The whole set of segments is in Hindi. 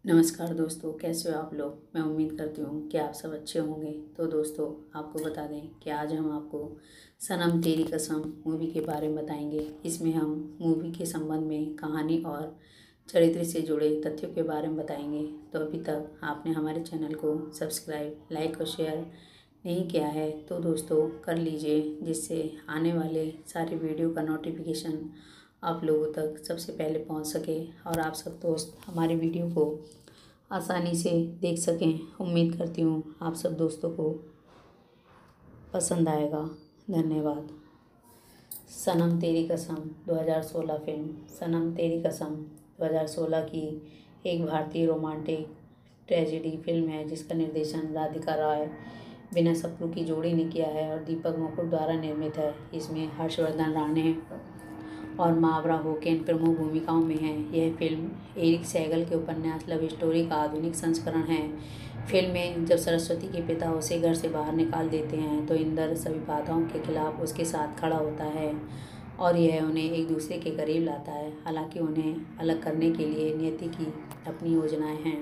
नमस्कार दोस्तों, कैसे हो आप लोग। मैं उम्मीद करती हूँ कि आप सब अच्छे होंगे। तो दोस्तों, आपको बता दें कि आज हम आपको सनम तेरी कसम मूवी के बारे में बताएंगे। इसमें हम मूवी के संबंध में कहानी और चरित्र से जुड़े तथ्यों के बारे में बताएंगे। तो अभी तक आपने हमारे चैनल को सब्सक्राइब, लाइक और शेयर नहीं किया है तो दोस्तों कर लीजिए, जिससे आने वाले सारे वीडियो का नोटिफिकेशन आप लोगों तक सबसे पहले पहुंच सके और आप सब दोस्त हमारे वीडियो को आसानी से देख सकें। उम्मीद करती हूँ आप सब दोस्तों को पसंद आएगा। धन्यवाद। सनम तेरी कसम 2016 फिल्म सनम तेरी कसम 2016 की एक भारतीय रोमांटिक ट्रेजेडी फिल्म है, जिसका निर्देशन राधिका रॉय बिना सप्रू की जोड़ी ने किया है और दीपक मुकुट द्वारा निर्मित है। इसमें हर्षवर्धन राणे और मावरा होकेन प्रमुख भूमिकाओं में हैं। यह फिल्म एरिक सैगल के उपन्यास लव स्टोरी का आधुनिक संस्करण है। फिल्म में जब सरस्वती के पिता उसे घर से बाहर निकाल देते हैं तो इंदर सभी बाधाओं के खिलाफ उसके साथ खड़ा होता है और यह उन्हें एक दूसरे के करीब लाता है। हालांकि उन्हें अलग करने के लिए नियति की अपनी योजनाएं हैं।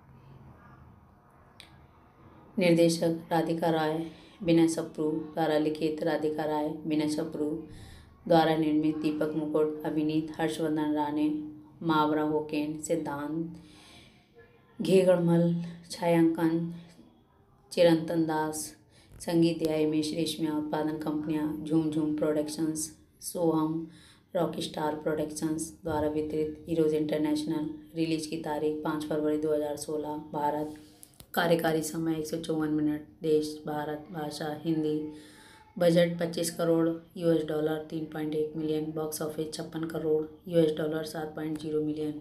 निर्देशक राधिका राय, विनय सप्रू द्वारा लिखित, राधिका राय, विनय सप्रू द्वारा निर्मित, दीपक मुकुट अभिनीत, हर्षवर्धन राणे, मावरा होकेन, सिद्धांत घेगड़मल, छायांकन चिरंतन दास, संगीत दिया हिमेश रेशमिया। उत्पादन कंपनियां झूम झूम प्रोडक्शंस, सोहम रॉकस्टार प्रोडक्शंस द्वारा वितरित। Heroes international. रिलीज की तारीख 5 फरवरी 2016। भारत। कार्यकारी समय 154 मिनट। देश भारत। भाषा Hindi. Budget 25 crore $, 3.1 million. Box office 56 crore $, 7.0 million.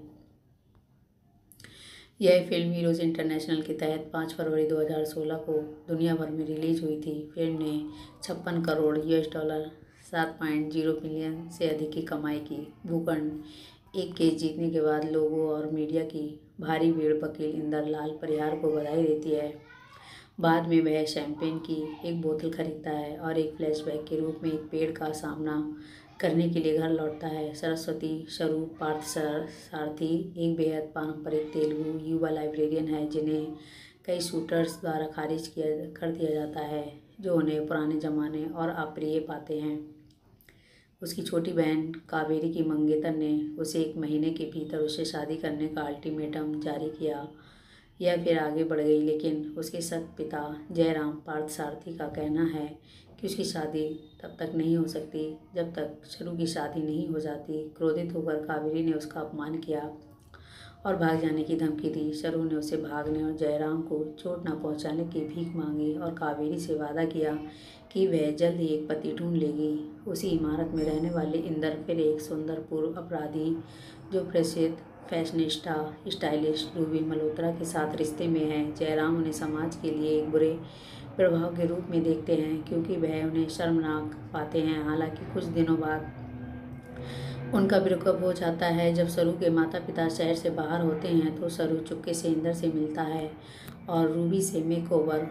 यह फिल्म हीरोज इंटरनेशनल के तहत 5 फरवरी 2016 को दुनिया भर में रिलीज हुई थी। फिल्म ने 56 करोड़ $, 7.0 मिलियन से अधिक की कमाई की। भूखंड। एक केस जीतने के बाद लोगों और मीडिया की भारी भीड़ वकील इंदर लाल परिहार को बधाई देती है। बाद में वह शैंपेन की एक बोतल खरीदता है और एक फ्लैशबैक के रूप में एक पेड़ का सामना करने के लिए घर लौटता है। सरस्वती स्वरूप पार्थसारथी एक बेहद पारंपरिक तेलुगु युवा लाइब्रेरियन है, जिन्हें कई शूटर्स द्वारा खारिज कर दिया जाता है, जो उन्हें पुराने ज़माने और अप्रिय पाते हैं। उसकी छोटी बहन कावेरी की मंगेतर ने उसे 1 महीने के भीतर उससे शादी करने का अल्टीमेटम जारी किया। यह फिर आगे बढ़ गई, लेकिन उसके सख्त पिता जयराम पार्थसारथी का कहना है कि उसकी शादी तब तक नहीं हो सकती जब तक शरू की शादी नहीं हो जाती। क्रोधित होकर कावेरी ने उसका अपमान किया और भाग जाने की धमकी दी। शरू ने उसे भागने और जयराम को चोट न पहुंचाने की भीख मांगी और कावेरी से वादा किया कि वह जल्द ही एक पति ढूंढ लेगी। उसी इमारत में रहने वाले इंदर फिर एक सुंदर पूर्व अपराधी, जो प्रसिद्ध फैशनिस्टा स्टाइलिस्ट रूबी मल्होत्रा के साथ रिश्ते में है। जयराम उन्हें समाज के लिए एक बुरे प्रभाव के रूप में देखते हैं, क्योंकि वह उन्हें शर्मनाक पाते हैं। हालांकि कुछ दिनों बाद उनका ब्रेकअप हो जाता है। जब सरू के माता पिता शहर से बाहर होते हैं तो सरू चुपके से इंदर से मिलता है और रूबी से मेकओवर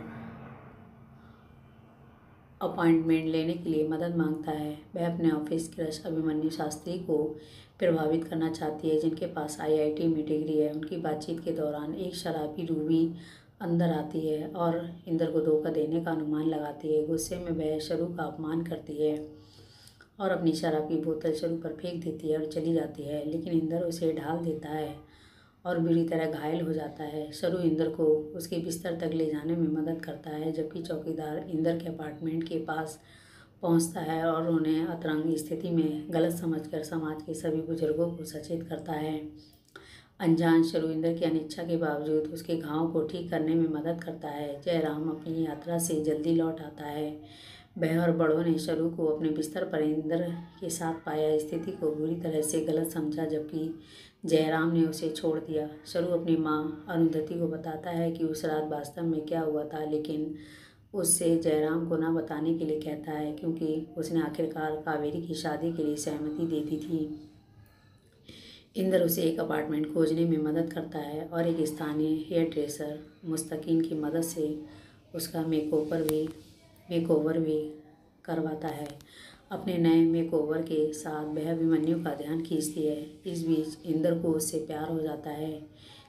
अपॉइंटमेंट लेने के लिए मदद मांगता है। वह अपने ऑफिस क्रश अभिमन्यु शास्त्री को प्रभावित करना चाहती है, जिनके पास IIT में डिग्री है। उनकी बातचीत के दौरान एक शराबी रूबी अंदर आती है और इंदर को धोखा देने का अनुमान लगाती है। गुस्से में वह शरू का अपमान करती है और अपनी शराब की बोतल शरू पर फेंक देती है और चली जाती है, लेकिन इंदर उसे ढाल देता है और बुरी तरह घायल हो जाता है। शरू इंदर को उसके बिस्तर तक ले जाने में मदद करता है, जबकि चौकीदार इंदर के अपार्टमेंट के पास पहुंचता है और उन्हें अतरंग स्थिति में गलत समझकर समाज के सभी बुजुर्गों को सचेत करता है। अनजान शरू इंदर की अनिच्छा के बावजूद उसके घाव को ठीक करने में मदद करता है। जयराम अपनी यात्रा से जल्दी लौट आता है। वह और बड़ों ने शरू को अपने बिस्तर पर इंदर के साथ पाया। स्थिति को बुरी तरह से गलत समझा, जबकि जयराम ने उसे छोड़ दिया। शरू अपनी माँ अरुंधति को बताता है कि उस रात वास्तव में क्या हुआ था, लेकिन उससे जयराम को न बताने के लिए कहता है, क्योंकि उसने आखिरकार कावेरी की शादी के लिए सहमति दे दी थी। इंदर उसे एक अपार्टमेंट खोजने में मदद करता है और एक स्थानीय हेयर ड्रेसर मुस्तकीन की मदद से उसका मेकओवर भी करवाता है। अपने नए मेकओवर के साथ वह अभिमन्यु का ध्यान खींचती है। इस बीच इंदर को उससे प्यार हो जाता है,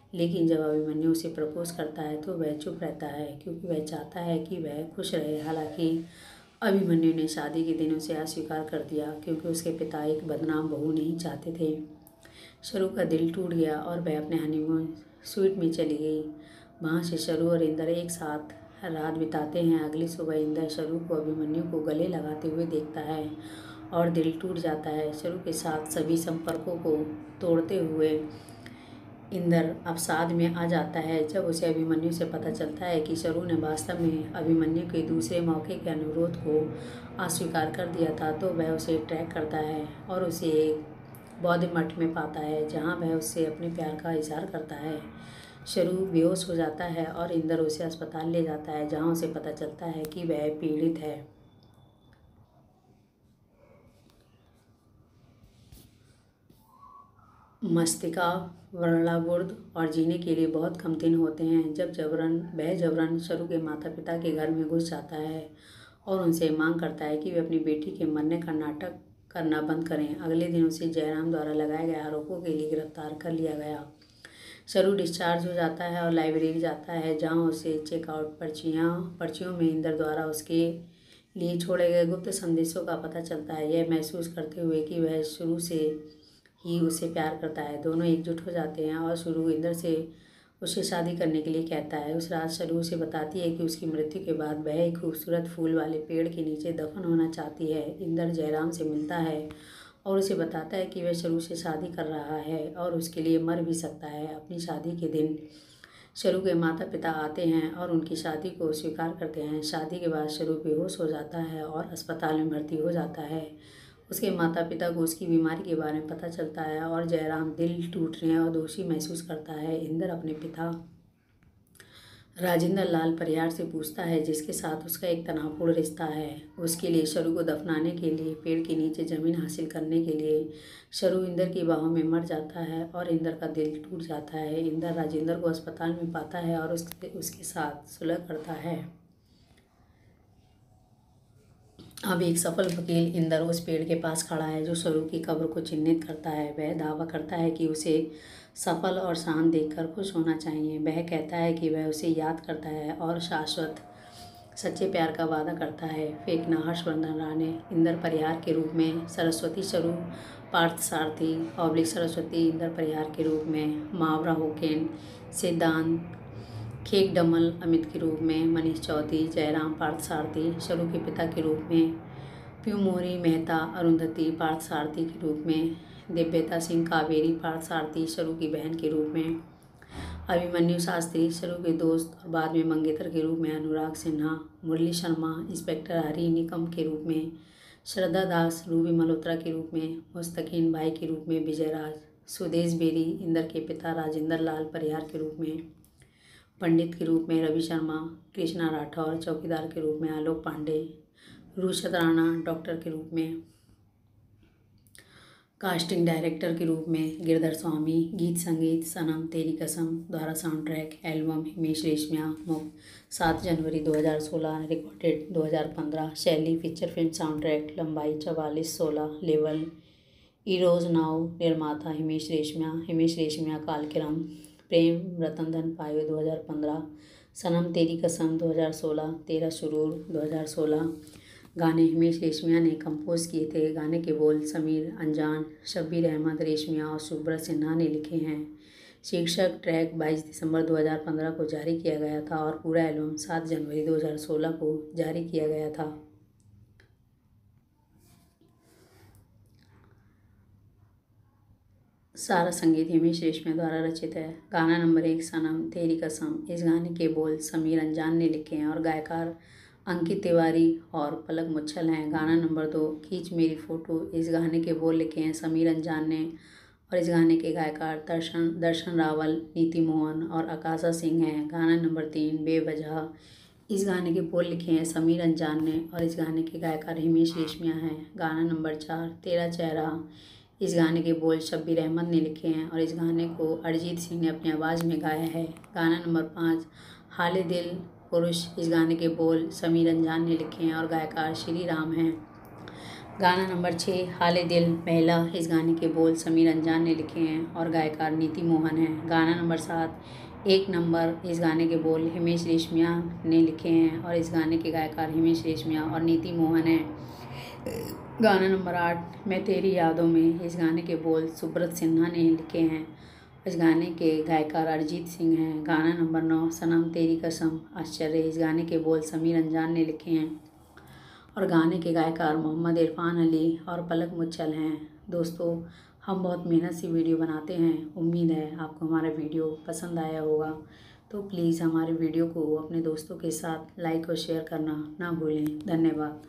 लेकिन जब अभिमन्यु उसे प्रपोज करता है तो वह चुप रहता है क्योंकि वह चाहता है कि वह खुश रहे। हालांकि अभिमन्यु ने शादी के दिन उसे अस्वीकार कर दिया क्योंकि उसके पिता एक बदनाम बहू नहीं चाहते थे। शरू का दिल टूट गया और वह अपने हनीमून स्वीट में चली गई। वहाँ से शरू और इंदर एक साथ रात बिताते हैं। अगली सुबह इंदर शरू को अभिमन्यु को गले लगाते हुए देखता है और दिल टूट जाता है। शरू के साथ सभी संपर्कों को तोड़ते हुए इंदर अवसाद में आ जाता है। जब उसे अभिमन्यु से पता चलता है कि शरू ने वास्तव में अभिमन्यु के दूसरे मौके के अनुरोध को अस्वीकार कर दिया था तो वह उसे ट्रैक करता है और उसे एक बौद्ध मठ में पाता है जहाँ वह उससे अपने प्यार का इजहार करता है। शरू बेहोश हो जाता है और इंदर उसे अस्पताल ले जाता है जहाँ उसे पता चलता है कि वह पीड़ित है। मस्तिष्का वर्णार्बुद और जीने के लिए बहुत कम दिन होते हैं जब वह जबरन शरू के माता पिता के घर में घुस जाता है और उनसे मांग करता है कि वे अपनी बेटी के मरने का नाटक करना बंद करें। अगले दिन उसे जयराम द्वारा लगाए गए आरोपों के लिए गिरफ्तार कर लिया गया। शरू डिस्चार्ज हो जाता है और लाइब्रेरी जाता है जहाँ उसे चेकआउट पर्चियों में इंदर द्वारा उसके लिए छोड़े गए गुप्त संदेशों का पता चलता है। यह महसूस करते हुए कि वह शुरू से ही उसे प्यार करता है, दोनों एकजुट हो जाते हैं और शुरू इंदर से उससे शादी करने के लिए कहता है। उस रात शरू उसे बताती है कि उसकी मृत्यु के बाद वह एक खूबसूरत फूल वाले पेड़ के नीचे दफन होना चाहती है। इंदर जयराम से मिलता है और उसे बताता है कि वह शरू से शादी कर रहा है और उसके लिए मर भी सकता है। अपनी शादी के दिन शरू के माता पिता आते हैं और उनकी शादी को स्वीकार करते हैं। शादी के बाद शरू बेहोश हो जाता है और अस्पताल में भर्ती हो जाता है। उसके माता पिता को उसकी बीमारी के बारे में पता चलता है और जयराम दिल टूटने और दोषी महसूस करता है। इंदर अपने पिता राजेंद्र लाल परिहार से पूछता है जिसके साथ उसका एक तनावपूर्ण रिश्ता है। उसके लिए शरू को दफनाने के लिए पेड़ के नीचे ज़मीन हासिल करने के लिए शरू इंदर की बाहों में मर जाता है और इंदर का दिल टूट जाता है। इंदर राजेंद्र को अस्पताल में पाता है और उसके साथ सुलह करता है। अब एक सफल वकील इंदर उस पेड़ के पास खड़ा है जो शरू की कब्र को चिन्हित करता है। वह दावा करता है कि उसे सफल और शांत देखकर खुश होना चाहिए। वह कहता है कि वह उसे याद करता है और शाश्वत सच्चे प्यार का वादा करता है। फेंकना हर्षवर्धन राणे इंदर परिहार के रूप में, सरस्वती शरू पार्थसारथी सरस्वती इंदर परिहार के रूप में, मावरा होकेन सिद्धांत खेक डमल अमित के रूप में, मनीष चौधरी जयराम पार्थसारथी शरू के पिता के रूप में, प्यूमोरी मेहता अरुंधति पार्थसारथी के रूप में, दिव्यता सिंह कावेरी पार्थसारथी शरू की बहन के रूप में, अभिमन्यु शास्त्री शरू के दोस्त और बाद में मंगेतर के रूप में, अनुराग सिन्हा, मुरली शर्मा इंस्पेक्टर हरि निकम के रूप में, श्रद्धा दास रूबी मल्होत्रा के रूप में, मुस्तकीन भाई के रूप में विजयराज, सुदेश बेरी इंदर के पिता राजेंद्र लाल परिहार के रूप में, पंडित के रूप में रवि शर्मा, कृष्णा राठौर चौकीदार के रूप में, आलोक पांडे, रुशद राणा डॉक्टर के रूप में, कास्टिंग डायरेक्टर के रूप में गिरधर स्वामी, गीत संगीत सनम तेरी कसम द्वारा sound track album Himesh Reshammiya, मुक्त 7 जनवरी 2016, रिकॉर्डेड 2015, शैली फीचर फिल्म साउंड ट्रैक, लंबाई 44:16, लेवल इरोज नाउ, निर्माता हिमेश रेशमिया कालकिरम, प्रेम रतन धन पायो 2015, सनम तेरी कसम 2016, तेरा सुरूर 2016। गाने हिमेश रेशमिया ने कंपोज किए थे। गाने के बोल समीर अंजान, शब्बीर अहमद रेशमिया और सुब्रत सिन्हा ने लिखे हैं। शीर्षक ट्रैक 22 दिसंबर 2015 को जारी किया गया था और पूरा एल्बम 7 जनवरी 2016 को जारी किया गया था। सारा संगीत हिमेश रेशमिया द्वारा रचित है। गाना नंबर 1 सनम तेरी कसम। इस गाने के बोल समीर अंजान ने लिखे हैं और गायकार अंकित तिवारी और पलक मुच्छल हैं। गाना नंबर 2 खींच मेरी फ़ोटो। इस गाने के बोल लिखे हैं समीर अंजान ने और इस गाने के गायकार दर्शन रावल, नीति मोहन और आकाशा सिंह हैं। गाना नंबर 3 बेवजह। इस गाने के बोल लिखे हैं समीर अंजान ने और इस गाने के गायकार हिमेश रेशमिया हैं। गाना नंबर 4 तेरा चेहरा। इस गाने के बोल शब्बीर अहमद ने लिखे हैं और इस गाने को अरिजीत सिंह ने अपनी आवाज़ में गाया है। गाना नंबर 5 हाले दिल पुरुष। इस गाने के बोल समीर अंजान ने लिखे हैं और गायकार श्री राम हैं। गाना नंबर 6 हाले दिल पहला। इस गाने के बोल समीर अंजान ने लिखे हैं और गायकार नीति मोहन है। गाना नंबर 7 एक नंबर। इस गाने के बोल हिमेश रेशमिया ने लिखे हैं और इस गाने के गायकार हिमेश रेशमिया और नीति मोहन हैं। गाना नंबर 8 मैं तेरी यादों में। इस गाने के बोल सुब्रत सिन्हा ने लिखे हैं। इस गाने के गायकार अरिजीत सिंह हैं। गाना नंबर 9 सनम तेरी कसम आश्चर्य। इस गाने के बोल समीर अंजान ने लिखे हैं और गाने के गायकार मोहम्मद इरफान अली और पलक मुच्छल हैं। दोस्तों, हम बहुत मेहनत से वीडियो बनाते हैं। उम्मीद है आपको हमारा वीडियो पसंद आया होगा। तो प्लीज़ हमारे वीडियो को अपने दोस्तों के साथ लाइक और शेयर करना ना भूलें। धन्यवाद।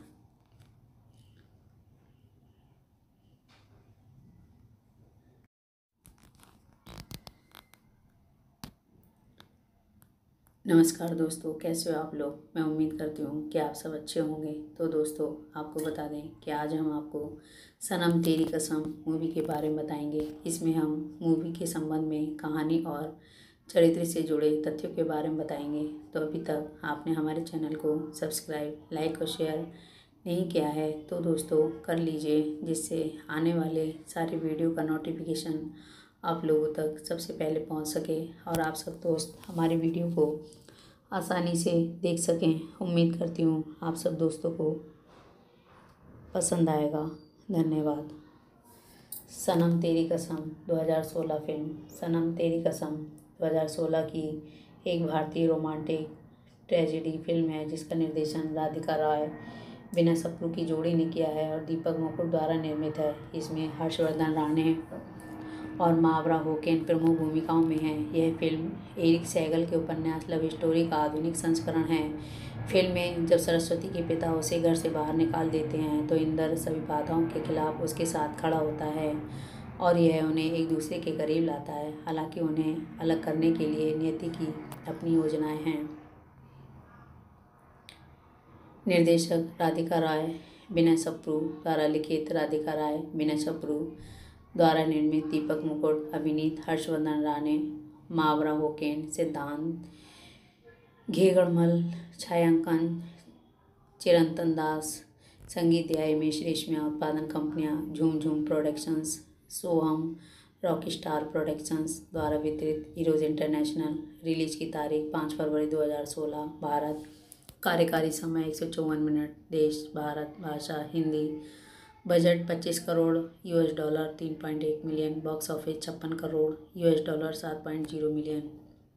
नमस्कार दोस्तों, कैसे हो आप लोग। मैं उम्मीद करती हूँ कि आप सब अच्छे होंगे। तो दोस्तों, आपको बता दें कि आज हम आपको सनम तेरी कसम मूवी के बारे में बताएंगे। इसमें हम मूवी के संबंध में कहानी और चरित्र से जुड़े तथ्यों के बारे में बताएंगे। तो अभी तक आपने हमारे चैनल को सब्सक्राइब, लाइक और शेयर नहीं किया है तो दोस्तों कर लीजिए, जिससे आने वाले सारे वीडियो का नोटिफिकेशन आप लोगों तक सबसे पहले पहुंच सके और आप सब दोस्त हमारे वीडियो को आसानी से देख सकें। उम्मीद करती हूँ आप सब दोस्तों को पसंद आएगा। धन्यवाद। सनम तेरी कसम 2016 फिल्म सनम तेरी कसम 2016 की एक भारतीय रोमांटिक ट्रेजेडी फिल्म है, जिसका निर्देशन राधिका रॉय बिना सप्रू की जोड़ी ने किया है और दीपक मुकुट द्वारा निर्मित है। इसमें हर्षवर्धन राणे और मावरा होकेन प्रमुख भूमिकाओं में हैं। यह फिल्म एरिक सैगल के उपन्यास लव स्टोरी का आधुनिक संस्करण है। फिल्म में जब सरस्वती के पिता उसे घर से बाहर निकाल देते हैं तो इंदर सभी बाधाओं के खिलाफ उसके साथ खड़ा होता है और यह उन्हें एक दूसरे के करीब लाता है। हालांकि उन्हें अलग करने के लिए नियति की अपनी योजनाएं हैं। निर्देशक राधिका राय विनय सप्रू द्वारा लिखित, राधिका राय विनय सप्रू द्वारा निर्मित, दीपक मुकुट अभिनीत, हर्षवर्धन राणे, मावरा होकेन, सिद्धांत घेगड़मल, छायांकन चिरंतन दास, संगीत या हिमेश रेशमिया, उत्पादन कंपनियां झूम झूम प्रोडक्शंस, सोहम रॉकस्टार प्रोडक्शंस द्वारा वितरित, हीरोज इंटरनेशनल। रिलीज की तारीख 5 फरवरी 2016, भारत। कार्यकारी समय 154 मिनट। देश भारत। भाषा Hindi. Budget 25 crore $, 3.1 million. Box office 56 crore $, 7.0 million.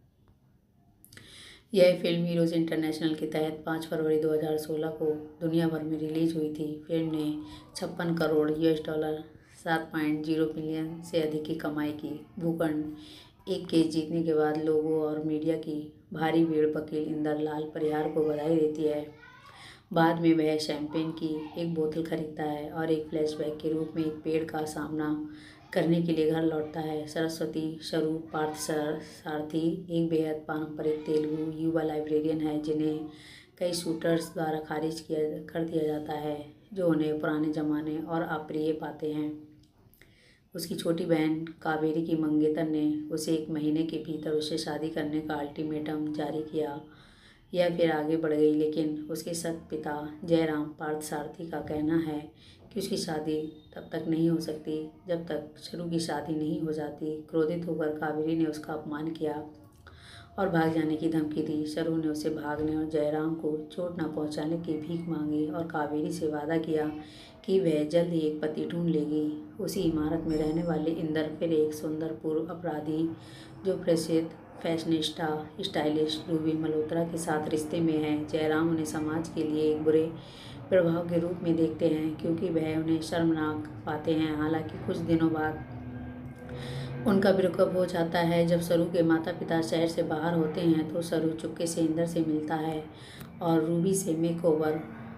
यह फिल्म हीरोज इंटरनेशनल के तहत 5 फरवरी 2016 को दुनिया भर में रिलीज हुई थी। फिल्म ने 56 करोड़ $, 7.0 मिलियन से अधिक की कमाई की। भूखंड एक केस जीतने के बाद लोगों और मीडिया की भारी भीड़ वकील इंदर लाल परिहार को बधाई देती है। बाद में वह शैंपेन की एक बोतल खरीदता है और एक फ्लैशबैक के रूप में एक पेड़ का सामना करने के लिए घर लौटता है। सरस्वती स्वरूप पार्थसारथी एक बेहद पारंपरिक तेलुगु युवा लाइब्रेरियन है, जिन्हें कई शूटर्स द्वारा खारिज कर दिया जाता है, जो उन्हें पुराने ज़माने और अप्रिय पाते हैं। उसकी छोटी बहन कावेरी की मंगेतर ने उसे 1 महीने के भीतर उससे शादी करने का अल्टीमेटम जारी किया। यह फिर आगे बढ़ गई, लेकिन उसके सत पिता जयराम पार्थसारथी का कहना है कि उसकी शादी तब तक नहीं हो सकती जब तक शरू की शादी नहीं हो जाती। क्रोधित होकर कावेरी ने उसका अपमान किया और भाग जाने की धमकी दी। शरू ने उसे भागने और जयराम को चोट न पहुंचाने की भीख मांगी और कावेरी से वादा किया कि वह जल्द ही एक पति ढूंढ लेगी। उसी इमारत में रहने वाले इंदर फिर एक सुंदर पूर्व अपराधी जो प्रसिद्ध फैशनिस्टा स्टाइलिश रूबी मल्होत्रा के साथ रिश्ते में है। जयराम उन्हें समाज के लिए एक बुरे प्रभाव के रूप में देखते हैं क्योंकि वह उन्हें शर्मनाक पाते हैं। हालांकि कुछ दिनों बाद उनका ब्रेकअप हो जाता है। जब सरू के माता पिता शहर से बाहर होते हैं तो सरू चुपके से इंदर से मिलता है और रूबी से मेकओवर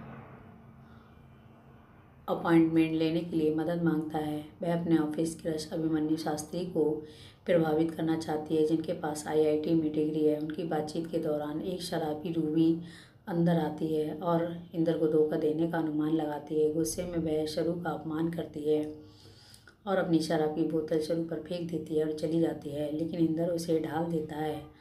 अपॉइंटमेंट लेने के लिए मदद मांगता है। वह अपने ऑफिस क्रश अभिमन्यु शास्त्री को प्रभावित करना चाहती है, जिनके पास IIT में डिग्री है। उनकी बातचीत के दौरान एक शराबी रूबी अंदर आती है और इंदर को धोखा देने का अनुमान लगाती है। गुस्से में वह शरू का अपमान करती है और अपनी शराब की बोतल शरू पर फेंक देती है और चली जाती है, लेकिन इंदर उसे ढाल देता है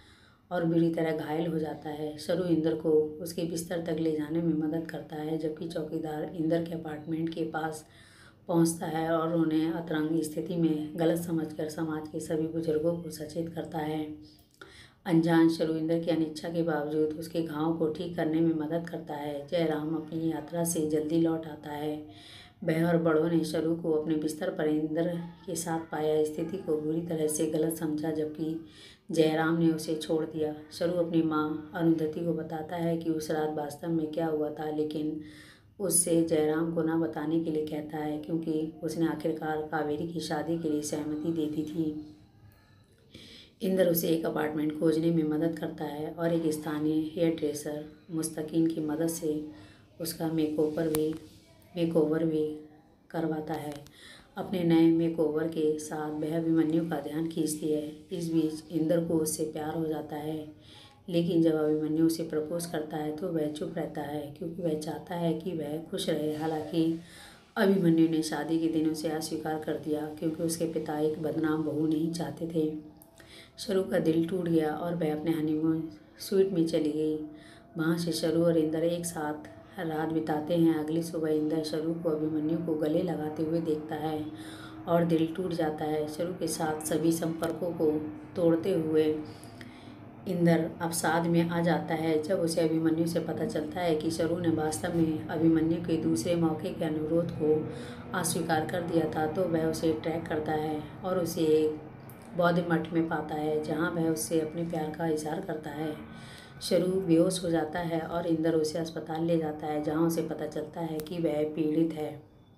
और बुरी तरह घायल हो जाता है। शरू इंदर को उसके बिस्तर तक ले जाने में मदद करता है, जबकि चौकीदार इंदर के अपार्टमेंट के पास पहुंचता है और उन्हें अतरंग स्थिति में गलत समझकर समाज के सभी बुजुर्गों को सचेत करता है। अनजान शरू इंदर की अनिच्छा के बावजूद उसके घाव को ठीक करने में मदद करता है। जयराम अपनी यात्रा से जल्दी लौट आता है। वह और बड़ों ने शरू को अपने बिस्तर पर इंदर के साथ पाया। स्थिति को बुरी तरह से गलत समझा, जबकि जयराम ने उसे छोड़ दिया। शरू अपनी माँ अरुंधति को बताता है कि उस रात वास्तव में क्या हुआ था, लेकिन उससे जयराम को न बताने के लिए कहता है, क्योंकि उसने आखिरकार कावेरी की शादी के लिए सहमति दे दी थी। इंदर उसे एक अपार्टमेंट खोजने में मदद करता है और एक स्थानीय हेयर ड्रेसर मुस्तकीन की मदद से उसका मेकओवर भी करवाता है। अपने नए मेकओवर के साथ वह अभिमन्यु का ध्यान खींचती है। इस बीच इंदर को उससे प्यार हो जाता है, लेकिन जब अभिमन्यु उसे प्रपोज करता है तो वह चुप रहता है, क्योंकि वह चाहता है कि वह खुश रहे। हालांकि अभिमन्यु ने शादी के दिन उसे अस्वीकार कर दिया, क्योंकि उसके पिता एक बदनाम बहू नहीं चाहते थे। शरू का दिल टूट गया और वह अपने हनीमून स्वीट में चली गई। वहाँ से शरू और इंदर एक साथ रात बिताते हैं। अगली सुबह इंदर शरू को अभिमन्यु को गले लगाते हुए देखता है और दिल टूट जाता है। शरू के साथ सभी संपर्कों को तोड़ते हुए इंदर अवसाद में आ जाता है। जब उसे अभिमन्यु से पता चलता है कि शरू ने वास्तव में अभिमन्यु के दूसरे मौके के अनुरोध को अस्वीकार कर दिया था, तो वह उसे ट्रैक करता है और उसे एक बौद्ध मठ में पाता है, जहाँ वह उससे अपने प्यार का इजहार करता है। शरू बेहोश हो जाता है और इंदर उसे अस्पताल ले जाता है, जहाँ उसे पता चलता है कि वह पीड़ित है।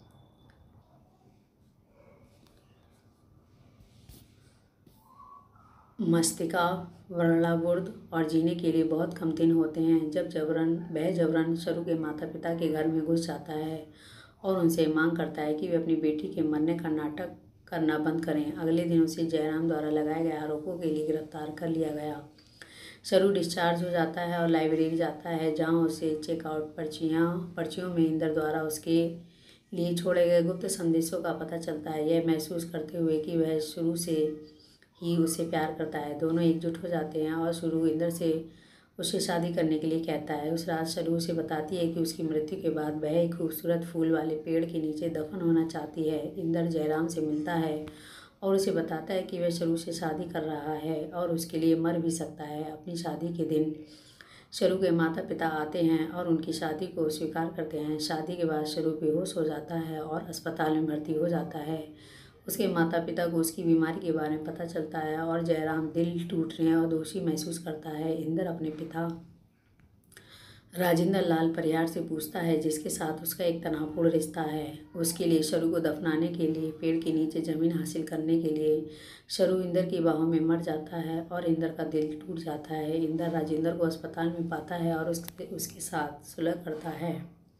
मस्तिका वर्णार्बुद और जीने के लिए बहुत कम दिन होते हैं जब वह जबरन शरू के माता पिता के घर में घुस जाता है और उनसे मांग करता है कि वे अपनी बेटी के मरने का नाटक करना बंद करें। अगले दिन उसे जयराम द्वारा लगाए गए आरोपों के लिए गिरफ्तार कर लिया गया। शरू डिस्चार्ज हो जाता है और लाइब्रेरी जाता है, जहां उसे चेकआउट पर्चियों में इंदर द्वारा उसके लिए छोड़े गए गुप्त संदेशों का पता चलता है। यह महसूस करते हुए कि वह शुरू से ही उसे प्यार करता है, दोनों एकजुट हो जाते हैं और शुरू इंदर से उससे शादी करने के लिए कहता है। उस रात शरू उसे बताती है कि उसकी मृत्यु के बाद वह एक खूबसूरत फूल वाले पेड़ के नीचे दफन होना चाहती है। इंदर जयराम से मिलता है और उसे बताता है कि वह शरू से शादी कर रहा है और उसके लिए मर भी सकता है। अपनी शादी के दिन शरू के माता पिता आते हैं और उनकी शादी को स्वीकार करते हैं। शादी के बाद शरू बेहोश हो जाता है और अस्पताल में भर्ती हो जाता है। उसके माता पिता को उसकी बीमारी के बारे में पता चलता है और जयराम दिल टूटने और दोषी महसूस करता है। इंदर अपने पिता राजेंद्र लाल परिहार से पूछता है, जिसके साथ उसका एक तनावपूर्ण रिश्ता है। उसके लिए शरू को दफनाने के लिए पेड़ के नीचे ज़मीन हासिल करने के लिए शरू इंदर की बाहों में मर जाता है और इंदर का दिल टूट जाता है। इंदर राजेंद्र को अस्पताल में पाता है और उसके साथ सुलह करता है।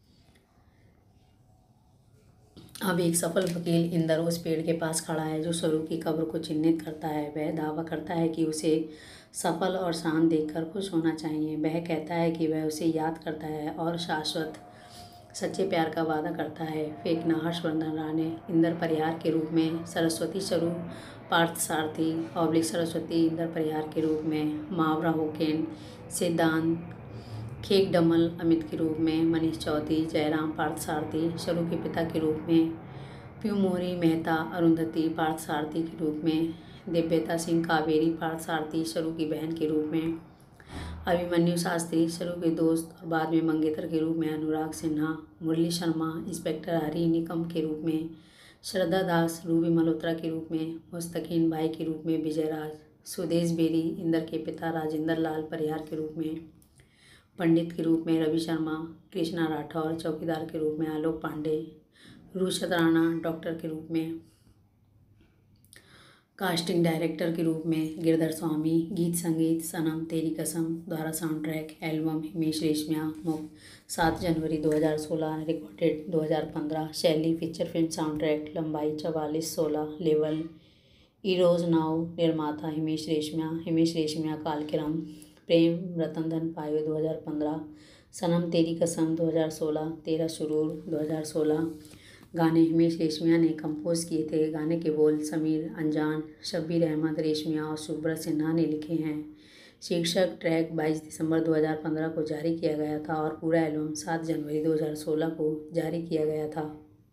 अब एक सफल वकील इंदर उस पेड़ के पास खड़ा है जो शरू की कब्र को चिन्हित करता है। वह दावा करता है कि उसे सफल और शांत देखकर खुश होना चाहिए। वह कहता है कि वह उसे याद करता है और शाश्वत सच्चे प्यार का वादा करता है। फेंकना हर्षवर्धन राणे इंदर परिहार के रूप में, सरस्वती शरू पार्थसारथी सरस्वती इंदर परिहार के रूप में, मावरा होकेन सिद्धांत खेक डमल अमित के रूप में, मनीष चौधरी जयराम पार्थसारथी शरू के पिता के रूप में, प्यूमोरी मेहता अरुंधति पार्थसारथी के रूप में, दिव्यता सिंह कावेरी पार्थसारथी शरू की बहन के रूप में, अभिमन्यु शास्त्री शरू के दोस्त और बाद में मंगेतर के रूप में, अनुराग सिन्हा, मुरली शर्मा इंस्पेक्टर हरि निकम के रूप में, श्रद्धा दास रूबी मल्होत्रा के रूप में, मुस्तकीन भाई के रूप में विजयराज, सुदेश बेरी इंदर के पिता राजेंद्र लाल परिहार के रूप में, पंडित के रूप में रवि शर्मा, कृष्णा राठौर चौकीदार के रूप में, आलोक पांडे, रुशद राणा डॉक्टर के रूप में, कास्टिंग डायरेक्टर के रूप में गिरधर स्वामी, गीत संगीत सनम तेरी कसम द्वारा sound track album Himesh Reshammiya, मुक्त 7 जनवरी 2016, रिकॉर्डेड 2015, शैली फीचर फिल्म साउंड ट्रैक, लंबाई 44:16, लेवल इरोज नाउ, निर्माता हिमेश रेशमिया कालक्रम, प्रेम रतन धन पायो 2015, सनम तेरी कसम 2016, तेरा सुरूर 2016। गाने हिमेश रेशमिया ने कंपोज किए थे। गाने के बोल समीर अंजान, शब्बीर अहमद रेशमिया और सुब्रत सिन्हा ने लिखे हैं। शीर्षक ट्रैक 22 दिसंबर 2015 को जारी किया गया था और पूरा एल्बम 7 जनवरी 2016 को जारी किया गया था।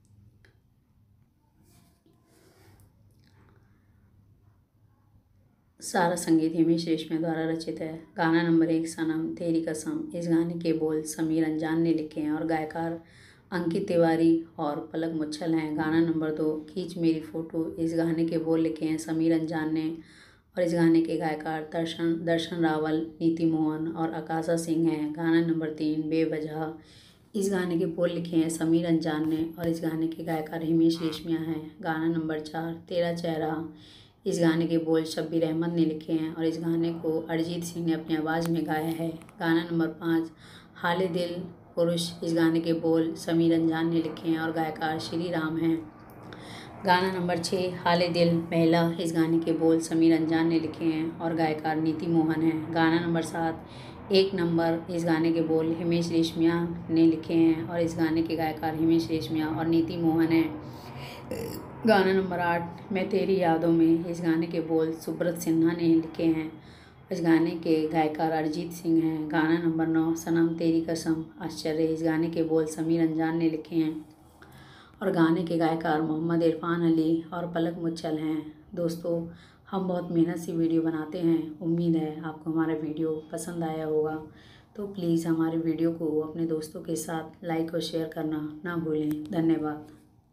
सारा संगीत हिमेश रेशमिया द्वारा रचित है। गाना नंबर 1 सनम तेरी कसम। इस गाने के बोल समीर अंजान ने लिखे हैं और गायकार अंकित तिवारी और पलक मुच्छल हैं। गाना नंबर 2 खींच मेरी फ़ोटो। इस गाने के बोल लिखे हैं समीर अंजान ने और इस गाने के गायकार दर्शन रावल, नीति मोहन और आकाशा सिंह हैं। गाना नंबर 3 बेवजह। इस गाने के बोल लिखे हैं समीर अंजान ने और इस गाने के गायकार हिमेश रेशमिया हैं। गाना नंबर 4 तेरा चेहरा। इस गाने के बोल शब्बीर अहमद ने लिखे हैं और इस गाने को अरिजीत सिंह ने अपनी आवाज़ में गाया है। गाना नंबर 5 हाले दिल पुरुष। इस गाने के बोल समीर अंजान ने लिखे हैं और गायकार श्री राम हैं। गाना नंबर 6 हाले दिल महिला। इस गाने के बोल समीर अंजान ने लिखे हैं और गायकार नीति मोहन हैं। गाना नंबर 7 एक नंबर। इस गाने के बोल हिमेश रेशमिया ने लिखे हैं और इस गाने के गायकार हिमेश रेशमिया और नीति मोहन हैं। गाना नंबर 8 मैं तेरी यादों में। इस गाने के बोल सुब्रत सिन्हा ने लिखे हैं। इस गाने के गायकार अरिजीत सिंह हैं। गाना नंबर 9 सनम तेरी कसम आश्चर्य। इस गाने के बोल समीर अंजान ने लिखे हैं और गाने के गायकार मोहम्मद इरफान अली और पलक मुच्छल हैं। दोस्तों, हम बहुत मेहनत से वीडियो बनाते हैं। उम्मीद है आपको हमारा वीडियो पसंद आया होगा। तो प्लीज़ हमारे वीडियो को अपने दोस्तों के साथ लाइक और शेयर करना ना भूलें। धन्यवाद।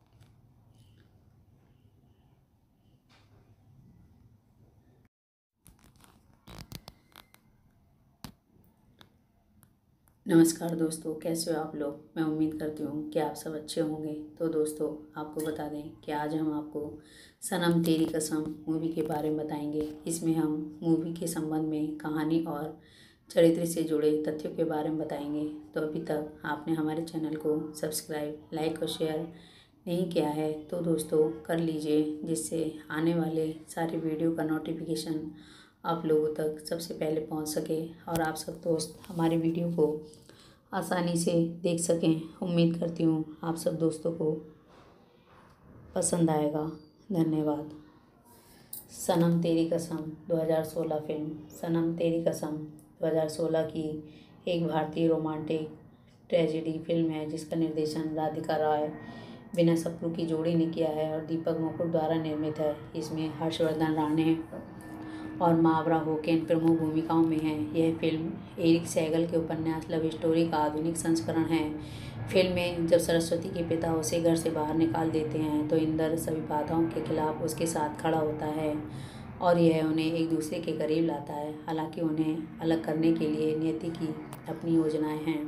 नमस्कार दोस्तों, कैसे हो आप लोग। मैं उम्मीद करती हूँ कि आप सब अच्छे होंगे। तो दोस्तों, आपको बता दें कि आज हम आपको सनम तेरी कसम मूवी के बारे में बताएंगे। इसमें हम मूवी के संबंध में कहानी और चरित्र से जुड़े तथ्यों के बारे में बताएंगे। तो अभी तक आपने हमारे चैनल को सब्सक्राइब, लाइक और शेयर नहीं किया है तो दोस्तों कर लीजिए, जिससे आने वाले सारे वीडियो का नोटिफिकेशन आप लोगों तक सबसे पहले पहुंच सके और आप सब दोस्त हमारी वीडियो को आसानी से देख सकें। उम्मीद करती हूँ आप सब दोस्तों को पसंद आएगा। धन्यवाद। सनम तेरी कसम 2016 फिल्म सनम तेरी कसम 2016 की एक भारतीय रोमांटिक ट्रेजेडी फिल्म है जिसका निर्देशन राधिका रॉय, बिना सप्रू की जोड़ी ने किया है और दीपक मुकुट द्वारा निर्मित है। इसमें हर्षवर्धन राणे और मावरा होकेन प्रमुख भूमिकाओं में हैं। यह फिल्म एरिक सैगल के उपन्यास लव स्टोरी का आधुनिक संस्करण है। फिल्म में जब सरस्वती के पिता उसे घर से बाहर निकाल देते हैं तो इंदर सभी बाधाओं के खिलाफ उसके साथ खड़ा होता है और यह उन्हें एक दूसरे के करीब लाता है। हालांकि उन्हें अलग करने के लिए नियति की अपनी योजनाएं हैं।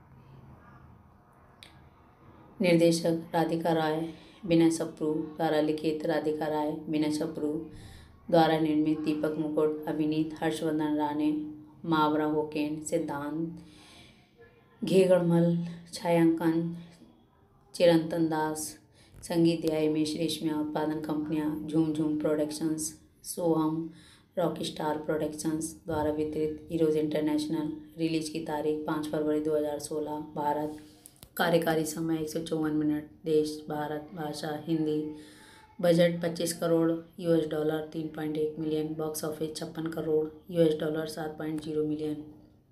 निर्देशक राधिका राय, विनय सप्रू द्वारा लिखित, राधिका राय, विनय सप्रू द्वारा निर्मित, दीपक मुकुट, अभिनीत हर्षवर्धन राणे, मावरा होकेन, सिद्धांत घेगड़मल, छायांकन चिरंतन दास, संगीत दिया हिमेश रेशमिया, उत्पादन कंपनियां झूम झूम प्रोडक्शंस, सोहम रॉकस्टार प्रोडक्शंस द्वारा वितरित, हीरोज इंटरनेशनल। रिलीज की तारीख 5 फरवरी 2016, भारत। कार्यकारी समय 154 मिनट। देश भारत। भाषा Hindi. Budget 25 crore $, 3.1 million. Box office 56 crore $, 7.0 million.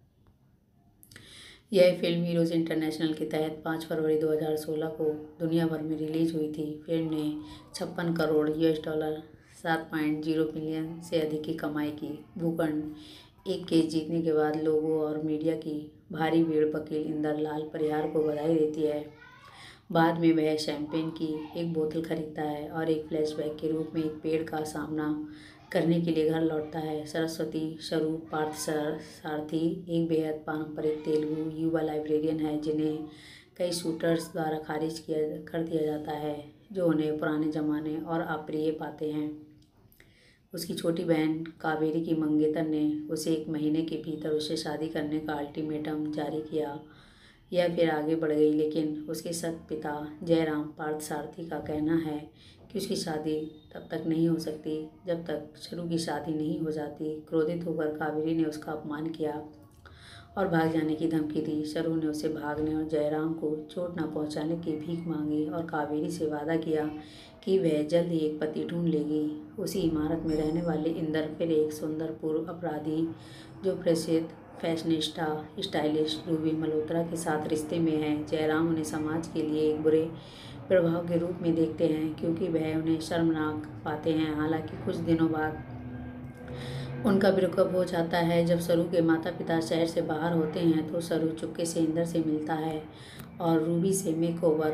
यह फिल्म हीरोज इंटरनेशनल के तहत 5 फरवरी 2016 को दुनिया भर में रिलीज हुई थी। फिल्म ने 56 करोड़ $, 7.0 मिलियन से अधिक की कमाई की। भूखंड। एक केस जीतने के बाद लोगों और मीडिया की भारी भीड़ वकील इंदर लाल परिहार को बधाई देती है। बाद में वह शैंपेन की एक बोतल खरीदता है और एक फ्लैशबैक के रूप में एक पेड़ का सामना करने के लिए घर लौटता है। सरस्वती स्वरूप पार्थसारथी एक बेहद पारंपरिक तेलुगु युवा लाइब्रेरियन है जिन्हें कई शूटर्स द्वारा खारिज कर दिया जाता है जो उन्हें पुराने ज़माने और अप्रिय पाते हैं। उसकी छोटी बहन कावेरी की मंगेतर ने उसे 1 महीने के भीतर उससे शादी करने का अल्टीमेटम जारी किया। यह फिर आगे बढ़ गई, लेकिन उसके सत पिता जयराम पार्थसारथी का कहना है कि उसकी शादी तब तक नहीं हो सकती जब तक शरू की शादी नहीं हो जाती। क्रोधित होकर कावेरी ने उसका अपमान किया और भाग जाने की धमकी दी। शरू ने उसे भागने और जयराम को चोट न पहुंचाने की भीख मांगी और कावेरी से वादा किया कि वह जल्द ही एक पति ढूंढ लेगी। उसी इमारत में रहने वाले इंदर फिर एक सुंदर पूर्व अपराधी जो प्रसिद्ध फैशनिस्टा स्टाइलिस्ट रूबी मल्होत्रा के साथ रिश्ते में है। जयराम उन्हें समाज के लिए एक बुरे प्रभाव के रूप में देखते हैं क्योंकि वह उन्हें शर्मनाक पाते हैं। हालांकि कुछ दिनों बाद उनका ब्रेकअप हो जाता है। जब सरू के माता पिता शहर से बाहर होते हैं तो सरू चुपके से इंदर से मिलता है और रूबी से मेकओवर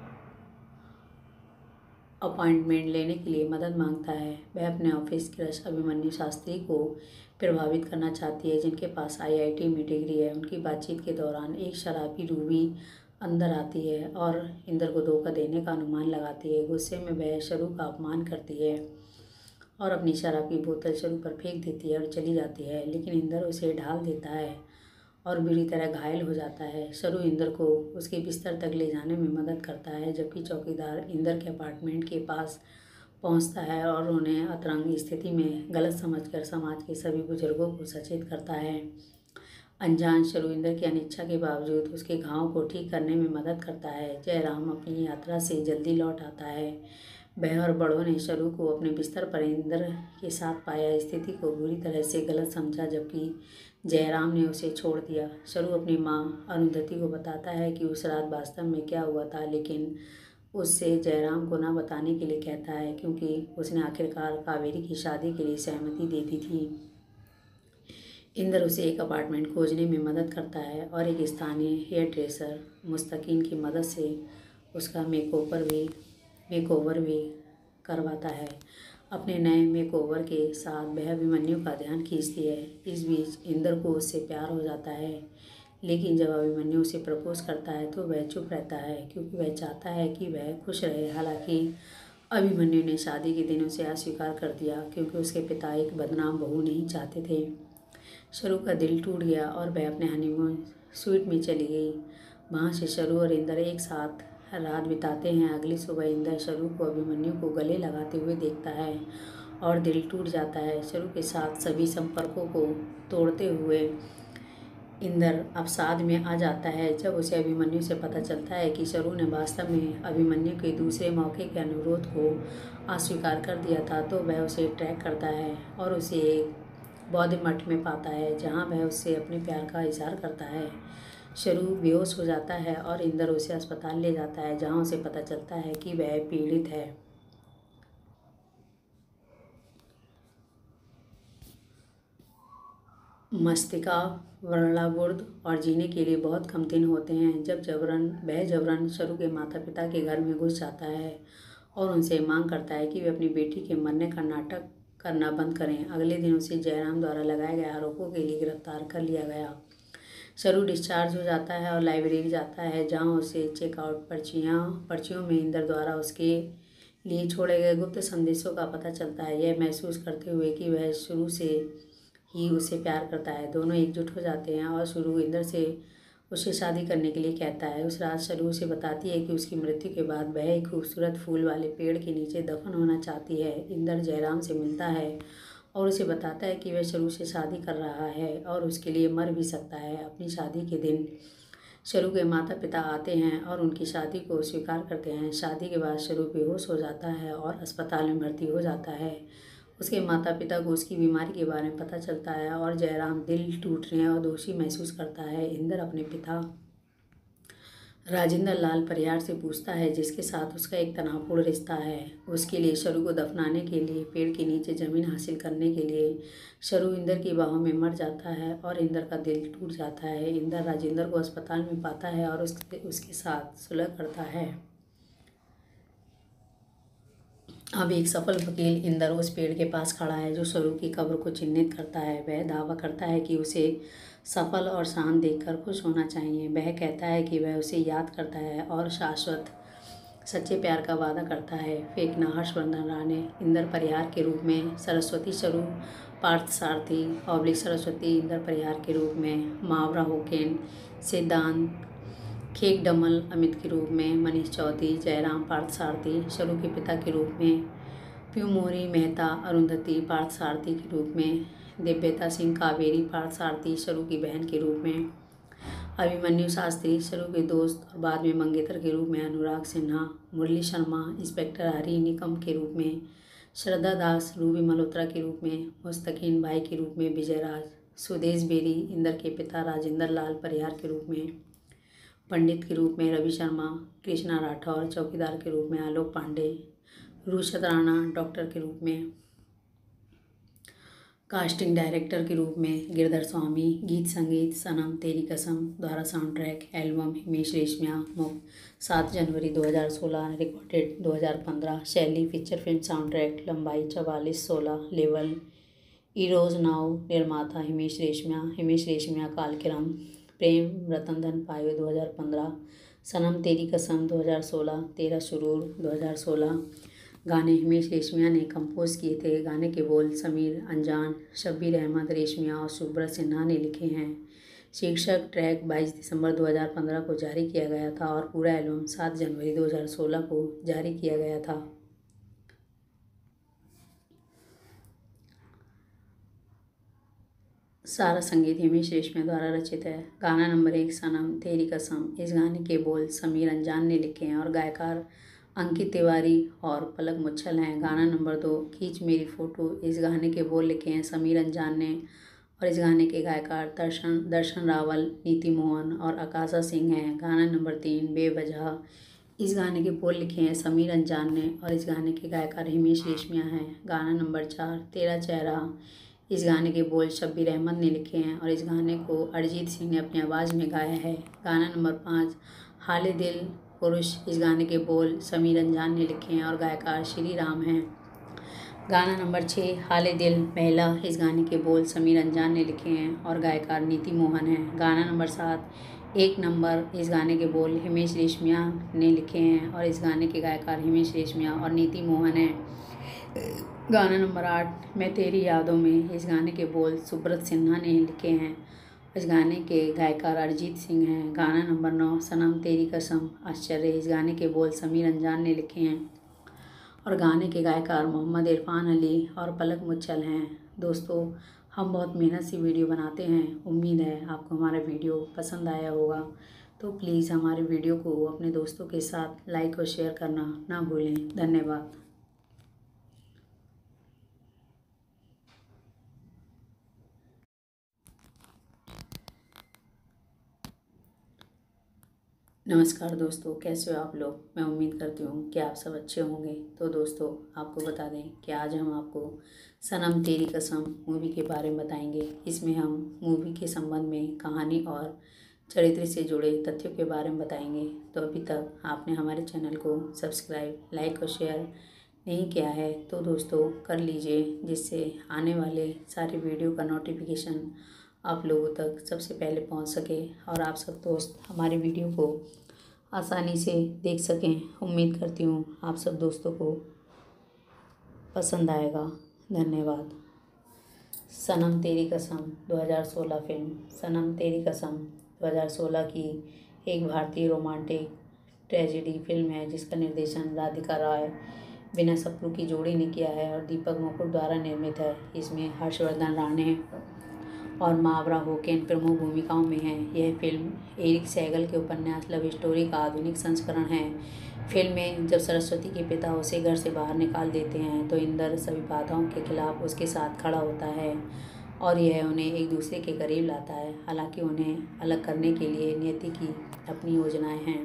अपॉइंटमेंट लेने के लिए मदद मांगता है। वह अपने ऑफिस क्रश अभिमन्यु शास्त्री को प्रभावित करना चाहती है जिनके पास आईआईटी में डिग्री है। उनकी बातचीत के दौरान एक शराबी रूबी अंदर आती है और इंदर को धोखा देने का अनुमान लगाती है। गुस्से में वह सरू का अपमान करती है और अपनी शराब की बोतल सरू पर फेंक देती है और चली जाती है, लेकिन इंदर उसे ढाल देता है और बुरी तरह घायल हो जाता है। सरू इंदर को उसके बिस्तर तक ले जाने में मदद करता है जबकि चौकीदार इंदर के अपार्टमेंट के पास पहुंचता है और उन्हें अतरंग स्थिति में गलत समझकर समाज के सभी बुजुर्गों को सचेत करता है। अनजान सरू इंदर की अनिच्छा के बावजूद उसके घाव को ठीक करने में मदद करता है। जयराम अपनी यात्रा से जल्दी लौट आता है। वह और बड़ों ने सरू को अपने बिस्तर पर इंदर के साथ पाया। स्थिति को बुरी तरह से गलत समझा जबकि जयराम ने उसे छोड़ दिया। सरू अपनी माँ अरुंधति को बताता है कि उस रात वास्तव में क्या हुआ था, लेकिन उससे जयराम को ना बताने के लिए कहता है क्योंकि उसने आखिरकार कावेरी की शादी के लिए सहमति दे दी थी। इंदर उसे एक अपार्टमेंट खोजने में मदद करता है और एक स्थानीय हेयर ड्रेसर मुस्तकीन की मदद से उसका मेकओवर भी करवाता है। अपने नए मेकओवर के साथ वह अभिमन्यु का ध्यान खींचती है। इस बीच इंदर को उससे प्यार हो जाता है, लेकिन जब अभिमन्यु उसे प्रपोज करता है तो वह चुप रहता है क्योंकि वह चाहता है कि वह खुश रहे। हालांकि अभिमन्यु ने शादी के दिन उसे अस्वीकार कर दिया क्योंकि उसके पिता एक बदनाम बहू नहीं चाहते थे। सरू का दिल टूट गया और वह अपने हनीमून स्वीट में चली गई। वहाँ से सरू और इंदर एक साथ रात बिताते हैं। अगली सुबह इंदर सरू को अभिमन्यु को गले लगाते हुए देखता है और दिल टूट जाता है। सरू के साथ सभी संपर्कों को तोड़ते हुए इंदर अवसाद में आ जाता है। जब उसे अभिमन्यु से पता चलता है कि सरू ने वास्तव में अभिमन्यु के दूसरे मौके के अनुरोध को अस्वीकार कर दिया था तो वह उसे ट्रैक करता है और उसे एक बौद्ध मठ में पाता है जहाँ वह उससे अपने प्यार का इजहार करता है। सरू बेहोश हो जाता है और इंदर उसे अस्पताल ले जाता है जहाँ उसे पता चलता है कि वह पीड़ित है। मस्तिष्का वर्णार्बुद और जीने के लिए बहुत कम दिन होते हैं जब वह जबरन सरू के माता पिता के घर में घुस जाता है और उनसे मांग करता है कि वे अपनी बेटी के मरने का नाटक करना बंद करें। अगले दिन उसे जयराम द्वारा लगाए गए आरोपों के लिए गिरफ्तार कर लिया गया। सरू डिस्चार्ज हो जाता है और लाइब्रेरी जाता है जहाँ उसे चेकआउट पर्चियों में इंदर द्वारा उसके लिए छोड़े गए गुप्त संदेशों का पता चलता है। यह महसूस करते हुए कि वह शुरू से ही उसे प्यार करता है, दोनों एकजुट हो जाते हैं और सरू इंदर से उससे शादी करने के लिए कहता है। उस रात सरू उसे बताती है कि उसकी मृत्यु के बाद वह एक खूबसूरत फूल वाले पेड़ के नीचे दफन होना चाहती है। इंदर जयराम से मिलता है और उसे बताता है कि वह सरू से शादी कर रहा है और उसके लिए मर भी सकता है। अपनी शादी के दिन सरू के माता पिता आते हैं और उनकी शादी को स्वीकार करते हैं। शादी के बाद सरू बेहोश हो जाता है और अस्पताल में भर्ती हो जाता है। उसके माता पिता को उसकी बीमारी के बारे में पता चलता है और जयराम दिल टूटने और दोषी महसूस करता है। इंदर अपने पिता राजेंद्र लाल परिहार से पूछता है जिसके साथ उसका एक तनावपूर्ण रिश्ता है। उसके लिए सरू को दफनाने के लिए पेड़ के नीचे ज़मीन हासिल करने के लिए सरू इंदर की बाहों में मर जाता है और इंदर का दिल टूट जाता है। इंदर राजेंद्र को अस्पताल में पाता है और उसके साथ सुलह करता है। अब एक सफल वकील इंदर उस पेड़ के पास खड़ा है जो सरू की कब्र को चिन्हित करता है। वह दावा करता है कि उसे सफल और शांत देखकर खुश होना चाहिए। वह कहता है कि वह उसे याद करता है और शाश्वत सच्चे प्यार का वादा करता है। फेंकना हर्षवर्धन राणे इंदर परिहार के रूप में, सरस्वती सरू पार्थसारथी सरस्वती इंदर परिहार के रूप में, मावरा होकेन सिद्धांत खेकडमल अमित के रूप में, मनीष चौधरी जयराम पार्थसारथी सरू के पिता के रूप में, प्यूमोरी मेहता अरुंधति पार्थसारथी के रूप में, दिव्यता सिंह कावेरी पार्थसारथी सरू की बहन के रूप में, अभिमन्यु शास्त्री सरू के दोस्त और बाद में मंगेतर के रूप में, अनुराग सिन्हा, मुरली शर्मा इंस्पेक्टर हरि निकम के रूप में, श्रद्धा दास रूबी मल्होत्रा के रूप में, मुस्तकीन बाई के रूप में, विजयराज सुदेश बेरी, इंदर के पिता राजेंद्र लाल परिहार के रूप में, पंडित के रूप में रवि शर्मा, कृष्णा राठौर, चौकीदार के रूप में आलोक पांडे, रुशद राणा डॉक्टर के रूप में, कास्टिंग डायरेक्टर के रूप में गिरधर स्वामी, गीत संगीत सनम तेरी कसम द्वारा sound track album Himesh Reshammiya, मुक्त 7 जनवरी 2016, रिकॉर्डेड 2015, शैली फीचर फिल्म साउंड ट्रैक, लंबाई 44:16, लेवल इरोज नाउ, निर्माता हिमेश रेशमिया कालकिरम, प्रेम रतन धन पायो 2015, सनम तेरी कसम 2016, तेरा सुरूर 2016। गाने हिमेश रेशमिया ने कंपोज किए थे। गाने के बोल समीर अंजान, शब्बीर अहमद रेशमिया और सुब्रत सिन्हा ने लिखे हैं। शीर्षक ट्रैक 22 दिसंबर 2015 को जारी किया गया था और पूरा एल्बम 7 जनवरी 2016 को जारी किया गया था। सारा संगीत हिमेश रेशमिया द्वारा रचित है। गाना नंबर 1 सनम तेरी कसम। इस गाने के बोल समीर अंजान ने लिखे हैं और गायकार अंकित तिवारी और पलक मुच्छल हैं। गाना नंबर 2 खींच मेरी फ़ोटो। इस गाने के बोल लिखे हैं समीर अंजान ने और इस गाने के गायकार दर्शन रावल, नीति मोहन और आकाशा सिंह हैं। गाना नंबर 3 बेवजह। इस गाने के बोल लिखे हैं समीर अंजान ने और इस गाने के गायकार हिमेश रेशमिया हैं। गाना नंबर 4 तेरा चेहरा। इस गाने के बोल शब्बीर अहमद ने लिखे हैं और इस गाने को अरिजीत सिंह ने अपनी आवाज़ में गाया है। गाना नंबर 5 हाले दिल पुरुष। इस गाने के बोल समीर अंजान ने लिखे हैं और गायकार श्री राम हैं। गाना नंबर 6 हाले दिल महिला। इस गाने के बोल समीर अंजान ने लिखे हैं और गायकार नीति मोहन हैं। गाना नंबर 7 एक नंबर। इस गाने के बोल हिमेश रेशमिया ने लिखे हैं और इस गाने के गायकार हिमेश रेशमिया और नीति मोहन हैं। गाना नंबर 8 मैं तेरी यादों में। इस गाने के बोल सुब्रत सिन्हा ने लिखे हैं। इस गाने के गायकार अरिजीत सिंह हैं। गाना नंबर 9 सनम तेरी कसम आश्चर्य। इस गाने के बोल समीर अंजान ने लिखे हैं और गाने के गायकार मोहम्मद इरफान अली और पलक मुच्छल हैं। दोस्तों, हम बहुत मेहनत से वीडियो बनाते हैं। उम्मीद है आपको हमारा वीडियो पसंद आया होगा। तो प्लीज़ हमारे वीडियो को अपने दोस्तों के साथ लाइक और शेयर करना ना भूलें। धन्यवाद। नमस्कार दोस्तों, कैसे हो आप लोग। मैं उम्मीद करती हूँ कि आप सब अच्छे होंगे। तो दोस्तों, आपको बता दें कि आज हम आपको सनम तेरी कसम मूवी के बारे में बताएंगे। इसमें हम मूवी के संबंध में कहानी और चरित्र से जुड़े तथ्यों के बारे में बताएंगे। तो अभी तक आपने हमारे चैनल को सब्सक्राइब, लाइक और शेयर नहीं किया है तो दोस्तों कर लीजिए, जिससे आने वाले सारे वीडियो का नोटिफिकेशन आप लोगों तक सबसे पहले पहुंच सके और आप सब दोस्त हमारी वीडियो को आसानी से देख सकें। उम्मीद करती हूँ आप सब दोस्तों को पसंद आएगा। धन्यवाद। सनम तेरी कसम 2016 फिल्म सनम तेरी कसम 2016 की एक भारतीय रोमांटिक ट्रेजेडी फिल्म है जिसका निर्देशन राधिका राय, बिना सप्रू की जोड़ी ने किया है और दीपक मुकुट द्वारा निर्मित है। इसमें हर्षवर्धन राणे और मावरा होकेन प्रमुख भूमिकाओं में हैं। यह फिल्म एरिक सैगल के उपन्यास लव स्टोरी का आधुनिक संस्करण है। फिल्म में जब सरस्वती के पिता उसे घर से बाहर निकाल देते हैं तो इंदर सभी बाधाओं के खिलाफ उसके साथ खड़ा होता है और यह उन्हें एक दूसरे के करीब लाता है। हालांकि उन्हें अलग करने के लिए नियति की अपनी योजनाएं हैं।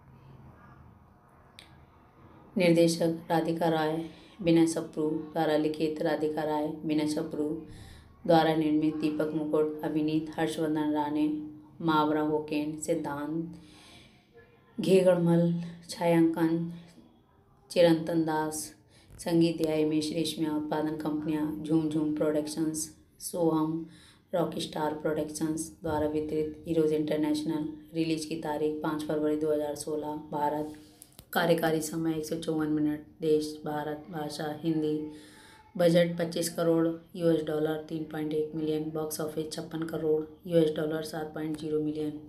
निर्देशक राधिका राय, विनय सप्रू द्वारा लिखित, राधिका राय, विनय सप्रू द्वारा निर्मित, दीपक मुकुट अभिनीत, हर्षवर्धन राणे, मावरा होकेन, सिद्धांत घेगड़मल, छायांकन चिरंतन दास, संगीत दिया हिमेश रेशमिया, उत्पादन कंपनियां झूम झूम प्रोडक्शंस, सोहम रॉकस्टार प्रोडक्शंस द्वारा वितरित, इरोज इंटरनेशनल। रिलीज की तारीख 5 फरवरी 2016, भारत। कार्यकारी समय 154 मिनट। देश भारत। भाषा Hindi. Budget $25 crore, $3.1 million. Box office $56 crore, $7.0 million.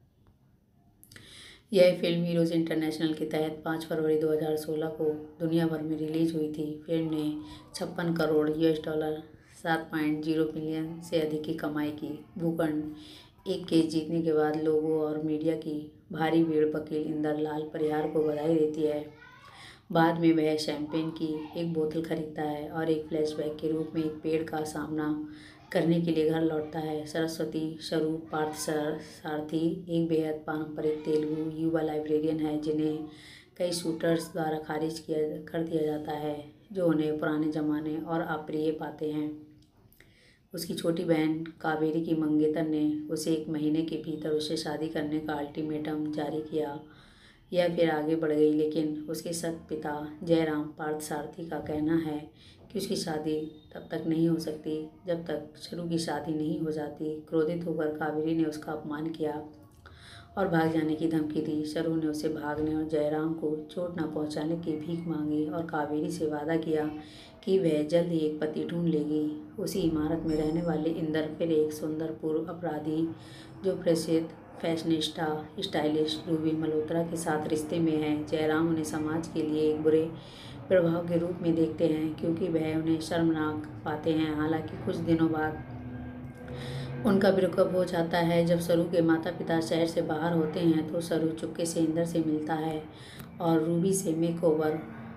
यह फिल्म हीरोज इंटरनेशनल के तहत 5 फरवरी 2016 को दुनिया भर में रिलीज हुई थी। फिल्म ने $56 करोड़, $7.0 मिलियन से अधिक की कमाई की। भूखंड। एक केस जीतने के बाद लोगों और मीडिया की भारी भीड़ वकील इंदर लाल परिहार को बधाई देती है। बाद में वह शैंपेन की एक बोतल खरीदता है और एक फ्लैशबैक के रूप में एक पेड़ का सामना करने के लिए घर लौटता है। सरस्वती शरू पार्थसारथी एक बेहद पारंपरिक तेलुगु युवा लाइब्रेरियन है जिन्हें कई शूटर्स द्वारा खारिज कर दिया जाता है, जो उन्हें पुराने ज़माने और अप्रिय पाते हैं। उसकी छोटी बहन कावेरी की मंगेतर ने उसे 1 महीने के भीतर उससे शादी करने का अल्टीमेटम जारी किया। यह फिर आगे बढ़ गई, लेकिन उसके सत पिता जयराम पार्थसारथी का कहना है कि उसकी शादी तब तक नहीं हो सकती जब तक शरू की शादी नहीं हो जाती। क्रोधित होकर कावेरी ने उसका अपमान किया और भाग जाने की धमकी दी। शरू ने उसे भागने और जयराम को चोट न पहुंचाने की भीख मांगी और कावेरी से वादा किया कि वह जल्द ही एक पति ढूंढ लेगी। उसी इमारत में रहने वाले इंदर फिर एक सुंदर पूर्व अपराधी जो प्रसिद्ध फैशनिस्टा स्टाइलिश रूबी मल्होत्रा के साथ रिश्ते में है। जयराम उन्हें समाज के लिए एक बुरे प्रभाव के रूप में देखते हैं क्योंकि वह उन्हें शर्मनाक पाते हैं। हालांकि कुछ दिनों बाद उनका ब्रेकअप हो जाता है। जब शरू के माता पिता शहर से बाहर होते हैं तो शरू चुपके से इंदर से मिलता है और रूबी से मेकओवर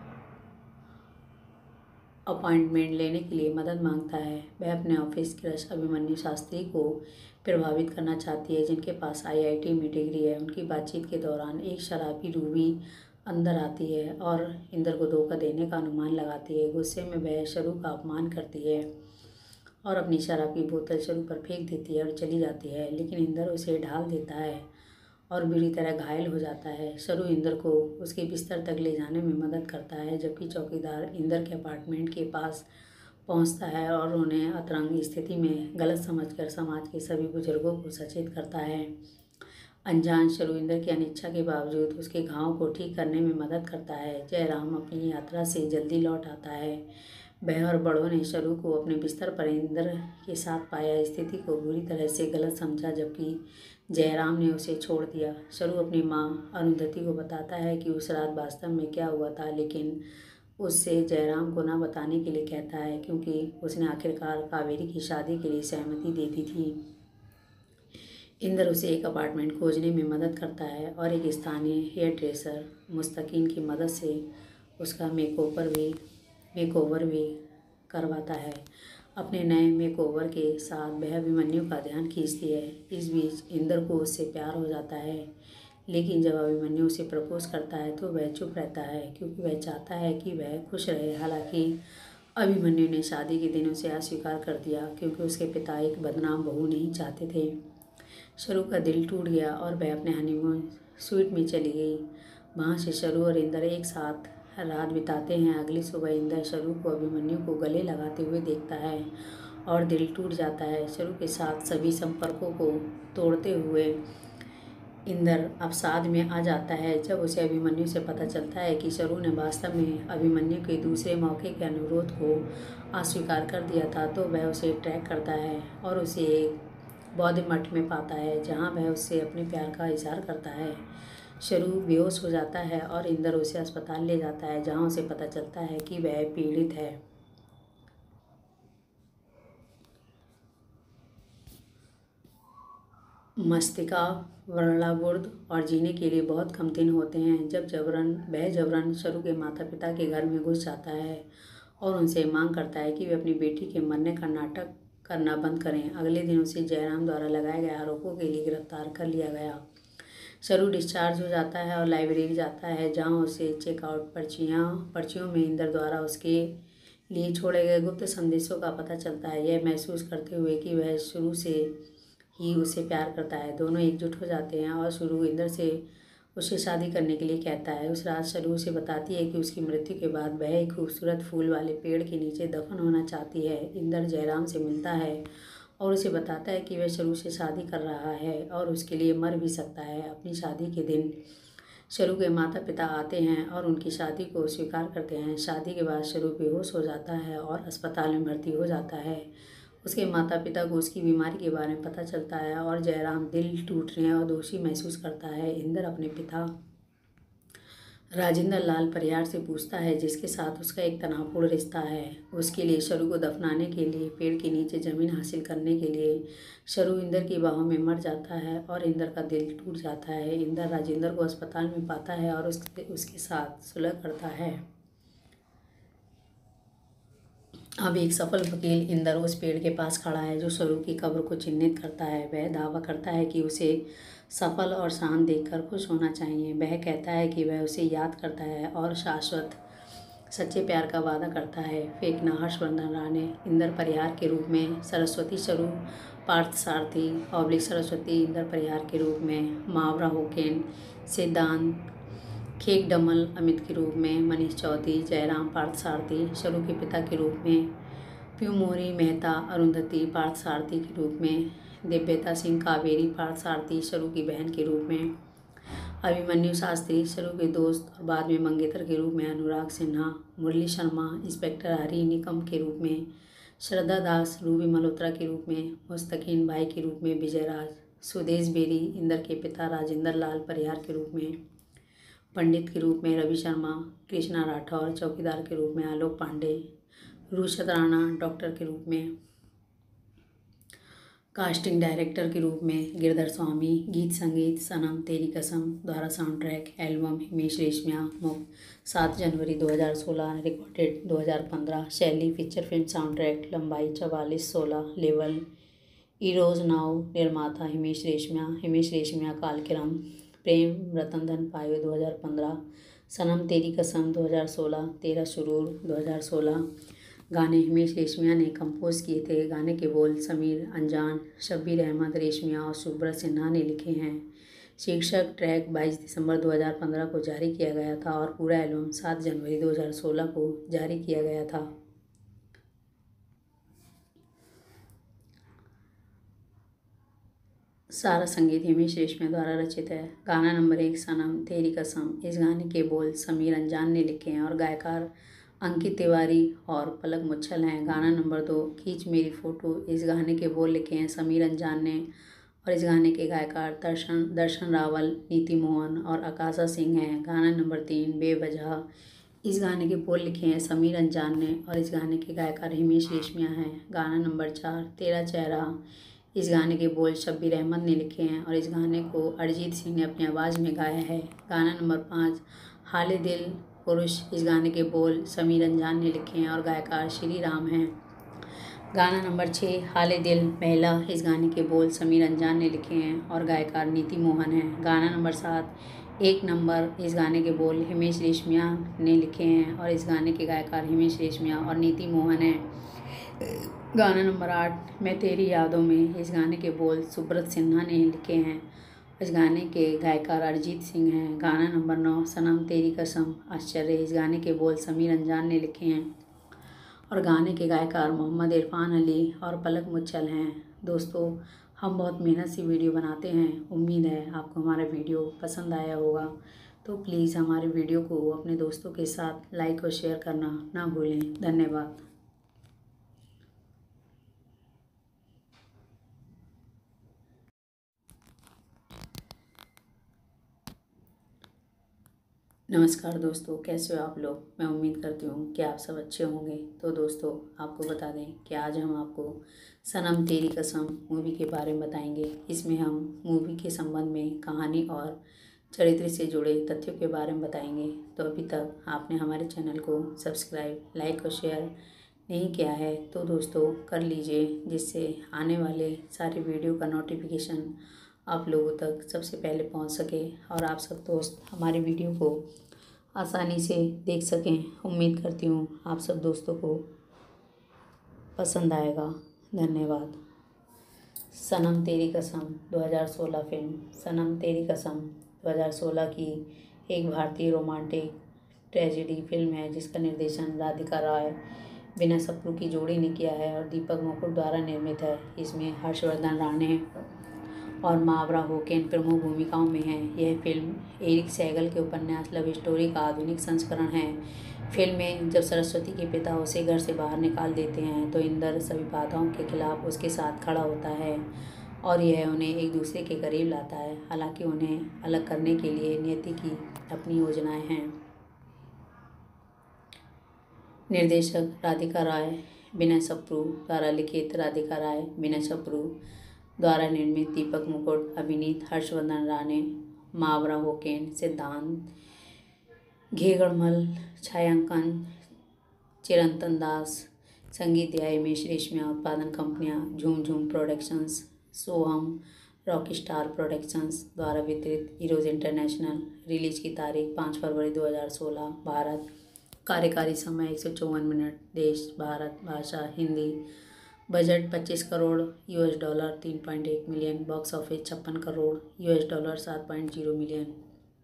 अपॉइंटमेंट लेने के लिए मदद मांगता है। वह अपने ऑफिस क्रश अभिमन्यु शास्त्री को प्रभावित करना चाहती है, जिनके पास IIT में डिग्री है। उनकी बातचीत के दौरान एक शराबी रूबी अंदर आती है और इंदर को धोखा देने का अनुमान लगाती है। गुस्से में वह शरू का अपमान करती है और अपनी शराब की बोतल शरू पर फेंक देती है और चली जाती है, लेकिन इंदर उसे ढाल देता है और बुरी तरह घायल हो जाता है। शरू इंदर को उसके बिस्तर तक ले जाने में मदद करता है, जबकि चौकीदार इंदर के अपार्टमेंट के पास पहुंचता है और उन्हें अतरंग स्थिति में गलत समझकर समाज के सभी बुजुर्गों को सचेत करता है। अनजान शरू इंदर की अनिच्छा के बावजूद उसके घाव को ठीक करने में मदद करता है। जयराम अपनी यात्रा से जल्दी लौट आता है। वह और बड़ों ने शरू को अपने बिस्तर पर इंदर के साथ पाया। स्थिति को बुरी तरह से गलत समझा, जबकि जयराम ने उसे छोड़ दिया। शरू अपनी मां अरुंधति को बताता है कि उस रात वास्तव में क्या हुआ था, लेकिन उससे जयराम को ना बताने के लिए कहता है क्योंकि उसने आखिरकार कावेरी की शादी के लिए सहमति दे दी थी। इंदर उसे एक अपार्टमेंट खोजने में मदद करता है और एक स्थानीय हेयर ड्रेसर मुस्तकीन की मदद से उसका मेकओवर भी करवाता है। अपने नए मेकओवर के साथ वह अभिमन्यु का ध्यान खींचती है। इस बीच इंदर को उससे प्यार हो जाता है, लेकिन जब अभिमन्यु उसे प्रपोज करता है तो वह चुप रहता है क्योंकि वह चाहता है कि वह खुश रहे। हालांकि अभिमन्यु ने शादी के दिन उसे अस्वीकार कर दिया क्योंकि उसके पिता एक बदनाम बहू नहीं चाहते थे। शरू का दिल टूट गया और वह अपने हनीमून स्वीट में चली गई। वहाँ से शरू और इंदर एक साथ रात बिताते हैं। अगली सुबह इंदर शरू को अभिमन्यु को गले लगाते हुए देखता है और दिल टूट जाता है। शरू के साथ सभी संपर्कों को तोड़ते हुए इंदर अवसाद में आ जाता है। जब उसे अभिमन्यु से पता चलता है कि शरू ने वास्तव में अभिमन्यु के दूसरे मौके के अनुरोध को अस्वीकार कर दिया था, तो वह उसे ट्रैक करता है और उसे एक बौद्ध मठ में पाता है, जहाँ वह उससे अपने प्यार का इजहार करता है। शरू बेहोश हो जाता है और इंदर उसे अस्पताल ले जाता है, जहाँ उसे पता चलता है कि वह पीड़ित है। मस्तिष्का वर्णार्बुद और जीने के लिए बहुत कम दिन होते हैं जब वह जबरन शरू के माता पिता के घर में घुस जाता है और उनसे मांग करता है कि वे अपनी बेटी के मरने का नाटक करना बंद करें। अगले दिन उसे जयराम द्वारा लगाए गए आरोपों के लिए गिरफ्तार कर लिया गया। शरू डिस्चार्ज हो जाता है और लाइब्रेरी जाता है, जहां उसे चेकआउट पर्चियों में इंदर द्वारा उसके लिए छोड़े गए गुप्त संदेशों का पता चलता है। यह महसूस करते हुए कि वह शुरू से ही उसे प्यार करता है, दोनों एकजुट हो जाते हैं और शरू इंदर से उससे शादी करने के लिए कहता है। उस रात शरू उसे बताती है कि उसकी मृत्यु के बाद वह एक खूबसूरत फूल वाले पेड़ के नीचे दफन होना चाहती है। इंदर जयराम से मिलता है और उसे बताता है कि वह शरू से शादी कर रहा है और उसके लिए मर भी सकता है। अपनी शादी के दिन शरू के माता पिता आते हैं और उनकी शादी को स्वीकार करते हैं। शादी के बाद शरू बेहोश हो जाता है और अस्पताल में भर्ती हो जाता है। उसके माता पिता को उसकी बीमारी के बारे में पता चलता है और जयराम दिल टूटने और दोषी महसूस करता है। इंदर अपने पिता राजेंद्र लाल परिहार से पूछता है, जिसके साथ उसका एक तनावपूर्ण रिश्ता है। उसके लिए शरू को दफनाने के लिए पेड़ के नीचे ज़मीन हासिल करने के लिए शरू इंदर की बाहों में मर जाता है और इंदर का दिल टूट जाता है। इंदर राजेंद्र को अस्पताल में पाता है और उसके साथ सुलह करता है। अब एक सफल वकील इंदर उस पेड़ के पास खड़ा है जो सरू की कब्र को चिन्हित करता है। वह दावा करता है कि उसे सफल और शांत देखकर खुश होना चाहिए। वह कहता है कि वह उसे याद करता है और शाश्वत सच्चे प्यार का वादा करता है। फेंकना हर्षवर्धन राणे इंदर परिहार के रूप में, सरस्वती सरू पार्थसारथी ऑब्लिक सरस्वती इंदर परिहार के रूप में, मावरा होकेन सिद्धांत खेक डमल अमित के रूप में, मनीष चौधरी जयराम पार्थसारथी सरू के पिता के रूप में, प्यूमोरी मेहता अरुंधति पार्थसारथी के रूप में, दिव्यता सिंह कावेरी पार्थसारथी सरू की बहन के रूप में, अभिमन्यु शास्त्री सरू के दोस्त और बाद में मंगेतर के रूप में, अनुराग सिन्हा मुरली शर्मा इंस्पेक्टर हरि निकम के रूप में, श्रद्धा दास रूबी मल्होत्रा के रूप में, मुस्तकीन भाई के रूप में विजयराज, सुदेश बेरी इंदर के पिता राजेंद्र लाल परिहार के रूप में, पंडित के रूप में रवि शर्मा, कृष्णा राठौर चौकीदार के रूप में, आलोक पांडे, रुशद राणा डॉक्टर के रूप में, कास्टिंग डायरेक्टर के रूप में गिरधर स्वामी, गीत संगीत सनम तेरी कसम द्वारा sound track album Himesh Reshammiya मुफ्त 7 जनवरी 2016 रिकॉर्डेड 2015 शैली फीचर फिल्म साउंड ट्रैक लंबाई 44-16 लेवल इरोज नाउ निर्माता हिमेश रेशमिया कालकिरम प्रेम रतन धन पायो 2015 सनम तेरी कसम 2016 तेरा सुरूर 2016 गाने हिमेश रेशमिया ने कंपोज किए थे। गाने के बोल समीर अंजान, शब्बीर अहमद रेशमिया और सुब्रत सिन्हा ने लिखे हैं। शीर्षक ट्रैक 22 दिसंबर 2015 को जारी किया गया था और पूरा एल्बम 7 जनवरी 2016 को जारी किया गया था। सारा संगीत हिमेश रेशमिया द्वारा रचित है। गाना नंबर 1 सनम तेरी कसम। इस गाने के बोल समीर अंजान ने लिखे हैं और गायकार अंकित तिवारी और पलक मुच्छल हैं। गाना नंबर 2 खींच मेरी फ़ोटो। इस गाने के बोल लिखे हैं समीर अंजान ने और इस गाने के गायकार दर्शन रावल, नीति मोहन और आकाशा सिंह हैं। गाना नंबर 3 बेवजह। इस गाने के बोल लिखे हैं समीर अंजान ने और इस गाने के गायकार हिमेश रेशमिया हैं। गाना नंबर 4 तेरा चेहरा। इस गाने के बोल शब्बीर अहमद ने लिखे हैं और इस गाने को अरिजीत सिंह ने अपनी आवाज़ में गाया है। गाना नंबर 5 हाले दिल पुरुष। इस गाने के बोल समीर अंजान ने लिखे हैं और गायकार श्री राम हैं। गाना नंबर 6 हाले दिल महिला। इस गाने के बोल समीर अंजान ने लिखे हैं और गायकार नीति मोहन हैं। गाना नंबर 7 एक नंबर। इस गाने के बोल हिमेश रेशमिया ने लिखे हैं और इस गाने के गायकार हिमेश रेशमिया और नीति मोहन हैं। गाना नंबर 8 मैं तेरी यादों में। इस गाने के बोल सुब्रत सिन्हा ने लिखे हैं। इस गाने के गायकार अरिजीत सिंह हैं। गाना नंबर 9 सनम तेरी कसम आश्चर्य। इस गाने के बोल समीर अंजान ने लिखे हैं और गाने के गायकार मोहम्मद इरफान अली और पलक मुच्छल हैं। दोस्तों, हम बहुत मेहनत से वीडियो बनाते हैं। उम्मीद है आपको हमारा वीडियो पसंद आया होगा। तो प्लीज़ हमारे वीडियो को अपने दोस्तों के साथ लाइक और शेयर करना ना भूलें। धन्यवाद। नमस्कार दोस्तों, कैसे हो आप लोग। मैं उम्मीद करती हूँ कि आप सब अच्छे होंगे। तो दोस्तों, आपको बता दें कि आज हम आपको सनम तेरी कसम मूवी के बारे में बताएंगे। इसमें हम मूवी के संबंध में कहानी और चरित्र से जुड़े तथ्यों के बारे में बताएंगे। तो अभी तक आपने हमारे चैनल को सब्सक्राइब, लाइक और शेयर नहीं किया है तो दोस्तों कर लीजिए, जिससे आने वाले सारे वीडियो का नोटिफिकेशन आप लोगों तक सबसे पहले पहुंच सके और आप सब दोस्त हमारी वीडियो को आसानी से देख सकें। उम्मीद करती हूँ आप सब दोस्तों को पसंद आएगा। धन्यवाद। सनम तेरी कसम 2016 फिल्म सनम तेरी कसम 2016 की एक भारतीय रोमांटिक ट्रेजेडी फिल्म है जिसका निर्देशन राधिका राय बिना सप्रू की जोड़ी ने किया है और दीपक मुकुट द्वारा निर्मित है। इसमें हर्षवर्धन राणे और मावरा होकेन प्रमुख भूमिकाओं में हैं। यह फिल्म एरिक सैगल के उपन्यास लव स्टोरी का आधुनिक संस्करण है। फिल्म में जब सरस्वती के पिता उसे घर से बाहर निकाल देते हैं तो इंदर सभी बाधाओं के खिलाफ उसके साथ खड़ा होता है और यह उन्हें एक दूसरे के करीब लाता है। हालांकि उन्हें अलग करने के लिए नियति की अपनी योजनाएं हैं। निर्देशक राधिका राय बिना सप्रू द्वारा लिखित, राधिका राय बिना सप्रू द्वारा निर्मित, दीपक मुकुट अभिनीत, हर्षवर्धन राणे, मावरा होकेन, सिद्धांत घेगड़मल, छायांकन चिरंतन दास, संगीतया इमेश रेशमिया उत्पादन कंपनियां झूम झूम प्रोडक्शंस, सोहम रॉकस्टार प्रोडक्शंस द्वारा वितरित हीरोज इंटरनेशनल। रिलीज की तारीख 5 फरवरी 2016। भारत। कार्यकारी समय 154 मिनट। देश भारत। भाषा Hindi. Budget 25 crore $, 3.1 million. Box office 56 crore $, 7.0 million.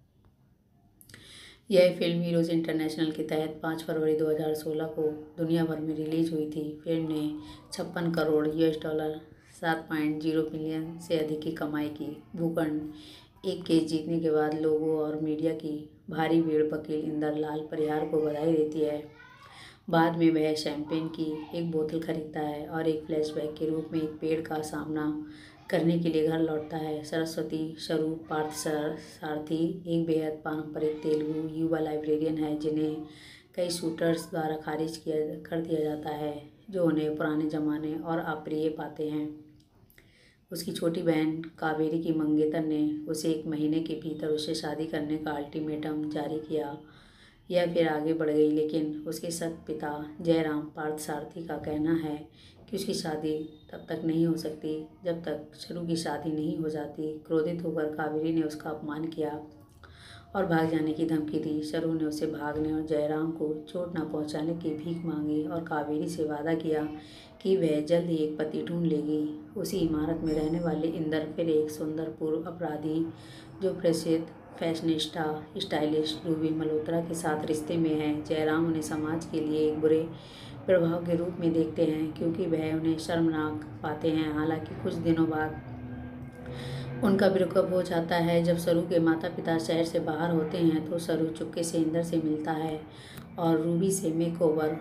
यह फिल्म हीरोज इंटरनेशनल के तहत 5 फरवरी 2016 को दुनिया भर में रिलीज हुई थी। फिल्म ने 56 करोड़ $, 7.0 मिलियन से अधिक की कमाई की। भूखंड। एक केस जीतने के बाद लोगों और मीडिया की भारी भीड़ वकील इंदर लाल परिहार को बधाई देती है। बाद में वह शैंपेन की एक बोतल खरीदता है और एक फ्लैशबैक के रूप में एक पेड़ का सामना करने के लिए घर लौटता है। सरस्वती स्वरूप पार्थसारथी एक बेहद पारंपरिक तेलुगु युवा लाइब्रेरियन है जिन्हें कई शूटर्स द्वारा खारिज कर दिया जाता है जो उन्हें पुराने जमाने और अप्रिय पाते हैं। उसकी छोटी बहन कावेरी की मंगेतर ने उसे 1 महीने के भीतर उससे शादी करने का अल्टीमेटम जारी किया। यह फिर आगे बढ़ गई, लेकिन उसके सत पिता जयराम पार्थसारथी का कहना है कि उसकी शादी तब तक नहीं हो सकती जब तक शरू की शादी नहीं हो जाती। क्रोधित होकर कावेरी ने उसका अपमान किया और भाग जाने की धमकी दी। शरू ने उसे भागने और जयराम को चोट न पहुंचाने की भीख मांगी और कावेरी से वादा किया कि वह जल्द ही एक पति ढूंढ लेगी। उसी इमारत में रहने वाले इंदर फिर एक सुंदर पूर्व अपराधी जो प्रसिद्ध फैशनिस्टा स्टाइलिश रूबी मल्होत्रा के साथ रिश्ते में है। जयराम उन्हें समाज के लिए एक बुरे प्रभाव के रूप में देखते हैं क्योंकि वह उन्हें शर्मनाक पाते हैं। हालांकि कुछ दिनों बाद उनका ब्रेकअप हो जाता है। जब शरू के माता पिता शहर से बाहर होते हैं तो शरू चुपके से इंदर से मिलता है और रूबी से मेकओवर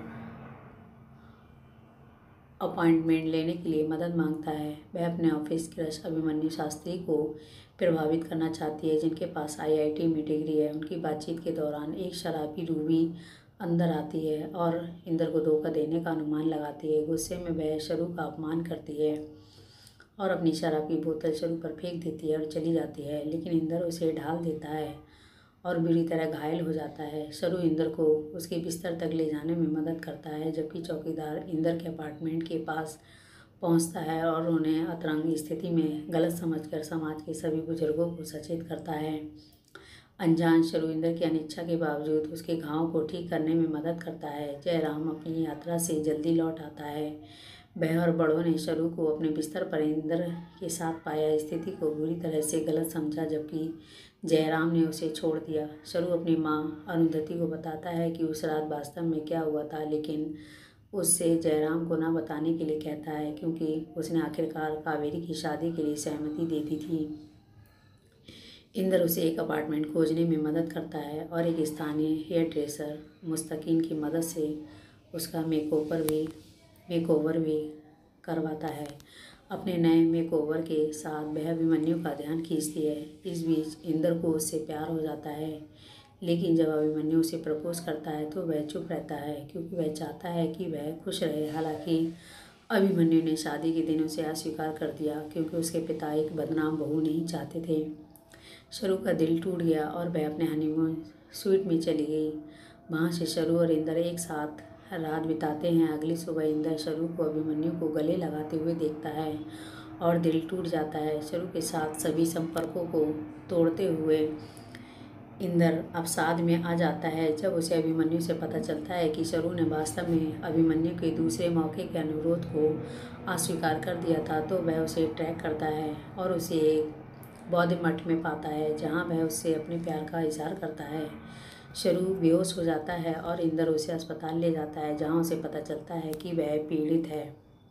अपॉइंटमेंट लेने के लिए मदद मांगता है। वह अपने ऑफिस क्रश अभिमन्यु शास्त्री को प्रभावित करना चाहती है जिनके पास IIT में डिग्री है। उनकी बातचीत के दौरान एक शराबी रूबी अंदर आती है और इंदर को धोखा देने का अनुमान लगाती है। गुस्से में वह शरू का अपमान करती है और अपनी शराब की बोतल शरू पर फेंक देती है और चली जाती है, लेकिन इंदर उसे ढाल देता है और बुरी तरह घायल हो जाता है। शरू इंदर को उसके बिस्तर तक ले जाने में मदद करता है जबकि चौकीदार इंदर के अपार्टमेंट के पास पहुंचता है और उन्हें अतरंग स्थिति में गलत समझकर समाज के सभी बुजुर्गों को सचेत करता है। अनजान शरू इंदर की अनिच्छा के बावजूद उसके घाव को ठीक करने में मदद करता है। जयराम अपनी यात्रा से जल्दी लौट आता है। वह और बड़ों ने शरू को अपने बिस्तर पर इंदर के साथ पाया। स्थिति को बुरी तरह से गलत समझा जबकि जयराम ने उसे छोड़ दिया। शरू अपनी माँ अरुंधति को बताता है कि उस रात वास्तव में क्या हुआ था, लेकिन उससे जयराम को ना बताने के लिए कहता है क्योंकि उसने आखिरकार कावेरी की शादी के लिए सहमति दे दी थी। इंदर उसे एक अपार्टमेंट खोजने में मदद करता है और एक स्थानीय हेयर ड्रेसर मुस्तकीन की मदद से उसका मेकओवर भी करवाता है। अपने नए मेकओवर के साथ वह अभिमन्यु का ध्यान खींचती है। इस बीच इंदर को उससे प्यार हो जाता है, लेकिन जब अभिमन्यु उसे प्रपोज करता है तो वह चुप रहता है क्योंकि वह चाहता है कि वह खुश रहे। हालांकि अभिमन्यु ने शादी के दिन उसे अस्वीकार कर दिया क्योंकि उसके पिता एक बदनाम बहू नहीं चाहते थे। शरू का दिल टूट गया और वह अपने हनीमून स्वीट में चली गई। वहाँ से शरू और इंदर एक साथ रात बिताते हैं। अगली सुबह इंदर शरू को अभिमन्यु को गले लगाते हुए देखता है और दिल टूट जाता है। शरू के साथ सभी संपर्कों को तोड़ते हुए इंदर अवसाद में आ जाता है। जब उसे अभिमन्यु से पता चलता है कि शरू ने वास्तव में अभिमन्यु के दूसरे मौके के अनुरोध को अस्वीकार कर दिया था तो वह उसे ट्रैक करता है और उसे एक बौद्ध मठ में पाता है जहाँ वह उससे अपने प्यार का इजहार करता है। शरू बेहोश हो जाता है और इंदर उसे अस्पताल ले जाता है जहाँ उसे पता चलता है कि वह पीड़ित है।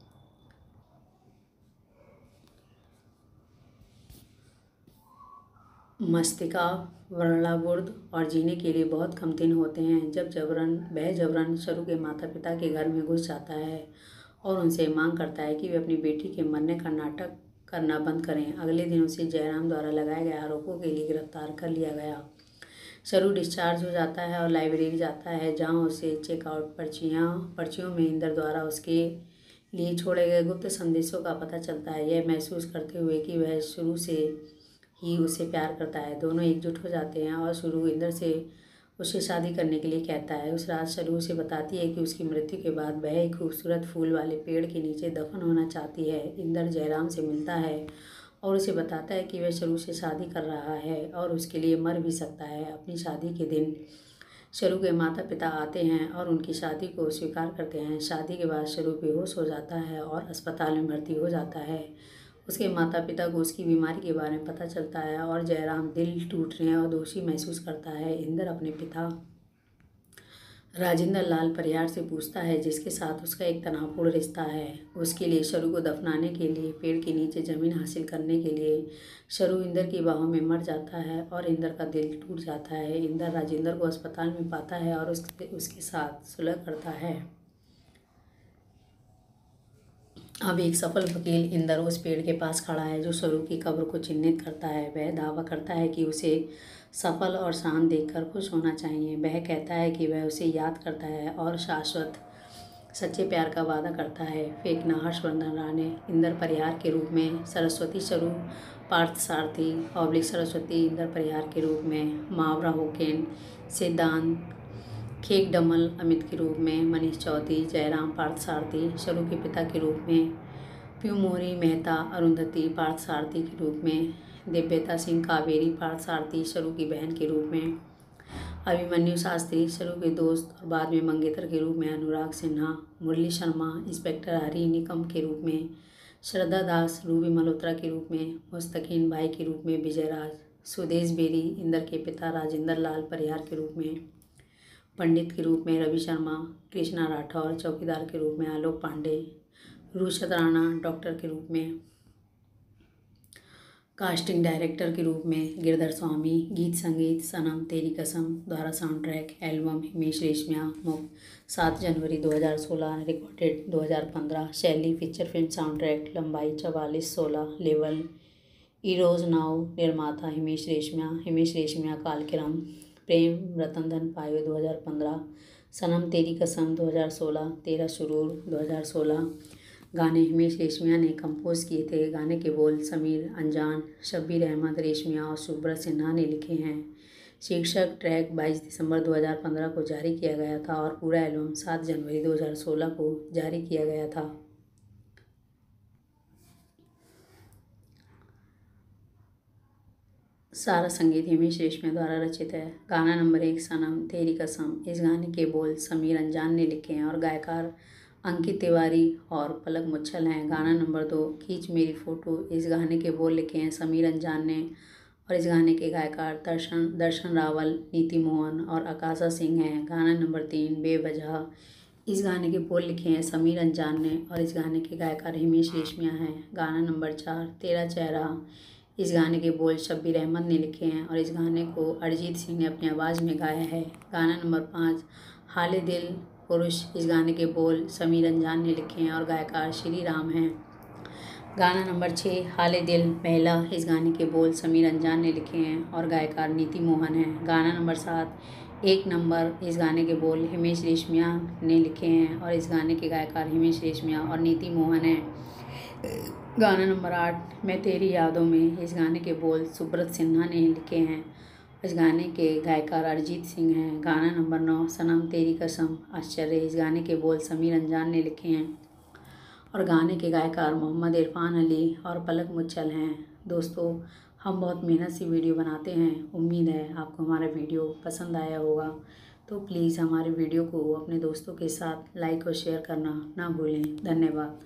मस्तिका वर्णार्बुद और जीने के लिए बहुत कम दिन होते हैं जब वह जबरन शरू के माता पिता के घर में घुस जाता है और उनसे मांग करता है कि वे अपनी बेटी के मरने का नाटक करना बंद करें। अगले दिन उसे जयराम द्वारा लगाए गए आरोपों के लिए गिरफ्तार कर लिया गया। शरू डिस्चार्ज हो जाता है और लाइब्रेरी जाता है जहाँ उसे चेकआउट पर्चियों में इंदर द्वारा उसके लिए छोड़े गए गुप्त संदेशों का पता चलता है। यह महसूस करते हुए कि वह शुरू से ही उसे प्यार करता है, दोनों एकजुट हो जाते हैं और शुरू इंदर से उससे शादी करने के लिए कहता है। उस रात शरू उसे बताती है कि उसकी मृत्यु के बाद वह एक खूबसूरत फूल वाले पेड़ के नीचे दफन होना चाहती है। इंदर जयराम से मिलता है और उसे बताता है कि वह शरू से शादी कर रहा है और उसके लिए मर भी सकता है। अपनी शादी के दिन शरू के माता पिता आते हैं और उनकी शादी को स्वीकार करते हैं। शादी के बाद शरू बेहोश हो जाता है और अस्पताल में भर्ती हो जाता है। उसके माता पिता को उसकी बीमारी के बारे में पता चलता है और जयराम दिल टूटने और दोषी महसूस करता है। इंदर अपने पिता राजेंद्र लाल परिहार से पूछता है, जिसके साथ उसका एक तनावपूर्ण रिश्ता है। उसके लिए शरू को दफनाने के लिए पेड़ के नीचे ज़मीन हासिल करने के लिए शरू इंदर की बाहों में मर जाता है और इंदर का दिल टूट जाता है। इंदर राजेंद्र को अस्पताल में पाता है और उसके साथ सुलह करता है। अब एक सफल वकील इंदर उस पेड़ के पास खड़ा है जो शरू की कब्र को चिन्हित करता है। वह दावा करता है कि उसे सफल और शांत देखकर खुश होना चाहिए। वह कहता है कि वह उसे याद करता है और शाश्वत सच्चे प्यार का वादा करता है। फेंकना हर्षवर्धन राणे इंदर परिहार के रूप में, सरस्वती शरू पार्थसारथी ऑब्लिक सरस्वती इंदर परिहार के रूप में, मावरा होकेन सिद्धांत खेक डमल अमित के रूप में, मनीष चौधरी जयराम पार्थसारथी शरू के पिता के रूप में, प्यूमोरी मेहता अरुंधति पार्थसारथी के रूप में, दिव्यता सिंह कावेरी पार्थसारथी शरू की बहन के रूप में, अभिमन्यु शास्त्री शरू के दोस्त और बाद में मंगेतर के रूप में, अनुराग सिन्हा, मुरली शर्मा इंस्पेक्टर हरि निकम के रूप में, श्रद्धा दास रूबी मल्होत्रा के रूप में, मुस्तकीन भाई के रूप में विजयराज, सुदेश बेरी इंदर के पिता राजेंद्र लाल परिहार के रूप में, पंडित के रूप में रवि शर्मा, कृष्णा राठौर चौकीदार के रूप में, आलोक पांडे, रुशद राणा डॉक्टर के रूप में, कास्टिंग डायरेक्टर के रूप में गिरधर स्वामी, गीत संगीत सनम तेरी कसम द्वारा sound track album Himesh Reshammiya मुक्त 7 जनवरी 2016 रिकॉर्डेड 2015 शैली फीचर फिल्म साउंड ट्रैक लंबाई 44-16 लेवल इरोज नाउ निर्माता हिमेश रेशमिया कालकिरम प्रेम रतन धन पायो 2015 सनम तेरी कसम 2016 तेरा सुरूर 2016 गाने हिमेश रेशमिया ने कंपोज किए थे। गाने के बोल समीर अंजान, शब्बीर अहमद रेशमिया और सुब्रत सिन्हा ने लिखे हैं। शीर्षक ट्रैक 22 दिसंबर 2015 को जारी किया गया था और पूरा एल्बम 7 जनवरी 2016 को जारी किया गया था। सारा संगीत हिमेश रेशमिया द्वारा रचित है। गाना नंबर 1 सनम तेरी कसम। इस गाने के बोल समीर अंजान ने लिखे हैं और गायकार अंकित तिवारी और पलक मुच्छल हैं। गाना नंबर 2 खींच मेरी फ़ोटो। इस गाने के बोल लिखे हैं समीर अंजान ने और इस गाने के गायकार दर्शन रावल, नीति मोहन और आकाशा सिंह हैं। गाना नंबर 3 बेवजह। इस गाने के बोल लिखे हैं समीर अंजान ने और इस गाने के गायकार हिमेश रेशमिया हैं। गाना नंबर 4 तेरा चेहरा। इस गाने के बोल शब्बीर अहमद ने लिखे हैं और इस गाने को अरिजीत सिंह ने अपनी आवाज़ में गाया है। गाना नंबर 5 हाले दिल पुरुष। इस गाने के बोल समीर अंजान ने लिखे हैं और गायकार श्री राम हैं। गाना नंबर 6 हाले दिल महिला। इस गाने के बोल समीर अंजान ने लिखे हैं और गायकार नीति मोहन हैं। गाना नंबर 7 एक नंबर। इस गाने के बोल हिमेश रेशमिया ने लिखे हैं और इस गाने के गायकार हिमेश रेशमिया और नीति मोहन हैं। गाना नंबर 8 मैं तेरी यादों में। इस गाने के बोल सुब्रत सिन्हा ने लिखे हैं। इस गाने के गायकार अरिजीत सिंह हैं। गाना नंबर 9 सनम तेरी कसम आश्चर्य। इस गाने के बोल समीर अंजान ने लिखे हैं और गाने के गायकार मोहम्मद इरफान अली और पलक मुच्छल हैं। दोस्तों, हम बहुत मेहनत से वीडियो बनाते हैं। उम्मीद है आपको हमारा वीडियो पसंद आया होगा। तो प्लीज़ हमारे वीडियो को अपने दोस्तों के साथ लाइक और शेयर करना ना भूलें। धन्यवाद।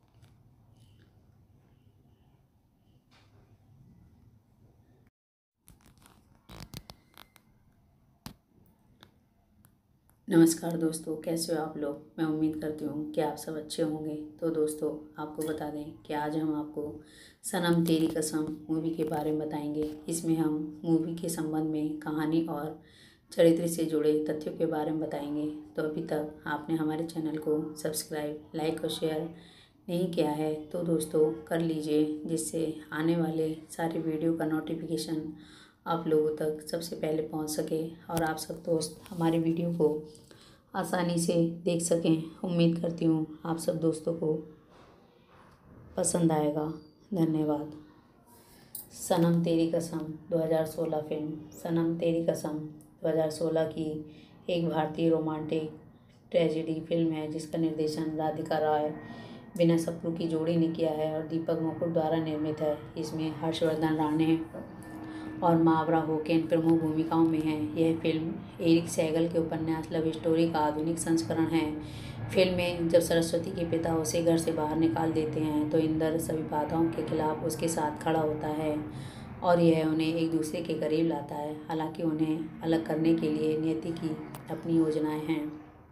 नमस्कार दोस्तों, कैसे हो आप लोग। मैं उम्मीद करती हूँ कि आप सब अच्छे होंगे। तो दोस्तों, आपको बता दें कि आज हम आपको सनम तेरी कसम मूवी के बारे में बताएंगे। इसमें हम मूवी के संबंध में कहानी और चरित्र से जुड़े तथ्यों के बारे में बताएंगे। तो अभी तक आपने हमारे चैनल को सब्सक्राइब, लाइक और शेयर नहीं किया है तो दोस्तों कर लीजिए, जिससे आने वाले सारे वीडियो का नोटिफिकेशन आप लोगों तक सबसे पहले पहुंच सके और आप सब दोस्त हमारे वीडियो को आसानी से देख सकें। उम्मीद करती हूँ आप सब दोस्तों को पसंद आएगा। धन्यवाद। सनम तेरी कसम 2016 फिल्म सनम तेरी कसम 2016 की एक भारतीय रोमांटिक ट्रेजेडी फिल्म है जिसका निर्देशन राधिका रॉय बिना सप्रू की जोड़ी ने किया है और दीपक मुकुट द्वारा निर्मित है। इसमें हर्षवर्धन राणे और मावरा होकेन प्रमुख भूमिकाओं में हैं। यह फिल्म एरिक सैगल के उपन्यास लव स्टोरी का आधुनिक संस्करण है। फिल्म में जब सरस्वती के पिता उसे घर से बाहर निकाल देते हैं तो इंदर सभी बाधाओं के खिलाफ उसके साथ खड़ा होता है और यह उन्हें एक दूसरे के करीब लाता है। हालांकि उन्हें अलग करने के लिए नियति की अपनी योजनाएं हैं।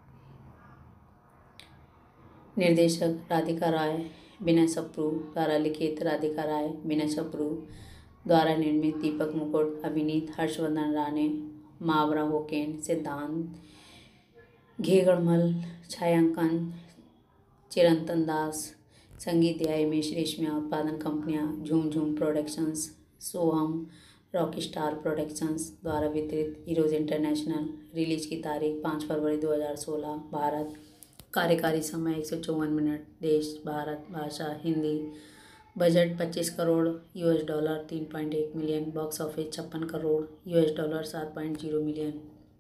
निर्देशक राधिका राय बिना सप्रू द्वारा लिखित, राधिका राय बिना सप्रू द्वारा निर्मित, दीपक मुकुट अभिनीत, हर्षवर्धन राणे, मावरा होकेन, सिद्धांत घेगड़मल, छायांकन चिरंतन दास, संगीत दिया हिमेश रेशमिया, उत्पादन कंपनियां झूम झूम प्रोडक्शंस, सोहम रॉकस्टार प्रोडक्शंस द्वारा वितरित, हीरोज इंटरनेशनल। रिलीज की तारीख 5 फरवरी 2016, भारत। कार्यकारी समय 154 मिनट। देश भारत। भाषा Hindi. Budget $25 crore $, 3.1 million. Box office $56 crore $, 7.0 million.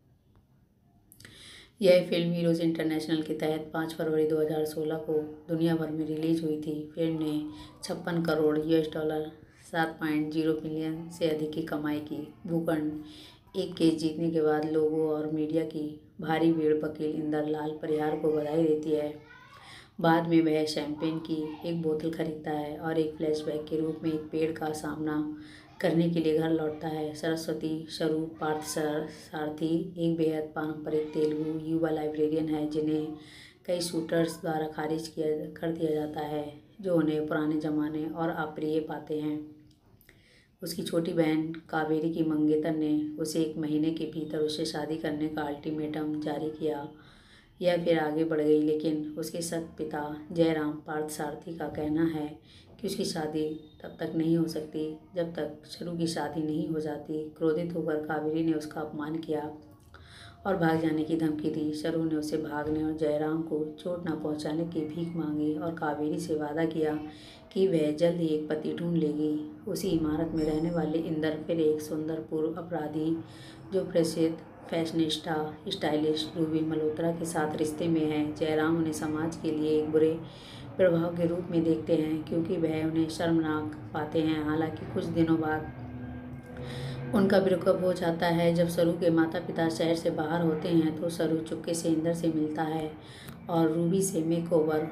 यह फिल्म हीरोज इंटरनेशनल के तहत 5 फरवरी 2016 को दुनिया भर में रिलीज हुई थी। फिल्म ने $56 करोड़ $, 7.0 मिलियन से अधिक की कमाई की। भूखंड। एक केस जीतने के बाद लोगों और मीडिया की भारी भीड़ वकील इंदर लाल परिहार को बधाई देती है। बाद में वह शैंपेन की एक बोतल खरीदता है और एक फ्लैशबैक के रूप में एक पेड़ का सामना करने के लिए घर लौटता है। सरस्वती स्वरूप पार्थसारथी एक बेहद पारंपरिक तेलुगु युवा लाइब्रेरियन है जिन्हें कई शूटर्स द्वारा खारिज कर दिया जाता है जो उन्हें पुराने ज़माने और अप्रिय पाते हैं। उसकी छोटी बहन कावेरी की मंगेतर ने उसे 1 महीने के भीतर उससे शादी करने का अल्टीमेटम जारी किया। यह फिर आगे बढ़ गई, लेकिन उसके सत पिता जयराम पार्थसारथी का कहना है कि उसकी शादी तब तक नहीं हो सकती जब तक शरू की शादी नहीं हो जाती। क्रोधित होकर कावेरी ने उसका अपमान किया और भाग जाने की धमकी दी। शरू ने उसे भागने और जयराम को चोट न पहुंचाने की भीख मांगी और कावेरी से वादा किया कि वह जल्द ही एक पति ढूंढ लेगी। उसी इमारत में रहने वाले इंदर फिर एक सुंदर पूर्व अपराधी जो प्रसिद्ध फैशनिस्टा स्टाइलिस्ट रूबी मल्होत्रा के साथ रिश्ते में है। जयराम उन्हें समाज के लिए एक बुरे प्रभाव के रूप में देखते हैं क्योंकि वह उन्हें शर्मनाक पाते हैं। हालांकि कुछ दिनों बाद उनका ब्रेकअप हो जाता है। जब सरू के माता पिता शहर से बाहर होते हैं तो सरू चुपके से इंदर से मिलता है और रूबी से मेकओवर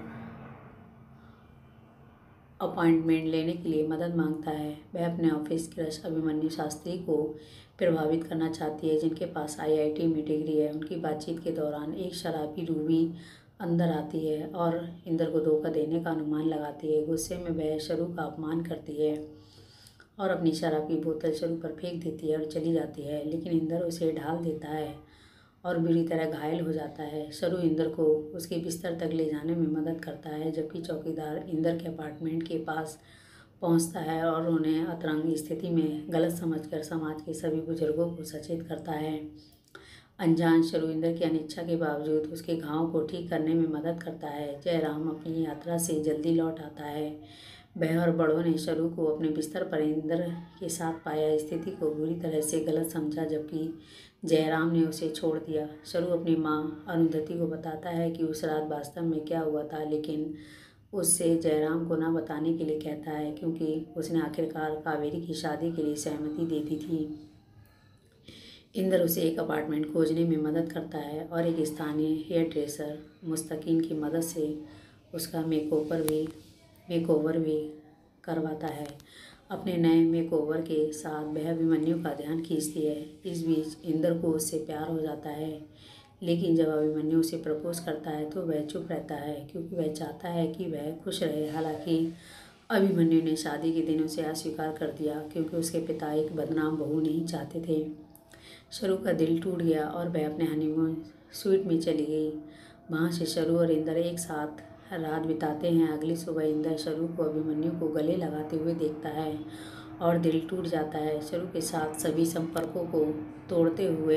अपॉइंटमेंट लेने के लिए मदद मांगता है। वह अपने ऑफिस क्रश अभिमन्यु शास्त्री को प्रभावित करना चाहती है जिनके पास IIT में डिग्री है। उनकी बातचीत के दौरान एक शराबी रूबी अंदर आती है और इंदर को धोखा देने का अनुमान लगाती है। गुस्से में वह शरू का अपमान करती है और अपनी शराब की बोतल शरू पर फेंक देती है और चली जाती है, लेकिन इंदर उसे ढाल देता है और बुरी तरह घायल हो जाता है। शरू इंदर को उसके बिस्तर तक ले जाने में मदद करता है जबकि चौकीदार इंदर के अपार्टमेंट के पास पहुंचता है और उन्हें अतरंग स्थिति में गलत समझकर समाज के सभी बुजुर्गों को सचेत करता है। अनजान शरू इंदर की अनिच्छा के बावजूद उसके घाव को ठीक करने में मदद करता है। जयराम अपनी यात्रा से जल्दी लौट आता है। वह और बड़ों ने शरू को अपने बिस्तर पर इंदर के साथ पाया। स्थिति को बुरी तरह से गलत समझा जबकि जयराम ने उसे छोड़ दिया। शरू अपनी मां अरुंधति को बताता है कि उस रात वास्तव में क्या हुआ था, लेकिन उससे जयराम को ना बताने के लिए कहता है क्योंकि उसने आखिरकार कावेरी की शादी के लिए सहमति दे दी थी। इंदर उसे एक अपार्टमेंट खोजने में मदद करता है और एक स्थानीय हेयर ड्रेसर मुस्तकीन की मदद से उसका मेकओवर भी करवाता है। अपने नए मेकओवर के साथ वह अभिमन्यु का ध्यान खींचती है। इस बीच इंदर को उससे प्यार हो जाता है, लेकिन जब अभिमन्यु उसे प्रपोज करता है तो वह चुप रहता है क्योंकि वह चाहता है कि वह खुश रहे। हालांकि अभिमन्यु ने शादी के दिन उसे अस्वीकार कर दिया क्योंकि उसके पिता एक बदनाम बहू नहीं चाहते थे। शरू का दिल टूट गया और वह अपने हनीमून स्वीट में चली गई। वहाँ से शरू और इंदर एक साथ रात बिताते हैं। अगली सुबह इंदर शरू को अभिमन्यु को गले लगाते हुए देखता है और दिल टूट जाता है। शरू के साथ सभी संपर्कों को तोड़ते हुए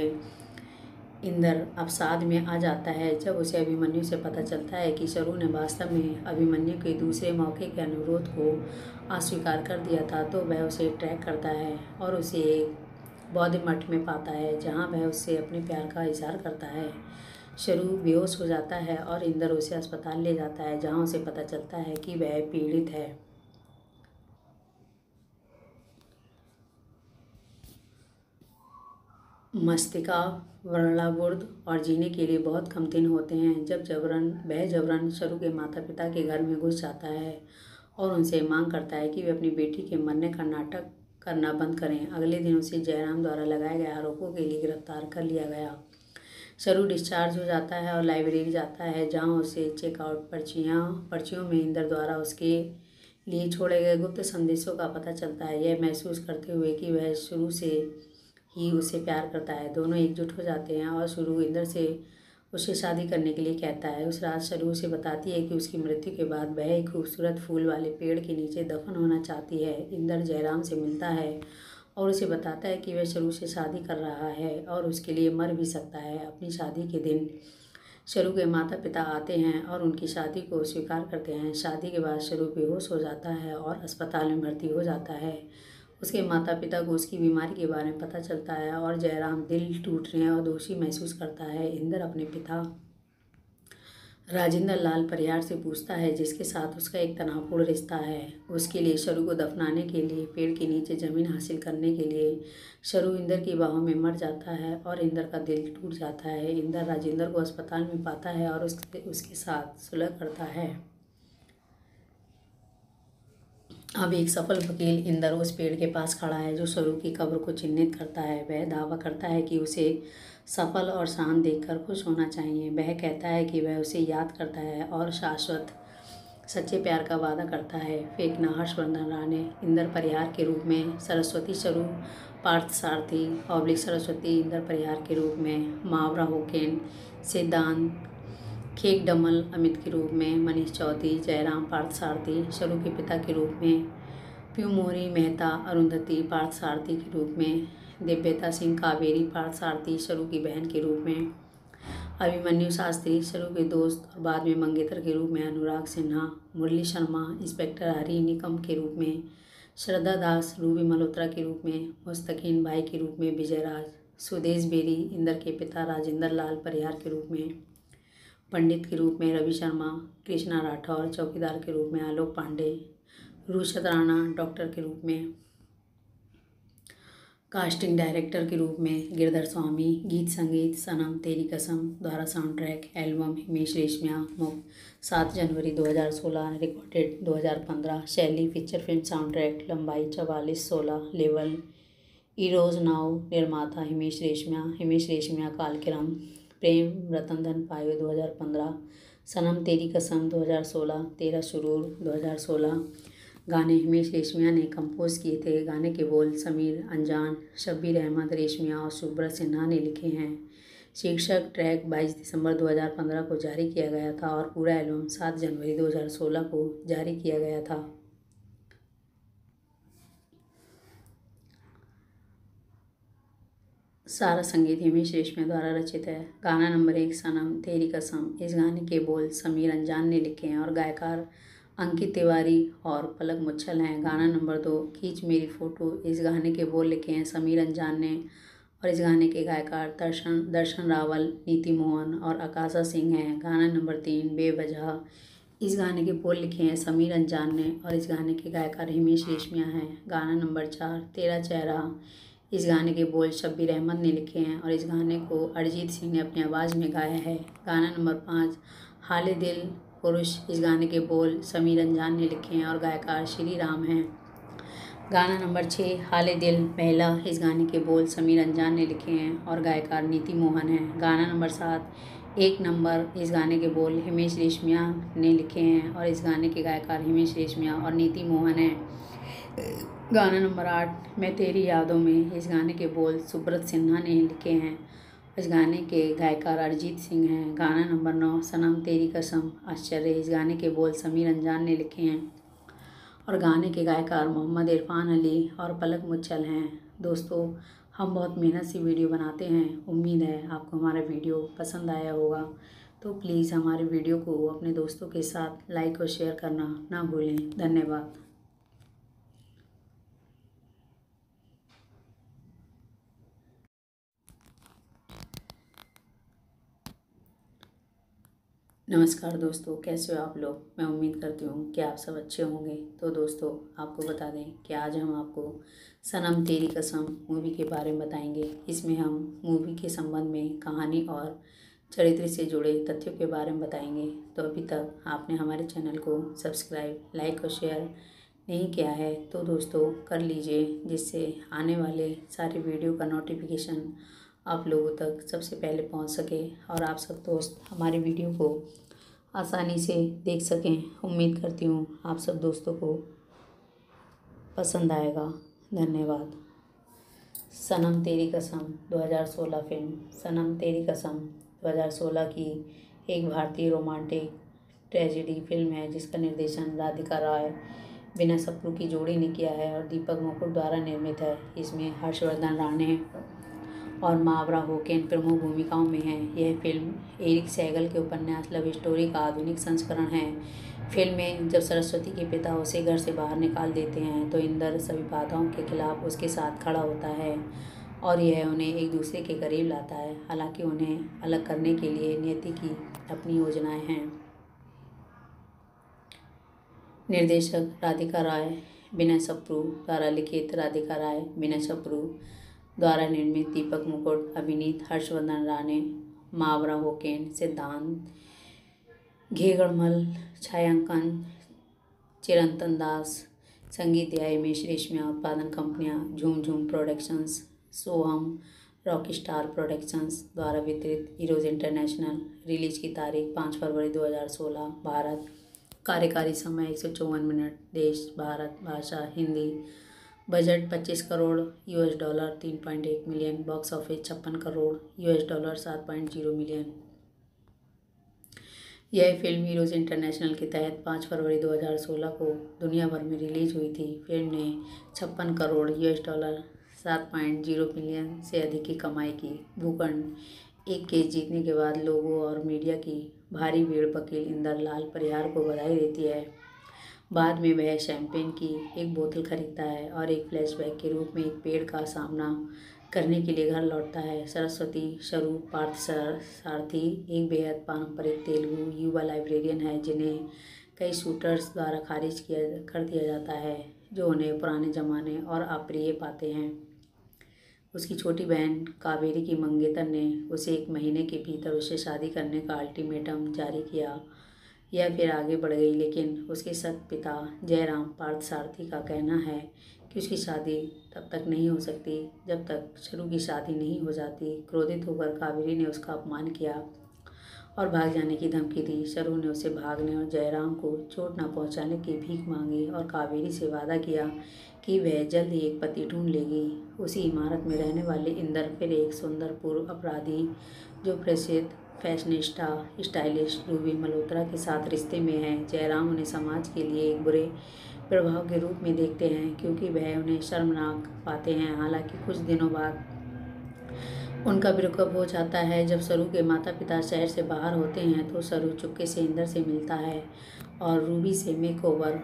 इंदर अवसाद में आ जाता है। जब उसे अभिमन्यु से पता चलता है कि शरू ने वास्तव में अभिमन्यु के दूसरे मौके के अनुरोध को अस्वीकार कर दिया था तो वह उसे ट्रैक करता है और उसे एक बौद्ध मठ में पाता है, जहाँ वह उससे अपने प्यार का इजहार करता है। शरू बेहोश हो जाता है और इंदर उसे अस्पताल ले जाता है, जहाँ उसे पता चलता है कि वह पीड़ित है। मस्तिका, वर्णार्बुद और जीने के लिए बहुत कम दिन होते हैं जब वह जबरन शरू के माता पिता के घर में घुस जाता है और उनसे मांग करता है कि वे अपनी बेटी के मरने का नाटक करना बंद करें। अगले दिन उसे जयराम द्वारा लगाए गए आरोपों के लिए गिरफ्तार कर लिया गया। शरू डिस्चार्ज हो जाता है और लाइब्रेरी जाता है, जहाँ उसे चेकआउट पर्चियों में इंदर द्वारा उसके लिए छोड़े गए गुप्त संदेशों का पता चलता है। यह महसूस करते हुए कि वह शुरू से ही उसे प्यार करता है, दोनों एकजुट हो जाते हैं और शुरू इंदर से उससे शादी करने के लिए कहता है। उस रात शरू उसे बताती है कि उसकी मृत्यु के बाद वह एक खूबसूरत फूल वाले पेड़ के नीचे दफन होना चाहती है। इंदर जयराम से मिलता है और उसे बताता है कि वह शरू से शादी कर रहा है और उसके लिए मर भी सकता है। अपनी शादी के दिन शरू के माता पिता आते हैं और उनकी शादी को स्वीकार करते हैं। शादी के बाद शरू बेहोश हो जाता है और अस्पताल में भर्ती हो जाता है। उसके माता पिता को उसकी बीमारी के बारे में पता चलता है और जयराम दिल टूटने और दोषी महसूस करता है। इंदर अपने पिता राजेंद्र लाल परिहार से पूछता है, जिसके साथ उसका एक तनावपूर्ण रिश्ता है। उसके लिए शरू को दफनाने के लिए पेड़ के नीचे ज़मीन हासिल करने के लिए शरू इंदर की बाहों में मर जाता है और इंदर का दिल टूट जाता है। इंदर राजेंद्र को अस्पताल में पाता है और उसके साथ सुलह करता है। अब एक सफल वकील इंदर उस पेड़ के पास खड़ा है जो शरू की कब्र को चिन्हित करता है। वह दावा करता है कि उसे सफल और शांत देखकर खुश होना चाहिए। वह कहता है कि वह उसे याद करता है और शाश्वत सच्चे प्यार का वादा करता है। फेंकना हर्षवर्धन राणे इंदर परिहार के रूप में, सरस्वती शरू पार्थसारथी सरस्वती इंदर परिहार के रूप में, मावरा होकेन सिद्धांत खेक डमल अमित के रूप में, मनीष चौधरी जयराम पार्थसारथी शरू के पिता के रूप में, प्यूमोरी मेहता अरुंधति पार्थसारथी के रूप में, दिव्यता सिंह कावेरी पार्थसारथी शरू की बहन के रूप में, अभिमन्यु शास्त्री शरू के दोस्त और बाद में मंगेतर के रूप में अनुराग सिन्हा, मुरली शर्मा इंस्पेक्टर हरि निकम के रूप में, श्रद्धा दास रूबी मल्होत्रा के रूप में, मुस्तकीन भाई के रूप में विजयराज, सुदेश बेरी इंदर के पिता राजेंद्र लाल परिहार के रूप में, पंडित के रूप में रवि शर्मा, कृष्णा राठौर चौकीदार के रूप में आलोक पांडे, रुशद राणा डॉक्टर के रूप में, कास्टिंग डायरेक्टर के रूप में गिरधर स्वामी, गीत संगीत सनम तेरी कसम द्वारा sound track album Himesh Reshammiya मुक्त 7 जनवरी 2016 रिकॉर्डेड 2015 शैली फीचर फिल्म साउंड ट्रैक लंबाई 44-16 लेवल इरोज नाउ निर्माता हिमेश रेशमिया कालकिरम प्रेम रतन धन पायो 2015 सनम तेरी कसम 2016 तेरा शुरूर 2016 गाने हिमेश रेशमिया ने कंपोज किए थे। गाने के बोल समीर अंजान, शब्बीर अहमद रेशमिया और सुब्रत सिन्हा ने लिखे हैं। शीर्षक ट्रैक 22 दिसंबर 2015 को जारी किया गया था और पूरा एल्बम 7 जनवरी 2016 को जारी किया गया था। सारा संगीत हिमेश रेशमिया द्वारा रचित है। गाना नंबर 1 सनम तेरी कसम। इस गाने के बोल समीर अंजान ने लिखे हैं और गायकार अंकित तिवारी और पलक मुच्छल हैं। गाना नंबर 2 खींच मेरी फ़ोटो। इस गाने के बोल लिखे हैं समीर अंजान ने और इस गाने के गायकार दर्शन रावल, नीति मोहन और आकाशा सिंह हैं। गाना नंबर 3 बेवजह। इस गाने के बोल लिखे हैं समीर अंजान ने और इस गाने के गायकार हिमेश रेशमिया हैं। गाना नंबर 4 तेरा चेहरा। इस गाने के बोल शब्बीर अहमद ने लिखे हैं और इस गाने को अरिजीत सिंह ने अपनी आवाज़ में गाया है। गाना नंबर 5 हाले दिल पुरुष। इस गाने के बोल समीर अंजान ने लिखे हैं और गायकार श्री राम हैं। गाना नंबर 6 हाले दिल महिला। इस गाने के बोल समीर अंजान ने लिखे हैं और गायकार नीति मोहन हैं। गाना नंबर 7 एक नंबर। इस गाने के बोल हिमेश रेशमिया ने लिखे हैं और इस गाने के गायकार हिमेश रेशमिया और नीति मोहन हैं। गाना नंबर 8 मैं तेरी यादों में। इस गाने के बोल सुब्रत सिन्हा ने लिखे हैं। इस गाने के गायकार अरिजीत सिंह हैं। गाना नंबर 9 सनम तेरी कसम आश्चर्य। इस गाने के बोल समीर अंजान ने लिखे हैं और गाने के गायकार मोहम्मद इरफान अली और पलक मुच्छल हैं। दोस्तों, हम बहुत मेहनत से वीडियो बनाते हैं। उम्मीद है आपको हमारा वीडियो पसंद आया होगा। तो प्लीज़ हमारे वीडियो को अपने दोस्तों के साथ लाइक और शेयर करना ना भूलें। धन्यवाद। नमस्कार दोस्तों, कैसे हो आप लोग। मैं उम्मीद करती हूँ कि आप सब अच्छे होंगे। तो दोस्तों, आपको बता दें कि आज हम आपको सनम तेरी कसम मूवी के बारे में बताएंगे। इसमें हम मूवी के संबंध में कहानी और चरित्र से जुड़े तथ्यों के बारे में बताएंगे। तो अभी तक आपने हमारे चैनल को सब्सक्राइब, लाइक और शेयर नहीं किया है तो दोस्तों कर लीजिए, जिससे आने वाले सारे वीडियो का नोटिफिकेशन आप लोगों तक सबसे पहले पहुंच सके और आप सब दोस्त हमारी वीडियो को आसानी से देख सकें। उम्मीद करती हूँ आप सब दोस्तों को पसंद आएगा। धन्यवाद। सनम तेरी कसम 2016 फिल्म सनम तेरी कसम 2016 की एक भारतीय रोमांटिक ट्रेजेडी फिल्म है, जिसका निर्देशन राधिका रॉय बिना सप्रू की जोड़ी ने किया है और दीपक मुकुट द्वारा निर्मित है। इसमें हर्षवर्धन राणे और मावरा होकेन प्रमुख भूमिकाओं में हैं। यह फिल्म एरिक सैगल के उपन्यास लव स्टोरी का आधुनिक संस्करण है। फिल्म में जब सरस्वती के पिता उसे घर से बाहर निकाल देते हैं तो इंदर सभी बाधाओं के खिलाफ उसके साथ खड़ा होता है और यह उन्हें एक दूसरे के करीब लाता है। हालांकि उन्हें अलग करने के लिए नियति की अपनी योजनाएं हैं। निर्देशक राधिका राय, विनय सप्रू द्वारा लिखित, राधिका राय, विनय सप्रू द्वारा निर्मित, दीपक मुकुट अभिनीत, हर्षवर्धन राणे, मावरा होकेन, सिद्धांत घेगड़मल, छायांकन चिरंतन दास, संगीत या हिमेश रेशमिया, उत्पादन कंपनियां झूम झूम प्रोडक्शंस, सोहम रॉकस्टार प्रोडक्शंस द्वारा वितरित, इरोज इंटरनेशनल। रिलीज की तारीख 5 फरवरी 2016, भारत। कार्यकारी समय 154 मिनट। देश भारत। भाषा Hindi. Budget 25 crore $, 3.1 million. Box office 56 crore $, 7.0 million. यह फिल्म हीरोज इंटरनेशनल के तहत 5 फरवरी 2016 को दुनिया भर में रिलीज हुई थी। फिल्म ने 56 करोड़ $, 7.0 मिलियन से अधिक की कमाई की। भूखंड एक केस जीतने के बाद लोगों और मीडिया की भारी भीड़ वकील इंदर लाल परिहार को बधाई देती है। बाद में वह शैंपेन की एक बोतल खरीदता है और एक फ्लैशबैक के रूप में एक पेड़ का सामना करने के लिए घर लौटता है। सरस्वती स्वरूप पार्थसारथी एक बेहद पारंपरिक तेलुगु युवा लाइब्रेरियन है, जिन्हें कई शूटर्स द्वारा खारिज कर दिया जाता है, जो उन्हें पुराने ज़माने और अप्रिय पाते हैं। उसकी छोटी बहन कावेरी की मंगेतर ने उसे 1 महीने के भीतर उससे शादी करने का अल्टीमेटम जारी किया। यह फिर आगे बढ़ गई, लेकिन उसके सत पिता जयराम पार्थसारथी का कहना है कि उसकी शादी तब तक नहीं हो सकती जब तक शरू की शादी नहीं हो जाती। क्रोधित होकर कावेरी ने उसका अपमान किया और भाग जाने की धमकी दी। शरू ने उसे भागने और जयराम को चोट न पहुंचाने की भीख मांगी और कावेरी से वादा किया कि वह जल्द ही एक पति ढूंढ लेगी। उसी इमारत में रहने वाले इंदर फिर एक सुंदर पूर्व अपराधी जो प्रसिद्ध फैशनिस्टा स्टाइलिस्ट रूबी मल्होत्रा के साथ रिश्ते में है। जयराम उन्हें समाज के लिए एक बुरे प्रभाव के रूप में देखते हैं क्योंकि वह उन्हें शर्मनाक पाते हैं। हालांकि कुछ दिनों बाद उनका ब्रेकअप हो जाता है। जब सरू के माता पिता शहर से बाहर होते हैं तो सरू चुपके से इंदर से मिलता है और रूबी से मेकओवर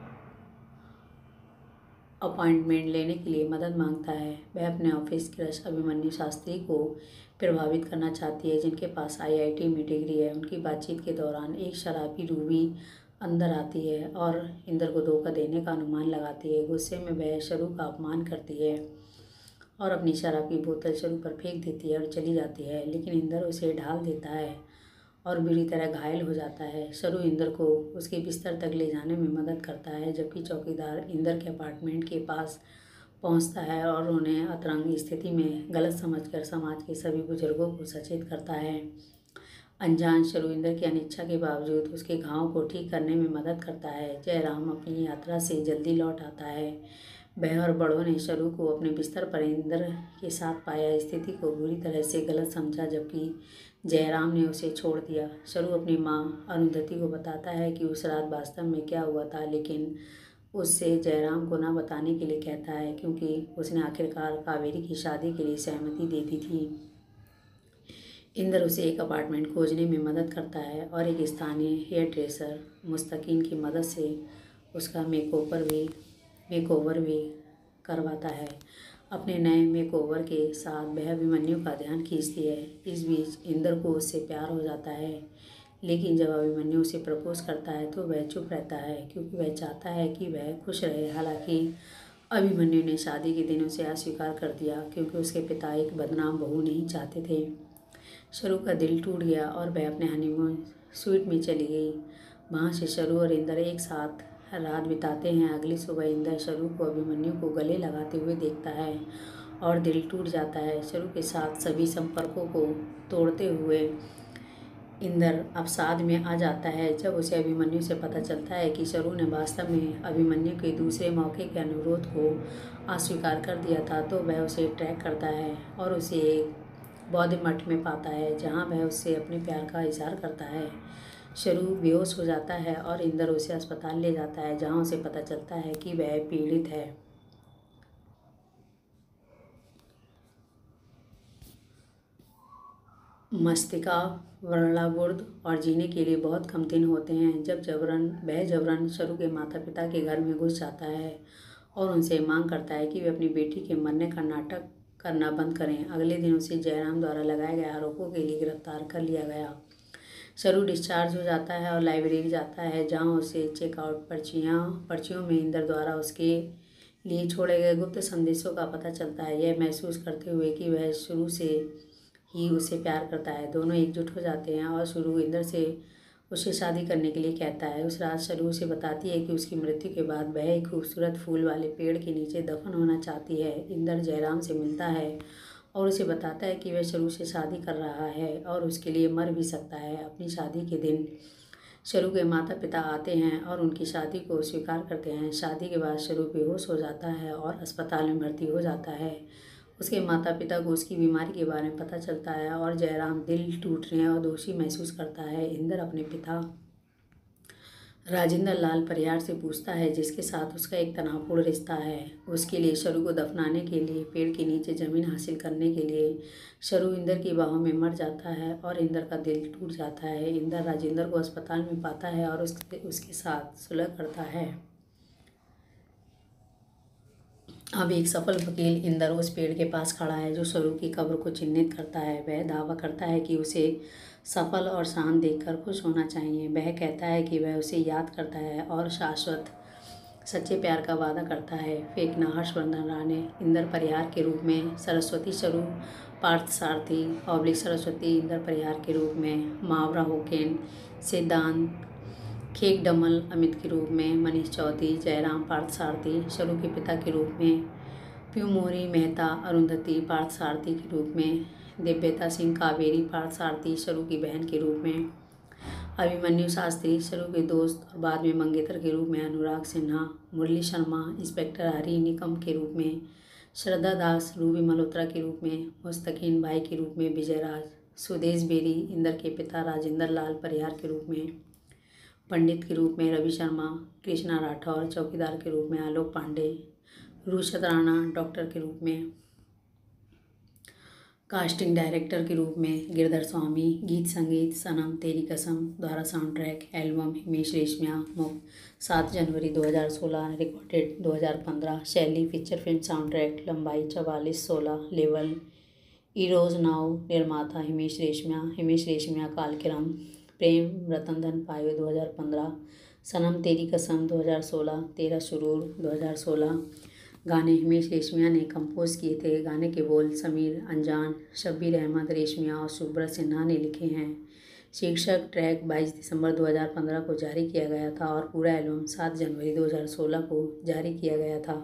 अपॉइंटमेंट लेने के लिए मदद मांगता है। वह अपने ऑफिस क्रश अभिमन्यु शास्त्री को प्रभावित करना चाहती है, जिनके पास IIT में डिग्री है। उनकी बातचीत के दौरान एक शराबी रूबी अंदर आती है और इंदर को धोखा देने का अनुमान लगाती है। गुस्से में वह शरू का अपमान करती है और अपनी शराब की बोतल शरू पर फेंक देती है और चली जाती है, लेकिन इंदर उसे ढाल देता है और बुरी तरह घायल हो जाता है। शरू इंदर को उसके बिस्तर तक ले जाने में मदद करता है, जबकि चौकीदार इंदर के अपार्टमेंट के पास पहुंचता है और उन्हें अतरंग स्थिति में गलत समझकर समाज के सभी बुजुर्गों को सचेत करता है। अनजान शरू इंदर की अनिच्छा के बावजूद उसके घाव को ठीक करने में मदद करता है। जयराम अपनी यात्रा से जल्दी लौट आता है। वह और बड़ों ने शरू को अपने बिस्तर पर इंदर के साथ पाया। स्थिति को बुरी तरह से गलत समझा, जबकि जयराम ने उसे छोड़ दिया। शरू अपनी मां अरुंधति को बताता है कि उस रात वास्तव में क्या हुआ था, लेकिन उससे जयराम को ना बताने के लिए कहता है क्योंकि उसने आखिरकार कावेरी की शादी के लिए सहमति दे दी थी। इंदर उसे एक अपार्टमेंट खोजने में मदद करता है और एक स्थानीय हेयर ड्रेसर मुस्तकीन की मदद से उसका मेकओवर भी करवाता है। अपने नए मेकओवर के साथ वह अभिमन्यु का ध्यान खींचती है। इस बीच इंदर को उससे प्यार हो जाता है, लेकिन जब अभिमन्यु उसे प्रपोज करता है तो वह चुप रहता है क्योंकि वह चाहता है कि वह खुश रहे। हालांकि अभिमन्यु ने शादी के दिन उसे अस्वीकार कर दिया क्योंकि उसके पिता एक बदनाम बहू नहीं चाहते थे। शरू का दिल टूट गया और वह अपने हनीमून स्वीट में चली गई। वहाँ से शरू और इंदर एक साथ रात बिताते हैं। अगली सुबह इंदर शरू को अभिमन्यु को गले लगाते हुए देखता है और दिल टूट जाता है। शरू के साथ सभी संपर्कों को तोड़ते हुए इंदर अवसाद में आ जाता है। जब उसे अभिमन्यु से पता चलता है कि शरू ने वास्तव में अभिमन्यु के दूसरे मौके के अनुरोध को अस्वीकार कर दिया था तो वह उसे ट्रैक करता है और उसे एक बौद्ध मठ में पाता है जहाँ वह उससे अपने प्यार का इजहार करता है। शरू बेहोश हो जाता है और इंदर उसे अस्पताल ले जाता है जहाँ उसे पता चलता है कि वह पीड़ित है। मस्तिष्का वर्णार्बुद और जीने के लिए बहुत कम दिन होते हैं जब वह जबरन शरू के माता पिता के घर में घुस जाता है और उनसे मांग करता है कि वे अपनी बेटी के मरने का नाटक करना बंद करें। अगले दिन उसे जयराम द्वारा लगाए गए आरोपों के लिए गिरफ्तार कर लिया गया। शरू डिस्चार्ज हो जाता है और लाइब्रेरी जाता है जहाँ उसे चेकआउट पर्चियों में इंदर द्वारा उसके लिए छोड़े गए गुप्त संदेशों का पता चलता है। यह महसूस करते हुए कि वह शुरू से ही उसे प्यार करता है, दोनों एकजुट हो जाते हैं और शुरू इंदर से उससे शादी करने के लिए कहता है। उस रात शरू उसे बताती है कि उसकी मृत्यु के बाद वह एक खूबसूरत फूल वाले पेड़ के नीचे दफन होना चाहती है। इंदर जयराम से मिलता है और उसे बताता है कि वह शरू से शादी कर रहा है और उसके लिए मर भी सकता है। अपनी शादी के दिन शरू के माता पिता आते हैं और उनकी शादी को स्वीकार करते हैं। शादी के बाद शरू बेहोश हो जाता है और अस्पताल में भर्ती हो जाता है। उसके माता पिता को उसकी बीमारी के बारे में पता चलता है और जयराम दिल टूटने और दोषी महसूस करता है। इंदर अपने पिता राजेंद्र लाल परिहार से पूछता है जिसके साथ उसका एक तनावपूर्ण रिश्ता है। उसके लिए शरू को दफनाने के लिए पेड़ के नीचे ज़मीन हासिल करने के लिए शरू इंदर की बाहों में मर जाता है और इंदर का दिल टूट जाता है। इंदर राजेंद्र को अस्पताल में पाता है और उसके साथ सुलह करता है। अब एक सफल वकील इंदर उस पेड़ के पास खड़ा है जो शरू की कब्र को चिन्हित करता है। वह दावा करता है कि उसे सफल और शांत देखकर खुश होना चाहिए। वह कहता है कि वह उसे याद करता है और शाश्वत सच्चे प्यार का वादा करता है। फेंकना हर्षवर्धन राणे इंदर परिहार के रूप में, सरस्वती शरू पार्थसारथी सरस्वती इंदर परिहार के रूप में, मावरा होकेन सिद्धांत खेक डमल अमित के रूप में, मनीष चौधरी जयराम पार्थसारथी शरू के पिता के रूप में, प्यूमोरी मेहता अरुंधति पार्थसारथी के रूप में, दिव्यता सिंह कावेरी पार्थसारथी शरू की बहन के रूप में, अभिमन्यु शास्त्री शरू के दोस्त और बाद में मंगेतर के रूप में, अनुराग सिन्हा, मुरली शर्मा इंस्पेक्टर हरि निकम के रूप में, श्रद्धा दास रूबी मल्होत्रा के रूप में, मुस्तकीन भाई के रूप में विजयराज, सुदेश बेरी इंदर के पिता राजेंद्र लाल परिहार के रूप में, पंडित के रूप में रवि शर्मा, कृष्णा राठौर चौकीदार के रूप में, आलोक पांडे, रुशद राणा डॉक्टर के रूप में, कास्टिंग डायरेक्टर के रूप में गिरधर स्वामी, गीत संगीत सनम तेरी कसम द्वारा sound track album Himesh Reshammiya मुक्त 7 जनवरी 2016 रिकॉर्डेड 2015 शैली फीचर फिल्म साउंड ट्रैक लंबाई 44-16 लेवल इरोज नाउ निर्माता हिमेश रेशमिया कालक्रम प्रेम रतन धन पायो 2015 सनम तेरी कसम 2016 तेरा सुरूर 2016 गाने हिमेश रेशमिया ने कंपोज किए थे। गाने के बोल समीर अंजान, शब्बीर अहमद रेशमिया और सुब्रत सिन्हा ने लिखे हैं। शीर्षक ट्रैक 22 दिसंबर 2015 को जारी किया गया था और पूरा एल्बम 7 जनवरी 2016 को जारी किया गया था।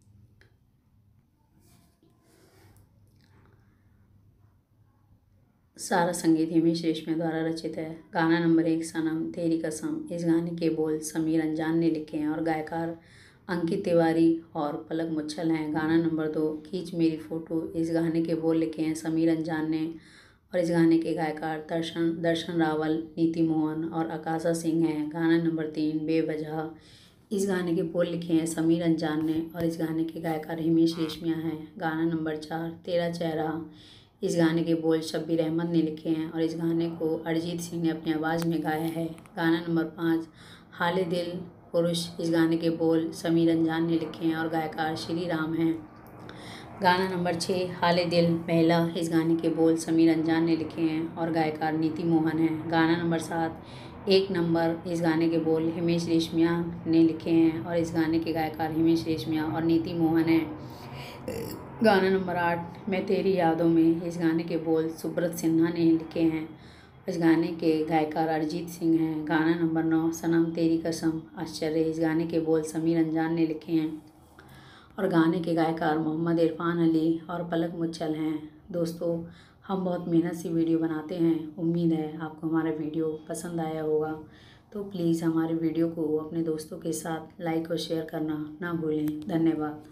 सारा संगीत हिमेश रेशमिया द्वारा रचित है। गाना नंबर 1 सनम तेरी कसम। इस गाने के बोल समीर अंजान ने लिखे हैं और गायकार अंकित तिवारी और पलक मुच्छल हैं। गाना नंबर 2 खींच मेरी फ़ोटो। इस गाने के बोल लिखे हैं समीर अंजान ने और इस गाने के गायकार दर्शन रावल, नीति मोहन और आकाशा सिंह हैं। गाना नंबर 3 बेवजह। इस गाने के बोल लिखे हैं समीर अंजान ने और इस गाने के गायकार हिमेश रेशमिया हैं। गाना नंबर 4 तेरा चेहरा। इस गाने के बोल शब्बीर अहमद ने लिखे हैं और इस गाने को अरिजीत सिंह ने अपनी आवाज़ में गाया है। गाना नंबर 5 हाले दिल पुरुष। इस गाने के बोल समीर अंजान ने लिखे हैं और गायकार श्री राम हैं। गाना नंबर 6 हाले दिल पहला। इस गाने के बोल समीर अंजान ने लिखे हैं और गायकार नीति मोहन है। गाना नंबर 7 एक नंबर। इस गाने के बोल हिमेश रेशमिया ने लिखे हैं और इस गाने के गायकार हिमेश रेशमिया और नीति मोहन हैं। गाना नंबर 8 मैं तेरी यादों में। इस गाने के बोल सुब्रत सिन्हा ने लिखे हैं। इस गाने के गायकार अरिजीत सिंह हैं। गाना नंबर 9 सनम तेरी कसम आश्चर्य। इस गाने के बोल समीर अंजान ने लिखे हैं और गाने के गायकार मोहम्मद इरफान अली और पलक मुच्छल हैं। दोस्तों, हम बहुत मेहनत से वीडियो बनाते हैं। उम्मीद है आपको हमारा वीडियो पसंद आया होगा। तो प्लीज़ हमारे वीडियो को अपने दोस्तों के साथ लाइक और शेयर करना ना भूलें। धन्यवाद।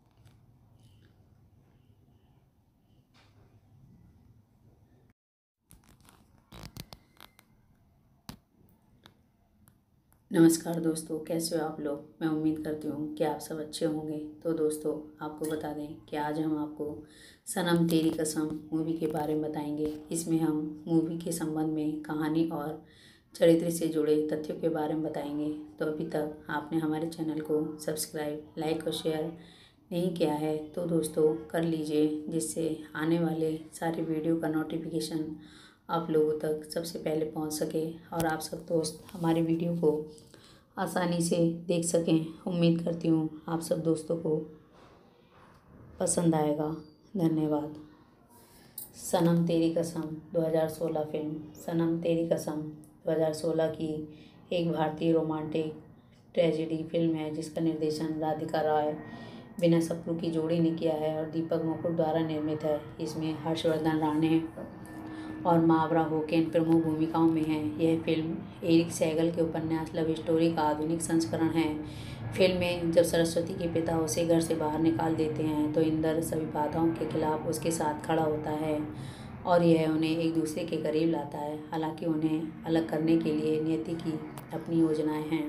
नमस्कार दोस्तों, कैसे हो आप लोग। मैं उम्मीद करती हूँ कि आप सब अच्छे होंगे। तो दोस्तों, आपको बता दें कि आज हम आपको सनम तेरी कसम मूवी के बारे में बताएंगे। इसमें हम मूवी के संबंध में कहानी और चरित्र से जुड़े तथ्यों के बारे में बताएंगे। तो अभी तक आपने हमारे चैनल को सब्सक्राइब, लाइक और शेयर नहीं किया है तो दोस्तों कर लीजिए, जिससे आने वाले सारे वीडियो का नोटिफिकेशन आप लोगों तक सबसे पहले पहुंच सके और आप सब दोस्त हमारे वीडियो को आसानी से देख सकें। उम्मीद करती हूँ आप सब दोस्तों को पसंद आएगा। धन्यवाद। सनम तेरी कसम 2016 फिल्म सनम तेरी कसम 2016 की एक भारतीय रोमांटिक ट्रेजेडी फिल्म है, जिसका निर्देशन राधिका रॉय बिना सप्रू की जोड़ी ने किया है और दीपक मुकुट द्वारा निर्मित है। इसमें हर्षवर्धन राणे और मावरा होकेन प्रमुख भूमिकाओं में हैं। यह फिल्म एरिक सैगल के उपन्यास लव स्टोरी का आधुनिक संस्करण है। फिल्म में जब सरस्वती के पिता उसे घर से बाहर निकाल देते हैं तो इंदर सभी बाधाओं के खिलाफ उसके साथ खड़ा होता है और यह उन्हें एक दूसरे के करीब लाता है। हालांकि उन्हें अलग करने के लिए नियति की अपनी योजनाएं हैं।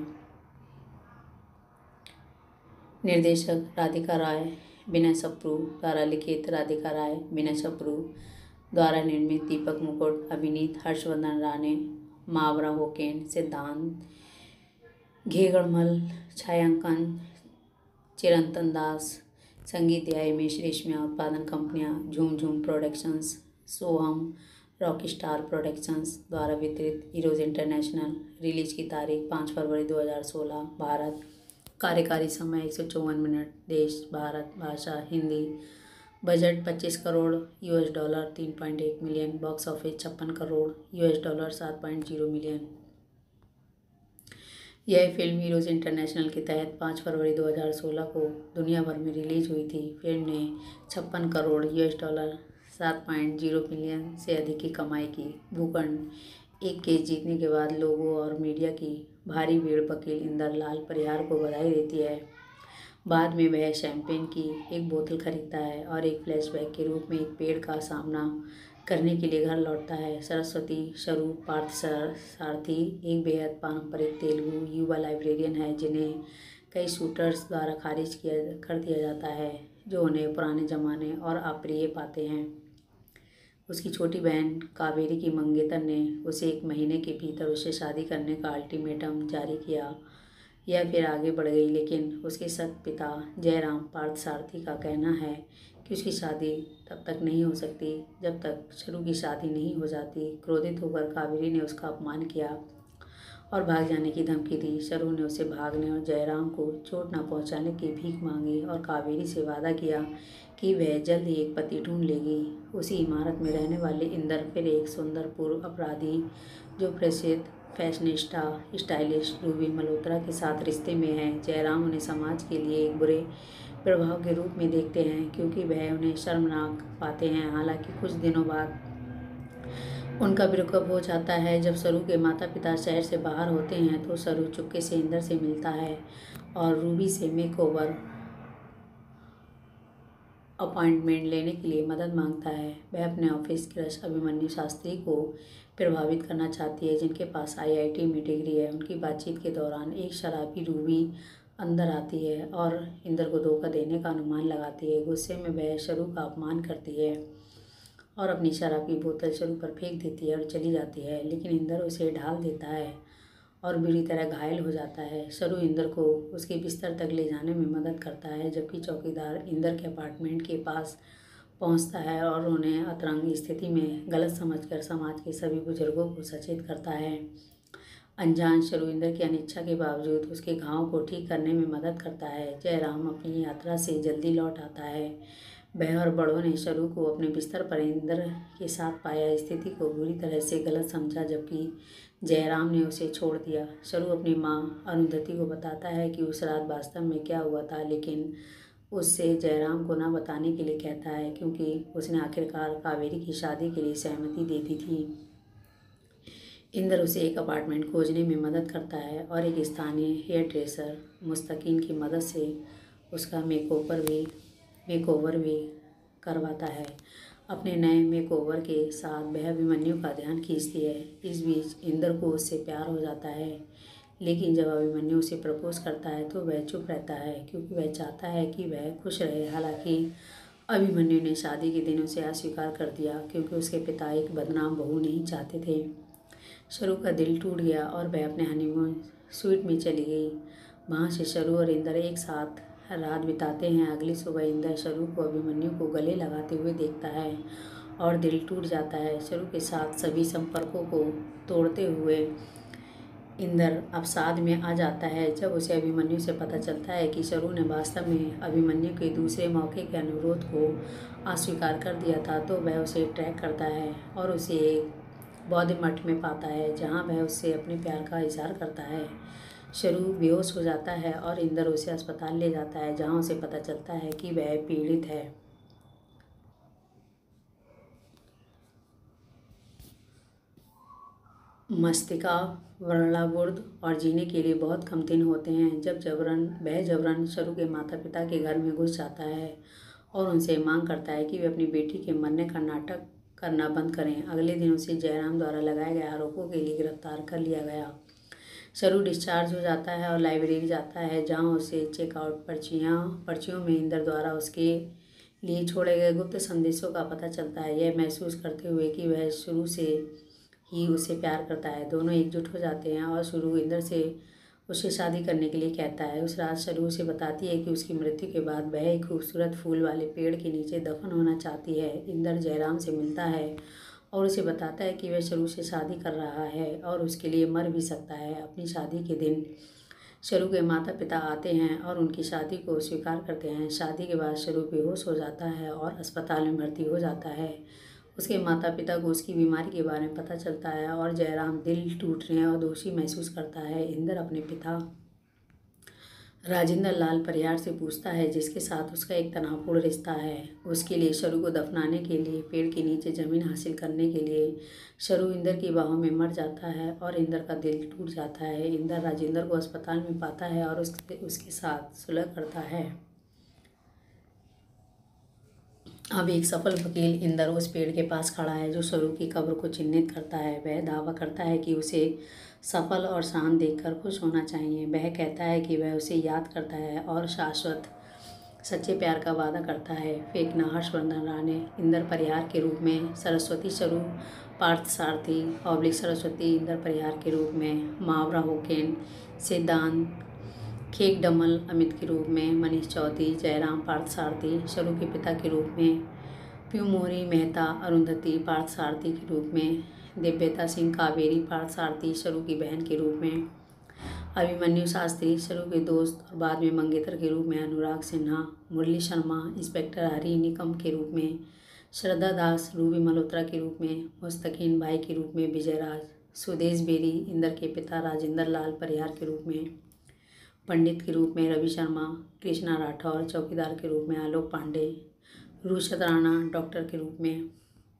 निर्देशक राधिका राय बिना सप्रू द्वारा लिखित, राधिका राय बिना सप्रू द्वारा निर्मित, दीपक मुकुट अभिनीत, हर्षवर्धन राणे, मावरा होकेन, सिद्धांत घेगड़मल, छायांकन चिरंतन दास, संगीत दिया हिमेश रेशमिया। उत्पादन कंपनियां झूम झूम प्रोडक्शंस, सोहम रॉकस्टार प्रोडक्शंस द्वारा वितरित, हीरोज इंटरनेशनल। रिलीज की तारीख 5 फरवरी 2016। भारत। कार्यकारी समय 154 मिनट। देश भारत। भाषा Hindi. Budget 25 crore $, 3.1 million. Box office 56 crore $, 7.0 million. यह फिल्म हीरोज इंटरनेशनल के तहत 5 फरवरी 2016 को दुनिया भर में रिलीज हुई थी। फिल्म ने 56 करोड़ $, 7.0 मिलियन से अधिक की कमाई की। भूखंड। एक केस जीतने के बाद लोगों और मीडिया की भारी भीड़ वकील इंदर लाल परिहार को बधाई देती है। बाद में वह शैंपेन की एक बोतल खरीदता है और एक फ्लैशबैक के रूप में एक पेड़ का सामना करने के लिए घर लौटता है। सरस्वती स्वरूप पार्थसारथी एक बेहद पारंपरिक तेलुगु युवा लाइब्रेरियन है, जिन्हें कई शूटर्स द्वारा खारिज कर दिया जाता है, जो उन्हें पुराने ज़माने और अप्रिय पाते हैं। उसकी छोटी बहन कावेरी की मंगेतर ने उसे 1 महीने के भीतर उससे शादी करने का अल्टीमेटम जारी किया। यह फिर आगे बढ़ गई, लेकिन उसके सख्त पिता जयराम पार्थसारथी का कहना है कि उसकी शादी तब तक नहीं हो सकती जब तक शरू की शादी नहीं हो जाती। क्रोधित होकर कावेरी ने उसका अपमान किया और भाग जाने की धमकी दी। शरू ने उसे भागने और जयराम को चोट न पहुंचाने की भीख मांगी और कावेरी से वादा किया कि वह जल्द ही एक पति ढूंढ लेगी। उसी इमारत में रहने वाले इंदर फिर एक सुंदर पूर्व अपराधी जो प्रसिद्ध फैशनिस्टा स्टाइलिश रूबी मल्होत्रा के साथ रिश्ते में है। जयराम उन्हें समाज के लिए एक बुरे प्रभाव के रूप में देखते हैं क्योंकि वह उन्हें शर्मनाक पाते हैं। हालांकि कुछ दिनों बाद उनका ब्रेकअप हो जाता है। जब सरू के माता पिता शहर से बाहर होते हैं तो सरू चुपके से इंदर से मिलता है और रूबी से मेकओवर अपॉइंटमेंट लेने के लिए मदद मांगता है। वह अपने ऑफिस क्रश अभिमन्यु शास्त्री को प्रभावित करना चाहती है, जिनके पास IIT में डिग्री है। उनकी बातचीत के दौरान एक शराबी रूबी अंदर आती है और इंदर को धोखा देने का अनुमान लगाती है। गुस्से में वह शरू का अपमान करती है और अपनी शराब की बोतल शरू पर फेंक देती है और चली जाती है, लेकिन इंदर उसे ढाल देता है और बुरी तरह घायल हो जाता है। शरू इंदर को उसके बिस्तर तक ले जाने में मदद करता है, जबकि चौकीदार इंदर के अपार्टमेंट के पास पहुंचता है और उन्हें अतरंग स्थिति में गलत समझकर समाज के सभी बुजुर्गों को सचेत करता है। अनजान शरू इंदर की अनिच्छा के बावजूद उसके घाव को ठीक करने में मदद करता है। जयराम अपनी यात्रा से जल्दी लौट आता है। वह और बड़ों ने शरू को अपने बिस्तर पर इंदर के साथ पाया। स्थिति को बुरी तरह से गलत समझा, जबकि जयराम ने उसे छोड़ दिया। शरू अपनी माँ अरुंधति को बताता है कि उस रात वास्तव में क्या हुआ था, लेकिन उससे जयराम को न बताने के लिए कहता है, क्योंकि उसने आखिरकार कावेरी की शादी के लिए सहमति दे दी थी। इंदर उसे एक अपार्टमेंट खोजने में मदद करता है और एक स्थानीय हेयर ड्रेसर मुस्तकीन की मदद से उसका मेकओवर भी करवाता है। अपने नए मेकओवर के साथ वह अभिमन्यु का ध्यान खींचती है। इस बीच इंदर को उससे प्यार हो जाता है, लेकिन जब अभिमन्यु उसे प्रपोज करता है तो वह चुप रहता है, क्योंकि वह चाहता है कि वह खुश रहे। हालांकि अभिमन्यु ने शादी के दिन उसे अस्वीकार कर दिया, क्योंकि उसके पिता एक बदनाम बहू नहीं चाहते थे। शरू का दिल टूट गया और वह अपने हनीमून स्वीट में चली गई। वहाँ से शरू और इंदर एक साथ रात बिताते हैं। अगली सुबह इंदर शरू को अभिमन्यु को गले लगाते हुए देखता है और दिल टूट जाता है। शरू के साथ सभी संपर्कों को तोड़ते हुए इंदर अवसाद में आ जाता है। जब उसे अभिमन्यु से पता चलता है कि शरू ने वास्तव में अभिमन्यु के दूसरे मौके के अनुरोध को अस्वीकार कर दिया था, तो वह उसे ट्रैक करता है और उसे एक बौद्ध मठ में पाता है, जहाँ वह उससे अपने प्यार का इजहार करता है। शरू बेहोश हो जाता है और इंदर उसे अस्पताल ले जाता है, जहाँ उसे पता चलता है कि वह पीड़ित है। मस्तिष्का वर्णार्बुद और जीने के लिए बहुत कम दिन होते हैं। जब जबरन शरू के माता पिता के घर में घुस जाता है और उनसे मांग करता है कि वे अपनी बेटी के मरने का नाटक करना बंद करें। अगले दिन उसे जयराम द्वारा लगाए गए आरोपों के लिए गिरफ्तार कर लिया गया। शरू डिस्चार्ज हो जाता है और लाइब्रेरी जाता है, जहां उसे चेकआउट पर्चियों में इंदर द्वारा उसके लिए छोड़े गए गुप्त संदेशों का पता चलता है। यह महसूस करते हुए कि वह शुरू से ही उसे प्यार करता है, दोनों एकजुट हो जाते हैं और शुरू इंदर से उससे शादी करने के लिए कहता है। उस रात शरू उसे बताती है कि उसकी मृत्यु के बाद वह एक खूबसूरत फूल वाले पेड़ के नीचे दफन होना चाहती है। इंदर जयराम से मिलता है और उसे बताता है कि वह शरू से शादी कर रहा है और उसके लिए मर भी सकता है। अपनी शादी के दिन शरू के माता पिता आते हैं और उनकी शादी को स्वीकार करते हैं। शादी के बाद शरू बेहोश हो जाता है और अस्पताल में भर्ती हो जाता है। उसके माता पिता को उसकी बीमारी के बारे में पता चलता है और जयराम दिल टूटने और दोषी महसूस करता है। इंदर अपने पिता राजेंद्र लाल परिहार से पूछता है, जिसके साथ उसका एक तनावपूर्ण रिश्ता है। उसके लिए शरू को दफनाने के लिए पेड़ के नीचे ज़मीन हासिल करने के लिए शरू इंदर की बाहों में मर जाता है और इंदर का दिल टूट जाता है। इंदर राजेंद्र को अस्पताल में पाता है और उसके साथ सुलह करता है। अब एक सफल वकील इंदर उस पेड़ के पास खड़ा है जो शरू की कब्र को चिन्हित करता है। वह दावा करता है कि उसे सफल और शांत देखकर खुश होना चाहिए। वह कहता है कि वह उसे याद करता है और शाश्वत सच्चे प्यार का वादा करता है। फेकना हर्षवर्धन राणे इंदर परिहार के रूप में, सरस्वती शरू पार्थसारथी सरस्वती इंदर परिहार के रूप में, मावरा होकेन सिद्धांत खेकडमल अमित के रूप में, मनीष चौधरी जयराम पार्थसारथी शरू के पिता के रूप में, प्यूमोरी मेहता अरुंधति पार्थसारथी के रूप में, दिव्यता सिंह कावेरी पार्थसारथी शरू की बहन के रूप में, अभिमन्यु शास्त्री शरू के दोस्त और बाद में मंगेतर के रूप में अनुराग सिन्हा, मुरली शर्मा इंस्पेक्टर हरि निकम के रूप में, श्रद्धा दास रूबी मल्होत्रा के रूप में, मुस्तकीन भाई के रूप में विजयराज, सुदेश बेरी इंदर के पिता राजेंद्र लाल परिहार के रूप में, पंडित के रूप में रवि शर्मा, कृष्णा राठौर चौकीदार के रूप में, आलोक पांडे, रुशद राणा डॉक्टर के रूप में,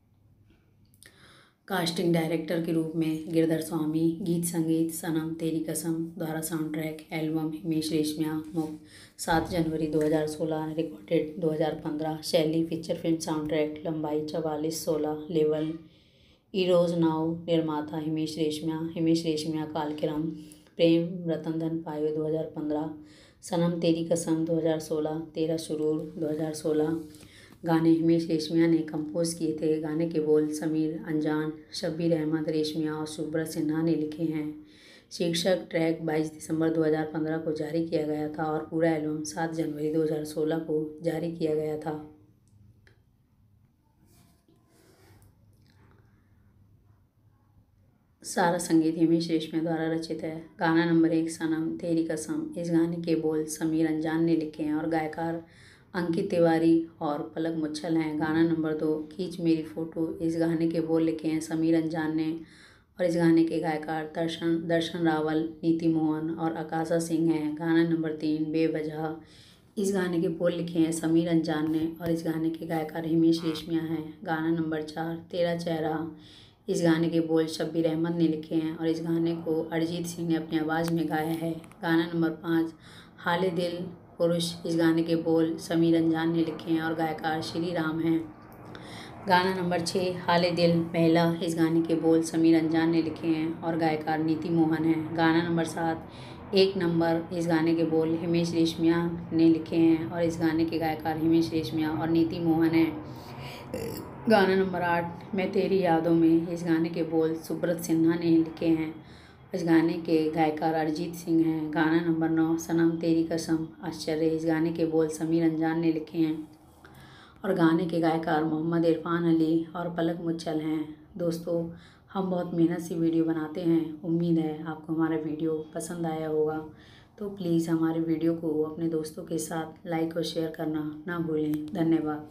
कास्टिंग डायरेक्टर के रूप में गिरधर स्वामी, गीत संगीत सनम तेरी कसम द्वारा sound track album Himesh Reshammiya मुक्त 7 जनवरी 2016 रिकॉर्डेड 2015 शैली फीचर फिल्म साउंड ट्रैक लंबाई 44-16 लेवल इरोज नाउ निर्माता हिमेश रेशमिया कालकिरम प्रेम रतन धन पायो 2015 सनम तेरी कसम 2016 तेरा शुरूर 2016 गाने हिमेश रेशमिया ने कंपोज किए थे। गाने के बोल समीर अंजान, शब्बीर अहमद रेशमिया और सुब्रत सिन्हा ने लिखे हैं। शीर्षक ट्रैक 22 दिसंबर 2015 को जारी किया गया था और पूरा एल्बम 7 जनवरी 2016 को जारी किया गया था। सारा संगीत हिमेश रेशमिया द्वारा रचित है। गाना नंबर 1 सनम तेरी कसम। इस गाने के बोल समीर अंजान ने लिखे हैं और गायकार अंकित तिवारी और पलक मुच्छल हैं। गाना नंबर 2 खींच मेरी फ़ोटो। इस गाने के बोल लिखे हैं समीर अंजान ने और इस गाने के गायकार दर्शन रावल, नीति मोहन और आकाशा सिंह हैं। गाना नंबर 3 बेवजह। इस गाने के बोल लिखे हैं समीर अंजान ने और इस गाने के गायकार हिमेश रेशमिया हैं। गाना नंबर 4 तेरा चेहरा। इस गाने के बोल शब्बीर अहमद ने लिखे हैं और इस गाने को अरिजीत सिंह ने अपनी आवाज़ में गाया है। गाना नंबर 5 हाले दिल पुरुष। इस गाने के बोल समीर अंजान ने लिखे हैं और गायकार श्री राम हैं। गाना नंबर 6 हाले दिल पहला। इस गाने के बोल समीर अंजान ने लिखे हैं और गायकार नीति मोहन हैं। गाना नंबर 7 एक नंबर। इस गाने के बोल हिमेश रेशमिया ने लिखे हैं और इस गाने के गायकार हिमेश रेशमिया और नीति मोहन हैं। गाना नंबर 8 मैं तेरी यादों में। इस गाने के बोल सुब्रत सिन्हा ने लिखे हैं। इस गाने के गायकार अरिजीत सिंह हैं। गाना नंबर 9 सनम तेरी कसम आश्चर्य। इस गाने के बोल समीर अंजान ने लिखे हैं और गाने के गायकार मोहम्मद इरफान अली और पलक मुच्छल हैं। दोस्तों, हम बहुत मेहनत से वीडियो बनाते हैं। उम्मीद है आपको हमारा वीडियो पसंद आया होगा। तो प्लीज़ हमारे वीडियो को अपने दोस्तों के साथ लाइक और शेयर करना ना भूलें। धन्यवाद।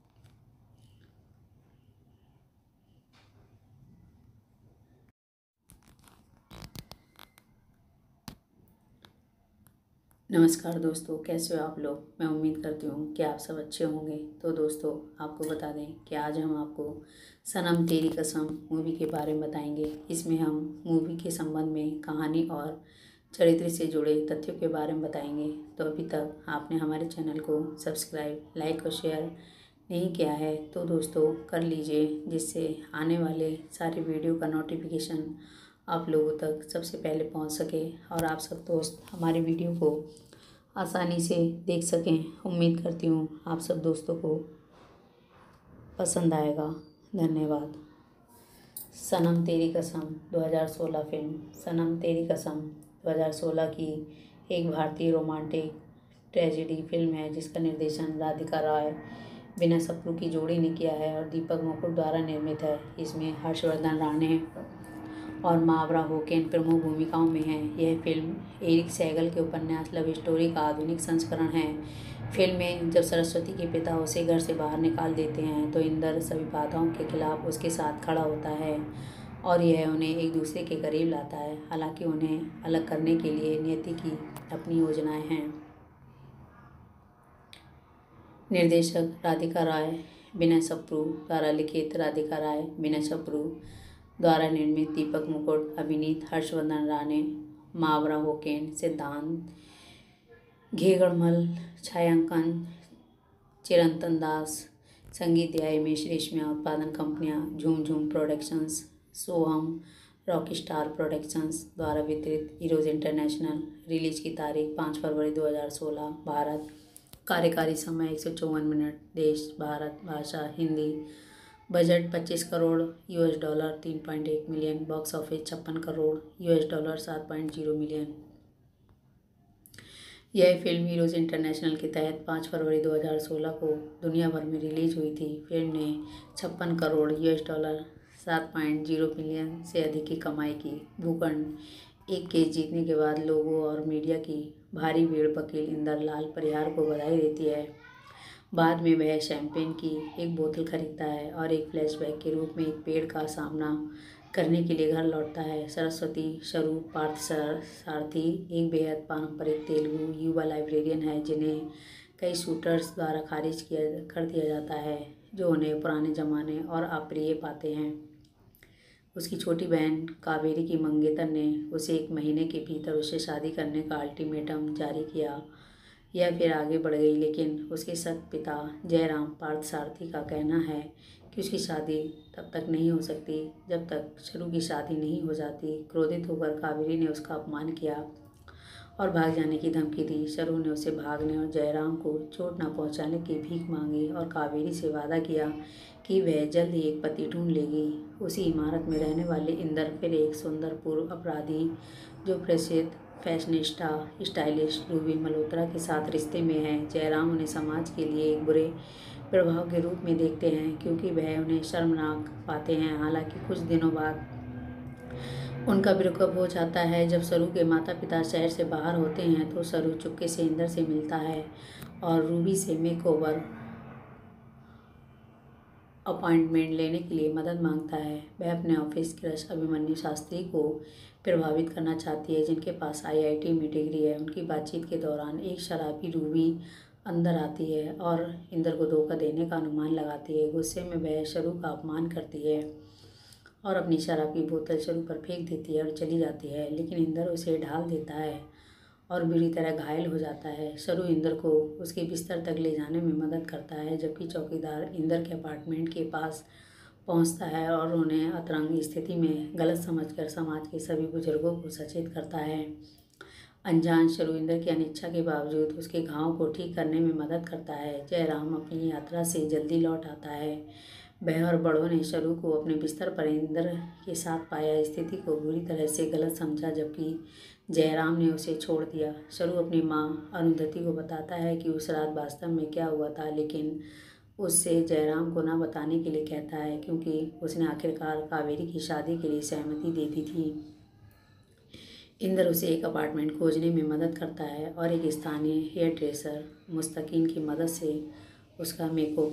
नमस्कार दोस्तों, कैसे हो आप लोग। मैं उम्मीद करती हूँ कि आप सब अच्छे होंगे। तो दोस्तों, आपको बता दें कि आज हम आपको सनम तेरी कसम मूवी के बारे में बताएंगे। इसमें हम मूवी के संबंध में कहानी और चरित्र से जुड़े तथ्यों के बारे में बताएंगे। तो अभी तक आपने हमारे चैनल को सब्सक्राइब, लाइक और शेयर नहीं किया है तो दोस्तों कर लीजिए, जिससे आने वाले सारे वीडियो का नोटिफिकेशन आप लोगों तक सबसे पहले पहुंच सके और आप सब दोस्त हमारे वीडियो को आसानी से देख सकें। उम्मीद करती हूँ आप सब दोस्तों को पसंद आएगा। धन्यवाद। सनम तेरी कसम 2016 फिल्म सनम तेरी कसम 2016 की एक भारतीय रोमांटिक ट्रेजेडी फिल्म है जिसका निर्देशन राधिका रॉय, बिना सप्रू की जोड़ी ने किया है और दीपक मुकुट द्वारा निर्मित है। इसमें हर्षवर्धन राणे और मावरा होकेन प्रमुख भूमिकाओं में हैं। यह फिल्म एरिक सैगल के उपन्यास लव स्टोरी का आधुनिक संस्करण है। फिल्म में जब सरस्वती के पिता उसे घर से बाहर निकाल देते हैं तो इंदर सभी बाधाओं के खिलाफ उसके साथ खड़ा होता है और यह उन्हें एक दूसरे के करीब लाता है। हालांकि उन्हें अलग करने के लिए नियति की अपनी योजनाएं हैं। निर्देशक राधिका राय, बिना सप्रू द्वारा लिखित, राधिका राय, बिना सप्रू द्वारा निर्मित, दीपक मुकुट अभिनीत, हर्षवर्धन राणे, मावरा होकेन, सिद्धांत घेगड़मल, छायांकन चिरंतन दास, संगीत दिया हिमेश रेशमिया। उत्पादन कंपनियां झूम झूम प्रोडक्शंस, सोहम रॉकस्टार प्रोडक्शंस द्वारा वितरित, हीरोज इंटरनेशनल। रिलीज की तारीख 5 फरवरी 2016। भारत। कार्यकारी समय 154 मिनट। देश भारत। भाषा Hindi. Budget 25 crore $, 3.1 million. Box office 56 crore $, 7.0 million. यह फिल्म हीरोज इंटरनेशनल के तहत 5 फरवरी 2016 को दुनिया भर में रिलीज हुई थी। फिल्म ने 56 करोड़ $, 7.0 मिलियन से अधिक की कमाई की। भूखंड। एक केस जीतने के बाद लोगों और मीडिया की भारी भीड़ वकील इंदर लाल परिहार को बधाई देती है। बाद में वह शैंपेन की एक बोतल खरीदता है और एक फ्लैशबैक के रूप में एक पेड़ का सामना करने के लिए घर लौटता है। सरस्वती स्वरूप पार्थसारथी एक बेहद पारंपरिक तेलुगु युवा लाइब्रेरियन है जिन्हें कई शूटर्स द्वारा खारिज कर दिया जाता है जो उन्हें पुराने ज़माने और अप्रिय पाते हैं। उसकी छोटी बहन कावेरी की मंगेतर ने उसे 1 महीने के भीतर उससे शादी करने का अल्टीमेटम जारी किया। यह फिर आगे बढ़ गई, लेकिन उसके सत पिता जयराम पार्थसारथी का कहना है कि उसकी शादी तब तक नहीं हो सकती जब तक शरू की शादी नहीं हो जाती। क्रोधित होकर कावेरी ने उसका अपमान किया और भाग जाने की धमकी दी। शरू ने उसे भागने और जयराम को चोट न पहुंचाने की भीख मांगी और कावेरी से वादा किया कि वह जल्द ही एक पति ढूंढ लेगी। उसी इमारत में रहने वाले इंदर फिर एक सुंदर पूर्व अपराधी जो प्रसिद्ध फैशनिस्टा स्टाइलिस्ट रूबी मल्होत्रा के साथ रिश्ते में है। जयराम उन्हें समाज के लिए एक बुरे प्रभाव के रूप में देखते हैं क्योंकि वह उन्हें शर्मनाक पाते हैं। हालांकि कुछ दिनों बाद उनका ब्रेकअप हो जाता है। जब सरू के माता पिता शहर से बाहर होते हैं तो सरू चुपके से इंदर से मिलता है और रूबी से मेकओवर अपॉइंटमेंट लेने के लिए मदद मांगता है। वह अपने ऑफिस क्रश अभिमन्यु शास्त्री को प्रभावित करना चाहती है जिनके पास आईआईटी में डिग्री है। उनकी बातचीत के दौरान एक शराबी रूबी अंदर आती है और इंदर को धोखा देने का अनुमान लगाती है। गुस्से में वह शरू का अपमान करती है और अपनी शराब की बोतल शरू पर फेंक देती है और चली जाती है, लेकिन इंदर उसे ढाल देता है और बुरी तरह घायल हो जाता है। शरू इंदर को उसके बिस्तर तक ले जाने में मदद करता है जबकि चौकीदार इंदर के अपार्टमेंट के पास पहुंचता है और उन्हें अतरंग स्थिति में गलत समझकर समाज के सभी बुजुर्गों को सचेत करता है। अनजान शरू इंदर की अनिच्छा के बावजूद उसके घाव को ठीक करने में मदद करता है। जयराम अपनी यात्रा से जल्दी लौट आता है। वह और बड़ों ने शरू को अपने बिस्तर पर इंदर के साथ पाया। स्थिति को बुरी तरह से गलत समझा जबकि जयराम ने उसे छोड़ दिया। शरू अपनी माँ अरुंधति को बताता है कि उस रात वास्तव में क्या हुआ था, लेकिन उससे जयराम को ना बताने के लिए कहता है क्योंकि उसने आखिरकार कावेरी की शादी के लिए सहमति दे दी थी। इंदर उसे एक अपार्टमेंट खोजने में मदद करता है और एक स्थानीय हेयर ड्रेसर मुस्तकीन की मदद से उसका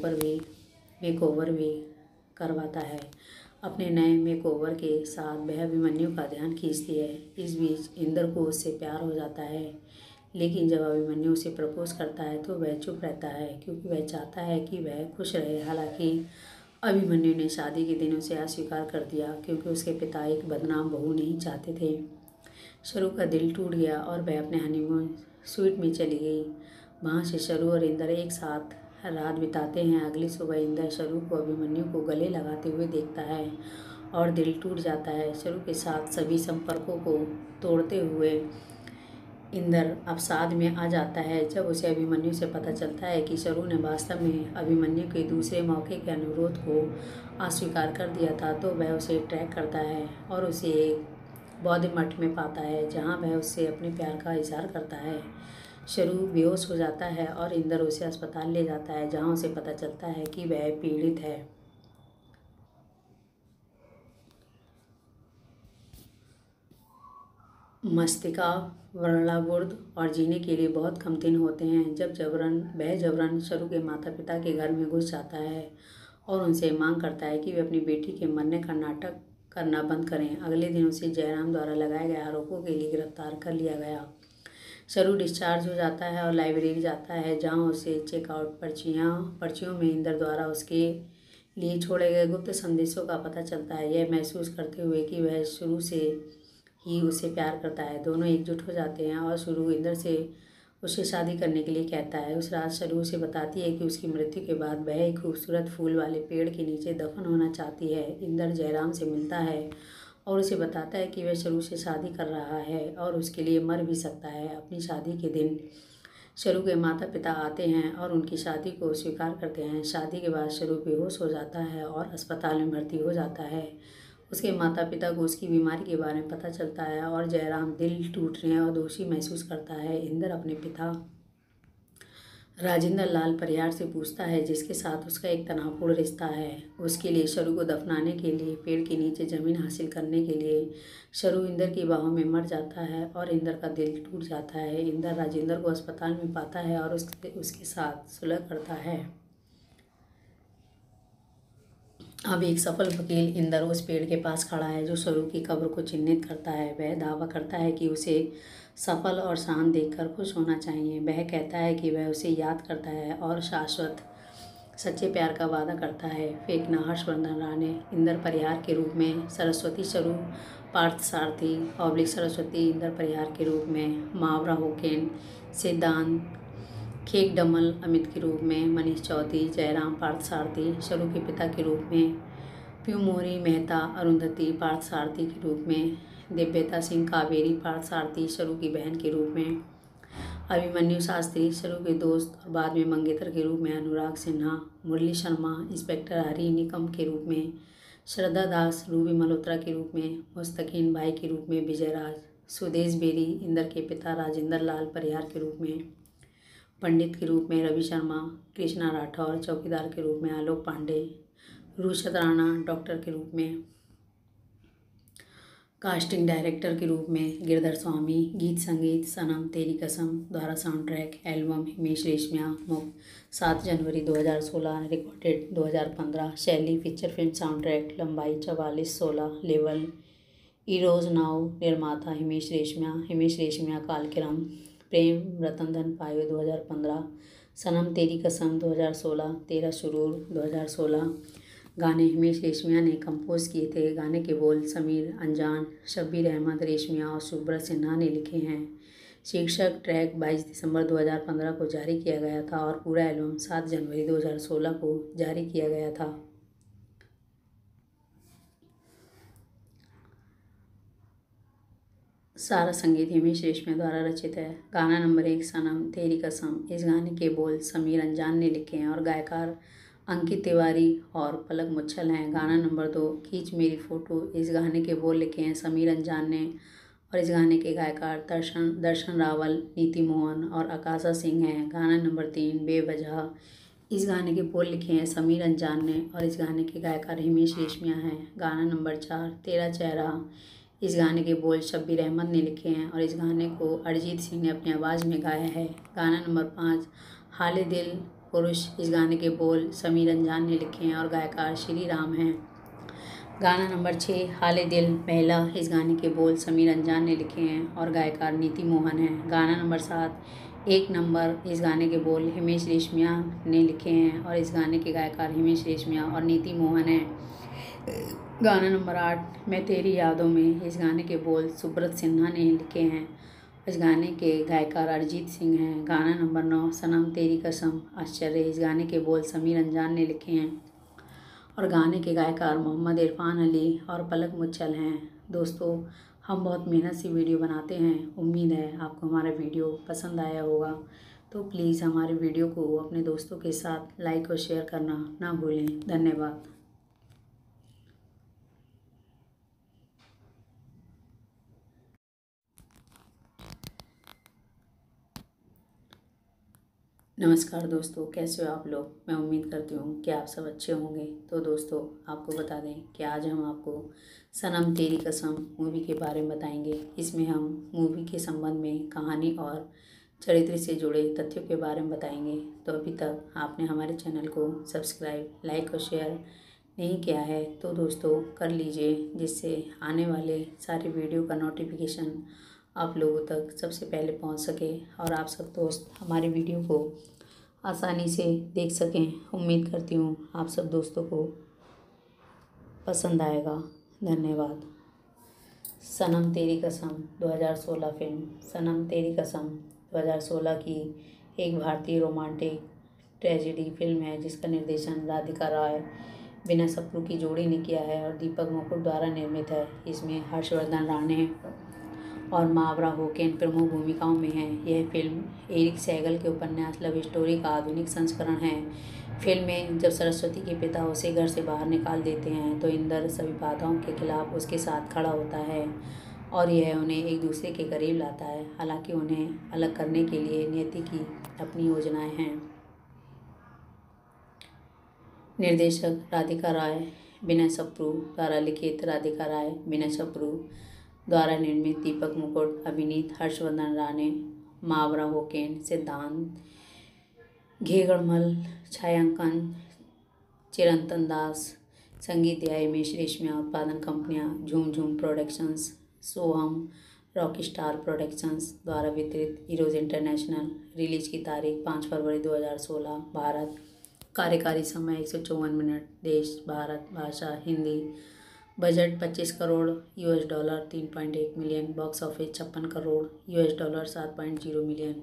मेकओवर भी करवाता है। अपने नए मेकओवर के साथ वह अभिमन्यु का ध्यान खींचती है। इस बीच इंदर को उससे प्यार हो जाता है, लेकिन जब अभिमन्यु उसे प्रपोज करता है तो वह चुप रहता है क्योंकि वह चाहता है कि वह खुश रहे। हालांकि अभिमन्यु ने शादी के दिन उसे अस्वीकार कर दिया क्योंकि उसके पिता एक बदनाम बहू नहीं चाहते थे। शरू का दिल टूट गया और वह अपने हनीमून स्वीट में चली गई। वहाँ से शरू और इंदर एक साथ रात बिताते हैं। अगली सुबह इंदर शरू को अभिमन्यु को गले लगाते हुए देखता है और दिल टूट जाता है। शरू के साथ सभी संपर्कों को तोड़ते हुए इंदर अवसाद में आ जाता है। जब उसे अभिमन्यु से पता चलता है कि शरू ने वास्तव में अभिमन्यु के दूसरे मौके के अनुरोध को अस्वीकार कर दिया था तो वह उसे ट्रैक करता है और उसे एक बौद्ध मठ में पाता है जहाँ वह उससे अपने प्यार का इजहार करता है। शरू बेहोश हो जाता है और इंदर उसे अस्पताल ले जाता है जहाँ उसे पता चलता है कि वह पीड़ित है। मस्तिष्का वर्णार्बुद और जीने के लिए बहुत कम दिन होते हैं। जब जबरन शरू के माता पिता के घर में घुस जाता है और उनसे मांग करता है कि वे अपनी बेटी के मरने का नाटक करना बंद करें। अगले दिन उसे जयराम द्वारा लगाए गए आरोपों के लिए गिरफ्तार कर लिया गया। शरू डिस्चार्ज हो जाता है और लाइब्रेरी जाता है जहां उसे चेकआउट पर्चियों में इंदर द्वारा उसके लिए छोड़े गए गुप्त संदेशों का पता चलता है। यह महसूस करते हुए कि वह शुरू से ही उसे प्यार करता है, दोनों एकजुट हो जाते हैं और शुरू इंदर से उससे शादी करने के लिए कहता है। उस रात शरू उसे बताती है कि उसकी मृत्यु के बाद वह एक खूबसूरत फूल वाले पेड़ के नीचे दफन होना चाहती है। इंदर जयराम से मिलता है और उसे बताता है कि वह शरू से शादी कर रहा है और उसके लिए मर भी सकता है। अपनी शादी के दिन शरू के माता पिता आते हैं और उनकी शादी को स्वीकार करते हैं। शादी के बाद शरू बेहोश हो जाता है और अस्पताल में भर्ती हो जाता है। उसके माता पिता को उसकी बीमारी के बारे में पता चलता है और जयराम दिल टूटने और दोषी महसूस करता है। इंदर अपने पिता राजेंद्र लाल परिहार से पूछता है जिसके साथ उसका एक तनावपूर्ण रिश्ता है। उसके लिए शरू को दफनाने के लिए पेड़ के नीचे ज़मीन हासिल करने के लिए शरू इंदर की बाहों में मर जाता है और इंदर का दिल टूट जाता है। इंदर राजेंद्र को अस्पताल में पाता है और उसके साथ सुलह करता है। अब एक सफल वकील इंदर उस पेड़ के पास खड़ा है जो शरू की कब्र को चिन्हित करता है। वह दावा करता है कि उसे सफल और शांत देखकर खुश होना चाहिए। वह कहता है कि वह उसे याद करता है और शाश्वत सच्चे प्यार का वादा करता है। फेकना हर्षवर्धन राणे इंदर परिहार के रूप में, सरस्वती शरू पार्थसारथी सरस्वती इंदर परिहार के रूप में, मावरा होकेन सिद्धांत खेक डमल अमित के रूप में, मनीष चौधरी जयराम पार्थसारथी शरू के पिता के रूप में, प्यूमोरी मेहता अरुंधति पार्थसारथी के रूप में, दिव्यता सिंह कावेरी पार्थसारथी शरू की बहन के रूप में, अभिमन्यु शास्त्री शरू के दोस्त और बाद में मंगेतर के रूप में, अनुराग सिन्हा, मुरली शर्मा इंस्पेक्टर हरि निकम के रूप में, श्रद्धा दास रूबी मल्होत्रा के रूप में, मुस्तकीन भाई के रूप में, विजय राज सुदेश बेरी, इंदर के पिता राजेंद्र लाल परिहार के रूप में, पंडित के रूप में रवि शर्मा, कृष्णा राठौर, चौकीदार के रूप में आलोक पांडे, रुशद राणा डॉक्टर के रूप में, कास्टिंग डायरेक्टर के रूप में गिरधर स्वामी, गीत संगीत सनम तेरी कसम द्वारा sound track album Himesh Reshammiya, मुक्त 7 जनवरी 2016, रिकॉर्डेड 2015, शैली फीचर फिल्म साउंड ट्रैक, लंबाई 44:16, लेवल इरोज नाउ, निर्माता हिमेश रेशमिया कालकिरम, प्रेम रतन धन पायो 2015, सनम तेरी कसम 2016, तेरा शुरूर 2016। गाने हिमेश रेशमिया ने कंपोज किए थे। गाने के बोल समीर अंजान, शब्बीर अहमद रेशमिया और सुब्रत सिन्हा ने लिखे हैं। शीर्षक ट्रैक 22 दिसंबर 2015 को जारी किया गया था और पूरा एल्बम 7 जनवरी 2016 को जारी किया गया था। सारा संगीत हिमेश रेशमिया द्वारा रचित है। गाना नंबर 1 सनम तेरी कसम। इस गाने के बोल समीर अंजान ने लिखे हैं और गायकार अंकित तिवारी और पलक मुच्छल हैं। गाना नंबर 2 खींच मेरी फ़ोटो। इस गाने के बोल लिखे हैं समीर अंजान ने और इस गाने के गायकार दर्शन रावल, नीति मोहन और आकाशा सिंह हैं। गाना नंबर 3 बेवजह। इस गाने के बोल लिखे हैं समीर अंजान ने और इस गाने के गायकार हिमेश रेशमिया हैं। गाना नंबर 4 तेरा चेहरा। इस गाने के बोल शब्बीर अहमद ने लिखे हैं और इस गाने को अरिजीत सिंह ने अपनी आवाज़ में गाया है। गाना नंबर 5 हाले दिल पुरुष। इस गाने के बोल समीर अंजान ने लिखे हैं और गायकार श्री राम हैं। गाना नंबर 6 हाले दिल पहला। इस गाने के बोल समीर अंजान ने लिखे हैं और गायकार नीति मोहन हैं। गाना नंबर 7 एक नंबर। इस गाने के बोल हिमेश रेशमिया ने लिखे हैं और इस गाने के गायकार हिमेश रेशमिया और नीति मोहन हैं। गाना नंबर 8 मैं तेरी यादों में। इस गाने के बोल सुब्रत सिन्हा ने लिखे हैं। इस गाने के गायकार अरिजीत सिंह हैं। गाना नंबर 9 सनम तेरी कसम आश्चर्य। इस गाने के बोल समीर अंजान ने लिखे हैं और गाने के गायकार मोहम्मद इरफान अली और पलक मुच्छल हैं। दोस्तों, हम बहुत मेहनत से वीडियो बनाते हैं। उम्मीद है आपको हमारा वीडियो पसंद आया होगा। तो प्लीज़ हमारे वीडियो को अपने दोस्तों के साथ लाइक और शेयर करना ना भूलें। धन्यवाद। नमस्कार दोस्तों, कैसे हो आप लोग। मैं उम्मीद करती हूँ कि आप सब अच्छे होंगे। तो दोस्तों, आपको बता दें कि आज हम आपको सनम तेरी कसम मूवी के बारे में बताएंगे। इसमें हम मूवी के संबंध में कहानी और चरित्र से जुड़े तथ्यों के बारे में बताएंगे। तो अभी तक आपने हमारे चैनल को सब्सक्राइब, लाइक और शेयर नहीं किया है तो दोस्तों कर लीजिए, जिससे आने वाले सारे वीडियो का नोटिफिकेशन आप लोगों तक सबसे पहले पहुंच सके और आप सब दोस्त हमारे वीडियो को आसानी से देख सकें। उम्मीद करती हूँ आप सब दोस्तों को पसंद आएगा। धन्यवाद। सनम तेरी कसम 2016 फिल्म सनम तेरी कसम 2016 की एक भारतीय रोमांटिक ट्रेजेडी फिल्म है जिसका निर्देशन राधिका रॉय, बिना सप्रू की जोड़ी ने किया है और दीपक मुकुट द्वारा निर्मित है। इसमें हर्षवर्धन राणे और मावरा होकेन प्रमुख भूमिकाओं में हैं। यह फिल्म एरिक सैगल के उपन्यास लव स्टोरी का आधुनिक संस्करण है। फिल्म में जब सरस्वती के पिता उसे घर से बाहर निकाल देते हैं तो इंदर सभी बाधाओं के खिलाफ उसके साथ खड़ा होता है और यह उन्हें एक दूसरे के करीब लाता है। हालांकि उन्हें अलग करने के लिए नियति की अपनी योजनाएं हैं। निर्देशक राधिका राय, बिना सप्रू द्वारा लिखित, राधिका राय, बिना सप्रू द्वारा निर्मित, दीपक मुकुट अभिनीत, हर्षवर्धन राणे, मावरा होकेन, सिद्धांत घेगड़मल, छायांकन चिरंतन दास, संगीत दिया हिमेश रेशमिया, उत्पादन कंपनियां झूम झूम प्रोडक्शंस, सोहम रॉकस्टार प्रोडक्शंस द्वारा वितरित, इरोज इंटरनेशनल। रिलीज की तारीख 5 फरवरी 2016, भारत। कार्यकारी समय 154 मिनट। देश भारत। भाषा Hindi. Budget $25 crore $, 3.1 million. Box office $56 crore $, 7.0 million.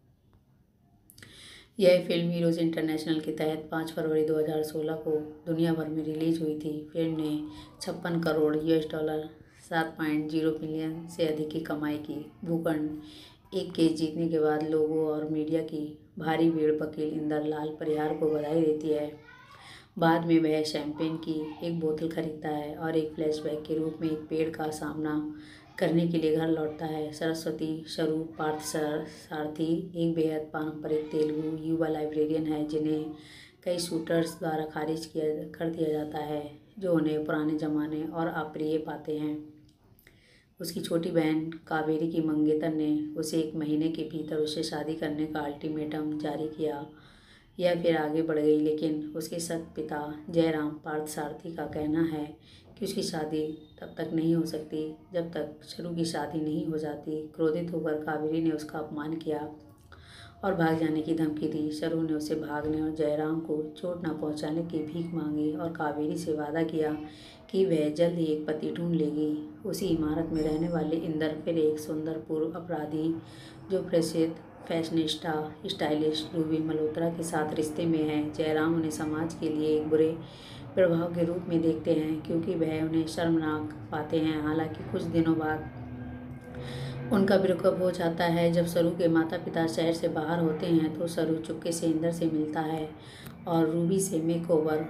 यह फिल्म हीरोज इंटरनेशनल के तहत 5 फरवरी 2016 को दुनिया भर में रिलीज हुई थी। फिल्म ने $56 करोड़ $, 7.0 मिलियन से अधिक की कमाई की। भूखंड। एक केस जीतने के बाद लोगों और मीडिया की भारी भीड़ वकील इंदर लाल परिहार को बधाई देती है। बाद में वह शैंपेन की एक बोतल खरीदता है और एक फ्लैशबैक के रूप में एक पेड़ का सामना करने के लिए घर लौटता है। सरस्वती शरू पार्थसारथी एक बेहद पारंपरिक तेलुगु युवा लाइब्रेरियन है जिन्हें कई शूटर्स द्वारा खारिज कर दिया जाता है जो उन्हें पुराने ज़माने और अप्रिय पाते हैं। उसकी छोटी बहन कावेरी की मंगेतर ने उसे 1 महीने के भीतर उससे शादी करने का अल्टीमेटम जारी किया। यह फिर आगे बढ़ गई, लेकिन उसके सत पिता जयराम पार्थसारथी का कहना है कि उसकी शादी तब तक नहीं हो सकती जब तक शरू की शादी नहीं हो जाती। क्रोधित होकर कावेरी ने उसका अपमान किया और भाग जाने की धमकी दी। शरू ने उसे भागने और जयराम को चोट न पहुंचाने की भीख मांगी और कावेरी से वादा किया कि वह जल्द ही एक पति ढूंढ लेगी। उसी इमारत में रहने वाले इंदर फिर एक सुंदर पूर्व अपराधी जो प्रसिद्ध फैशनिस्टा स्टाइलिश रूबी मल्होत्रा के साथ रिश्ते में है। जयराम उन्हें समाज के लिए एक बुरे प्रभाव के रूप में देखते हैं क्योंकि वह उन्हें शर्मनाक पाते हैं। हालांकि कुछ दिनों बाद उनका ब्रेकअप हो जाता है। जब शरू के माता पिता शहर से बाहर होते हैं तो शरू चुपके से इंदर से मिलता है और रूबी से मेकओवर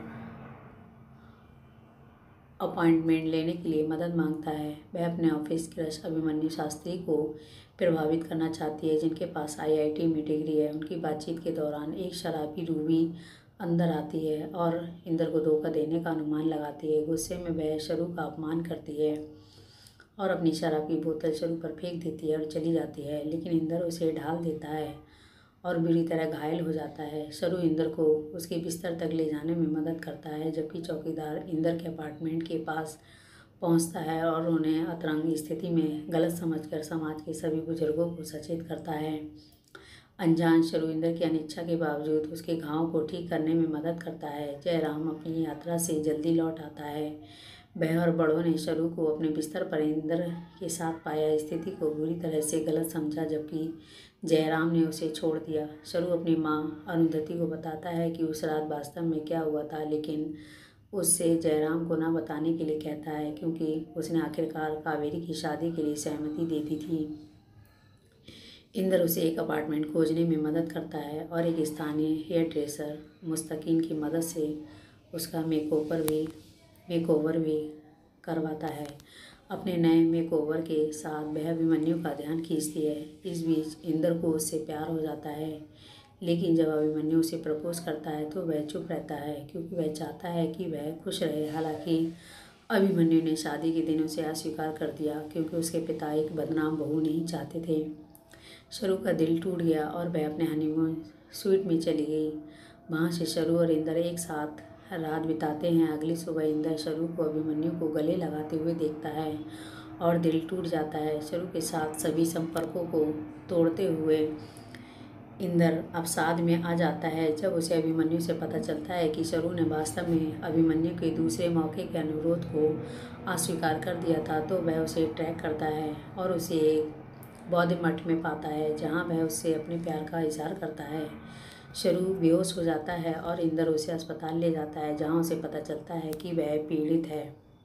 अपॉइंटमेंट लेने के लिए मदद मांगता है। वह अपने ऑफिस क्रश अभिमन्यु शास्त्री को प्रभावित करना चाहती है जिनके पास IIT में डिग्री है। उनकी बातचीत के दौरान एक शराबी रूबी अंदर आती है और इंदर को धोखा देने का अनुमान लगाती है। गुस्से में वह शरू का अपमान करती है और अपनी शराब की बोतल शरू पर फेंक देती है और चली जाती है, लेकिन इंदर उसे ढाल देता है और बुरी तरह घायल हो जाता है। शरू इंदर को उसके बिस्तर तक ले जाने में मदद करता है जबकि चौकीदार इंदर के अपार्टमेंट के पास पहुंचता है और उन्हें अतरंग स्थिति में गलत समझकर समाज के सभी बुजुर्गों को सचेत करता है। अनजान शरू इंदर की अनिच्छा के बावजूद उसके घाव को ठीक करने में मदद करता है। जयराम अपनी यात्रा से जल्दी लौट आता है। वह और बड़ों ने शरू को अपने बिस्तर पर इंदर के साथ पाया। स्थिति को बुरी तरह से गलत समझा जबकि जयराम ने उसे छोड़ दिया। शरू अपनी माँ अरुंधति को बताता है कि उस रात वास्तव में क्या हुआ था, लेकिन उससे जयराम को ना बताने के लिए कहता है क्योंकि उसने आखिरकार कावेरी की शादी के लिए सहमति दे दी थी। इंदर उसे एक अपार्टमेंट खोजने में मदद करता है और एक स्थानीय हेयर ड्रेसर मुस्तकीन की मदद से उसका मेकओवर भी करवाता है। अपने नए मेकओवर के साथ वह अभिमन्यु का ध्यान खींचती है। इस बीच इंदर को उससे प्यार हो जाता है, लेकिन जब अभिमन्यु उसे प्रपोज करता है तो वह चुप रहता है क्योंकि वह चाहता है कि वह खुश रहे। हालांकि अभिमन्यु ने शादी के दिन उसे अस्वीकार कर दिया क्योंकि उसके पिता एक बदनाम बहू नहीं चाहते थे। शरू का दिल टूट गया और वह अपने हनीमून स्वीट में चली गई। वहाँ से शरू और इंदर एक साथ रात बिताते हैं। अगली सुबह इंदर शरू को अभिमन्यु को गले लगाते हुए देखता है और दिल टूट जाता है। शरू के साथ सभी संपर्कों को तोड़ते हुए इंदर अवसाद में आ जाता है। जब उसे अभिमन्यु से पता चलता है कि शरू ने वास्तव में अभिमन्यु के दूसरे मौके के अनुरोध को अस्वीकार कर दिया था तो वह उसे ट्रैक करता है और उसे एक बौद्ध मठ में पाता है जहाँ वह उससे अपने प्यार का इजहार करता है। शरू बेहोश हो जाता है और इंदर उसे अस्पताल ले जाता है जहाँ उसे पता चलता है कि वह पीड़ित है।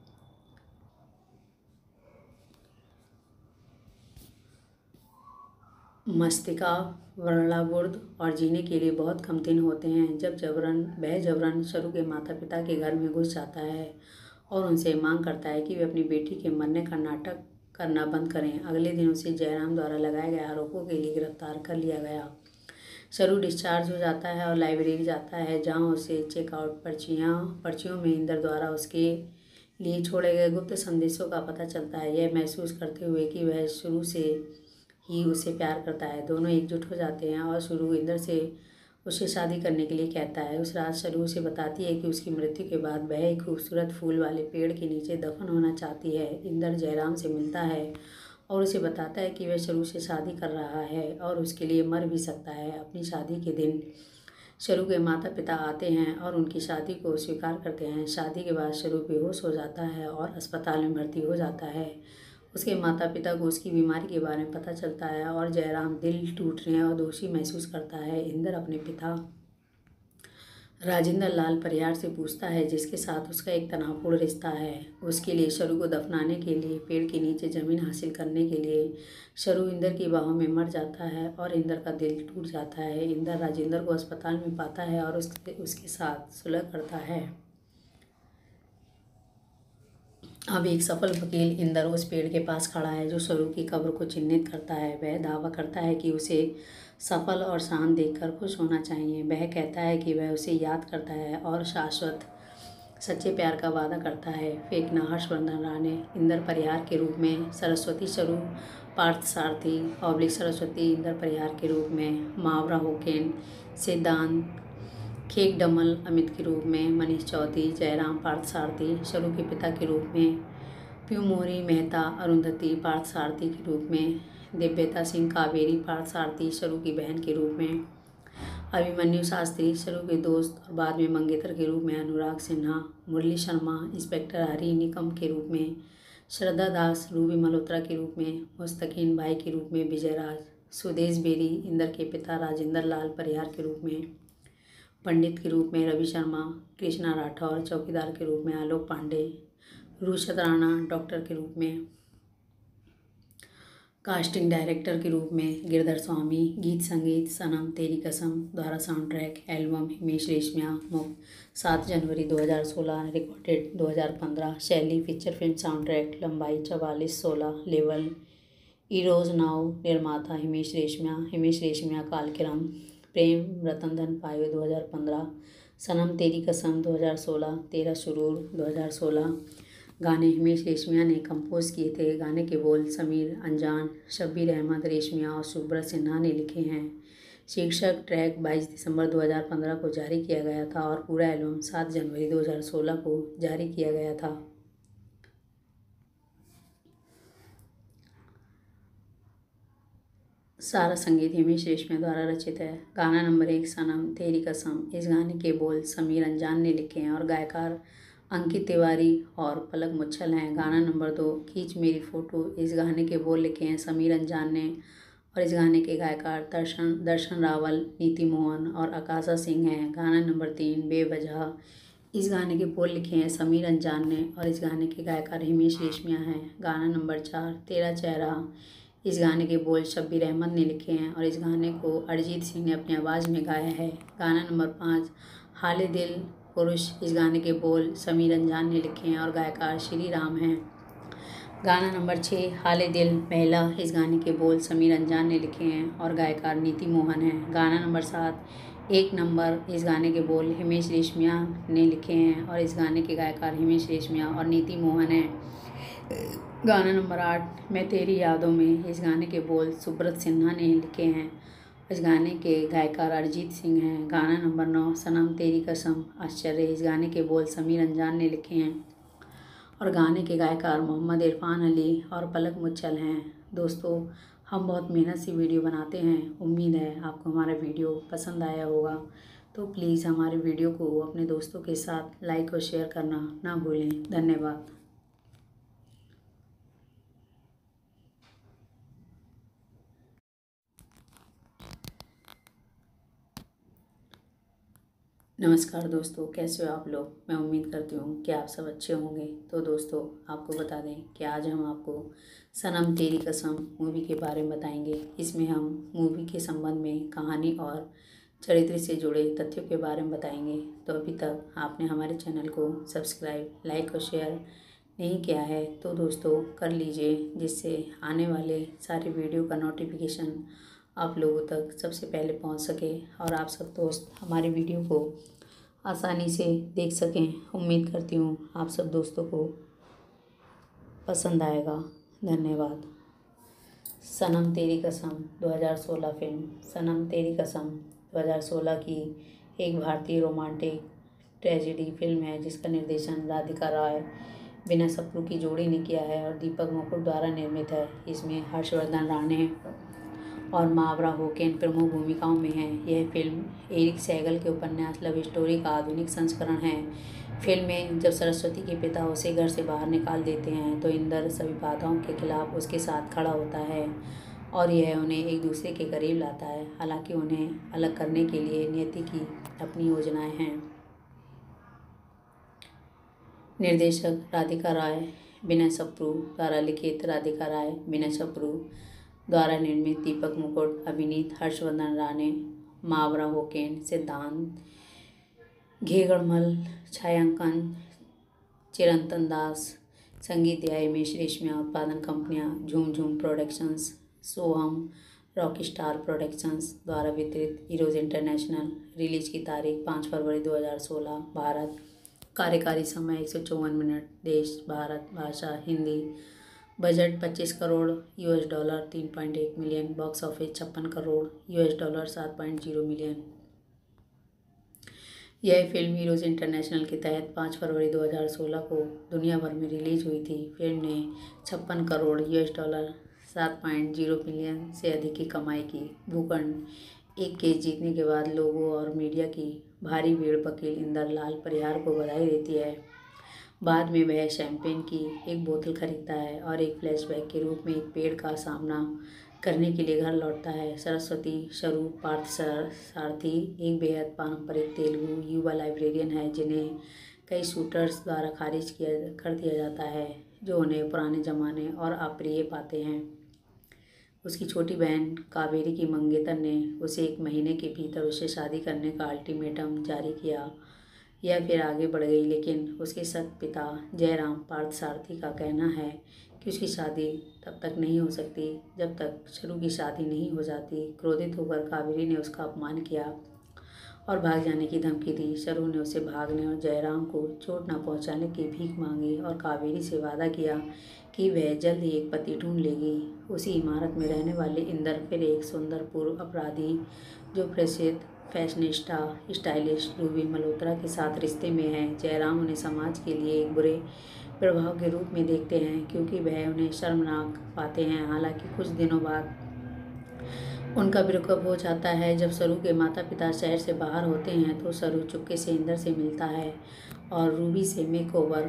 मस्तिष्का वर्णार्बुद और जीने के लिए बहुत कम दिन होते हैं जब जबरन शरू के माता पिता के घर में घुस जाता है और उनसे मांग करता है कि वे अपनी बेटी के मरने का नाटक करना बंद करें। अगले दिन उसे जयराम द्वारा लगाए गए आरोपों के लिए गिरफ्तार कर लिया गया। शरू डिस्चार्ज हो जाता है और लाइब्रेरी जाता है जहां उसे चेकआउट पर्चियों में इंदर द्वारा उसके लिए छोड़े गए गुप्त संदेशों का पता चलता है। यह महसूस करते हुए कि वह शुरू से ही उसे प्यार करता है, दोनों एकजुट हो जाते हैं और शुरू इंदर से उससे शादी करने के लिए कहता है। उस रात शरू उसे बताती है कि उसकी मृत्यु के बाद वह एक खूबसूरत फूल वाले पेड़ के नीचे दफन होना चाहती है। इंदर जयराम से मिलता है और उसे बताता है कि वह शरू से शादी कर रहा है और उसके लिए मर भी सकता है। अपनी शादी के दिन शरू के माता पिता आते हैं और उनकी शादी को स्वीकार करते हैं। शादी के बाद शरू बेहोश हो जाता है और अस्पताल में भर्ती हो जाता है। उसके माता पिता को उसकी बीमारी के बारे में पता चलता है और जयराम दिल टूटने और दोषी महसूस करता है। इंदर अपने पिता राजेंद्र लाल परिहार से पूछता है जिसके साथ उसका एक तनावपूर्ण रिश्ता है। उसके लिए शरू को दफनाने के लिए पेड़ के नीचे ज़मीन हासिल करने के लिए शरू इंदर की बाहों में मर जाता है और इंदर का दिल टूट जाता है। इंदर राजेंद्र को अस्पताल में पाता है और उसके साथ सुलह करता है। अब एक सफल वकील इंदर उस पेड़ के पास खड़ा है जो सरू की कब्र को चिन्हित करता है। वह दावा करता है कि उसे सफल और शांत देखकर खुश होना चाहिए। वह कहता है कि वह उसे याद करता है और शाश्वत सच्चे प्यार का वादा करता है। फेंकना हर्षवर्धन राणे इंदर परिहार के रूप में, सरस्वती सरू पार्थसारथी ऑब्लिक सरस्वती इंदर परिहार के रूप में, मावरा होकेन सिद्धांत खेक डमल अमित के रूप में, मनीष चौधरी जयराम पार्थसारथी शरू के पिता के रूप में, प्यूमोरी मेहता अरुंधति पार्थसारथी के रूप में, दिव्यता सिंह कावेरी पार्थसारथी शरू की बहन के रूप में, अभिमन्यु शास्त्री शरू के दोस्त और बाद में मंगेतर के रूप में अनुराग सिन्हा, मुरली शर्मा इंस्पेक्टर हरि निकम के रूप में, श्रद्धा दास रूबी मल्होत्रा के रूप में, मुस्तकीन भाई के रूप में विजयराज, सुदेश बेरी इंदर के पिता राजेंद्र लाल परिहार के रूप में, पंडित के रूप में रवि शर्मा, कृष्णा राठौर चौकीदार के रूप में आलोक पांडे, रुशद राणा डॉक्टर के रूप में, कास्टिंग डायरेक्टर के रूप में गिरधर स्वामी, गीत संगीत सनम तेरी कसम द्वारा sound track album Himesh Reshammiya मुक्त 7 जनवरी 2016 रिकॉर्डेड 2015 शैली फीचर फिल्म साउंड ट्रैक लंबाई 44:16 लेवल इरोज नाउ निर्माता हिमेश रेशमिया कालकिरम प्रेम रतन धन पायो 2015 सनम तेरी कसम 2016 तेरा शुरूर 2016 गाने हिमेश रेशमिया ने कंपोज किए थे। गाने के बोल समीर अंजान, शब्बीर अहमद रेशमिया और सुब्रत सिन्हा ने लिखे हैं। शीर्षक ट्रैक 22 दिसंबर 2015 को जारी किया गया था और पूरा एल्बम 7 जनवरी 2016 को जारी किया गया था। सारा संगीत हिमेश रेशमिया द्वारा रचित है। गाना नंबर 1 सनम तेरी कसम। इस गाने के बोल समीर अंजान ने लिखे हैं और गायकार अंकित तिवारी और पलक मुच्छल हैं। गाना नंबर 2 खींच मेरी फ़ोटो। इस गाने के बोल लिखे हैं समीर अंजान ने और इस गाने के गायकार दर्शन रावल, नीति मोहन और आकाशा सिंह हैं। गाना नंबर 3 बेवजह। इस गाने के बोल लिखे हैं समीर अंजान ने और इस गाने के गायकार हिमेश रेशमिया हैं। गाना नंबर 4 तेरा चेहरा। इस गाने के बोल शब्बीर अहमद ने लिखे हैं और इस गाने को अरिजीत सिंह ने अपनी आवाज़ में गाया है। गाना नंबर 5 हाले दिल पुरुष। इस गाने के बोल समीर अंजान ने लिखे हैं और गायकार श्री राम हैं। गाना नंबर 6 हाले दिल पहला। इस गाने के बोल समीर अंजान ने लिखे हैं और गायकार नीति मोहन हैं। गाना नंबर 7 एक नंबर। इस गाने के बोल हिमेश रेशमिया ने लिखे हैं और इस गाने के गायकार हिमेश रेशमिया और नीति मोहन हैं। गाना नंबर 8 मैं तेरी यादों में। इस गाने के बोल सुब्रत सिन्हा ने लिखे हैं। इस गाने के गायकार अरिजीत सिंह हैं। गाना नंबर 9 सनम तेरी कसम आश्चर्य। इस गाने के बोल समीर अंजान ने लिखे हैं और गाने के गायकार मोहम्मद इरफान अली और पलक मुच्छल हैं। दोस्तों, हम बहुत मेहनत से वीडियो बनाते हैं। उम्मीद है आपको हमारा वीडियो पसंद आया होगा। तो प्लीज़ हमारे वीडियो को अपने दोस्तों के साथ लाइक और शेयर करना ना भूलें। धन्यवाद। नमस्कार दोस्तों, कैसे हो आप लोग। मैं उम्मीद करती हूँ कि आप सब अच्छे होंगे। तो दोस्तों, आपको बता दें कि आज हम आपको सनम तेरी कसम मूवी के बारे में बताएंगे। इसमें हम मूवी के संबंध में कहानी और चरित्र से जुड़े तथ्यों के बारे में बताएंगे। तो अभी तक आपने हमारे चैनल को सब्सक्राइब, लाइक और शेयर नहीं किया है तो दोस्तों कर लीजिए, जिससे आने वाले सारे वीडियो का नोटिफिकेशन आप लोगों तक सबसे पहले पहुंच सके और आप सब दोस्त हमारे वीडियो को आसानी से देख सकें। उम्मीद करती हूँ आप सब दोस्तों को पसंद आएगा। धन्यवाद। सनम तेरी कसम 2016 फिल्म सनम तेरी कसम 2016 की एक भारतीय रोमांटिक ट्रेजेडी फिल्म है जिसका निर्देशन राधिका राय बिना सप्रू की जोड़ी ने किया है और दीपक मुकुट द्वारा निर्मित है। इसमें हर्षवर्धन राणे और मावरा होकेन प्रमुख भूमिकाओं में हैं। यह फिल्म एरिक सहगल के उपन्यास लव स्टोरी का आधुनिक संस्करण है। फिल्म में जब सरस्वती के पिता उसे घर से बाहर निकाल देते हैं तो इंदर सभी बाधाओं के खिलाफ उसके साथ खड़ा होता है और यह उन्हें एक दूसरे के करीब लाता है। हालांकि उन्हें अलग करने के लिए नियति की अपनी योजनाएं हैं। निर्देशक राधिका राय बिना सप्रू द्वारा लिखित, राधिका राय बिना सप्रू द्वारा निर्मित, दीपक मुकुट अभिनीत, हर्षवर्धन राणे, मावरा होकेन, सिद्धांत घेगड़मल, छायांकन चिरंतन दास, संगीत या इमेज रेशमिया उत्पादन कंपनियां झूम झूम प्रोडक्शंस, सोहम रॉकस्टार प्रोडक्शंस द्वारा वितरित हीरोज इंटरनेशनल। रिलीज की तारीख 5 फरवरी 2016। भारत। कार्यकारी समय 154 मिनट। देश भारत। भाषा Hindi. Budget $25 crore, 3.1 million. Box office $56 crore, 7.0 million. यह फिल्म हीरोज इंटरनेशनल के तहत 5 फरवरी 2016 को दुनिया भर में रिलीज हुई थी। फिल्म ने $56 करोड़, 7.0 मिलियन से अधिक की कमाई की। भूखंड। एक केस जीतने के बाद लोगों और मीडिया की भारी भीड़ वकील इंदर लाल परिहार को बधाई देती है। बाद में वह शैंपेन की एक बोतल खरीदता है और एक फ्लैशबैक के रूप में एक पेड़ का सामना करने के लिए घर लौटता है। सरस्वती स्वरूप पार्थसारथी एक बेहद पारंपरिक तेलुगु युवा लाइब्रेरियन है जिन्हें कई शूटर्स द्वारा खारिज कर दिया जाता है जो उन्हें पुराने जमाने और अप्रिय पाते हैं। उसकी छोटी बहन कावेरी की मंगेतर ने उसे 1 महीने के भीतर उससे शादी करने का अल्टीमेटम जारी किया। यह फिर आगे बढ़ गई, लेकिन उसके सत पिता जयराम पार्थसारथी का कहना है कि उसकी शादी तब तक नहीं हो सकती जब तक शरू की शादी नहीं हो जाती। क्रोधित होकर कावेरी ने उसका अपमान किया और भाग जाने की धमकी दी। शरू ने उसे भागने और जयराम को चोट न पहुंचाने की भीख मांगी और कावेरी से वादा किया कि वह जल्द ही एक पति ढूंढ लेगी। उसी इमारत में रहने वाले इंदर फिर एक सुंदर पूर्व अपराधी जो प्रसिद्ध फैशनिस्टा स्टाइलिस्ट रूबी मल्होत्रा के साथ रिश्ते में है। जयराम उन्हें समाज के लिए एक बुरे प्रभाव के रूप में देखते हैं क्योंकि वह उन्हें शर्मनाक पाते हैं। हालांकि कुछ दिनों बाद उनका ब्रेकअप हो जाता है। जब सरू के माता पिता शहर से बाहर होते हैं तो सरू चुपके से इंदर से मिलता है और रूबी से मेकओवर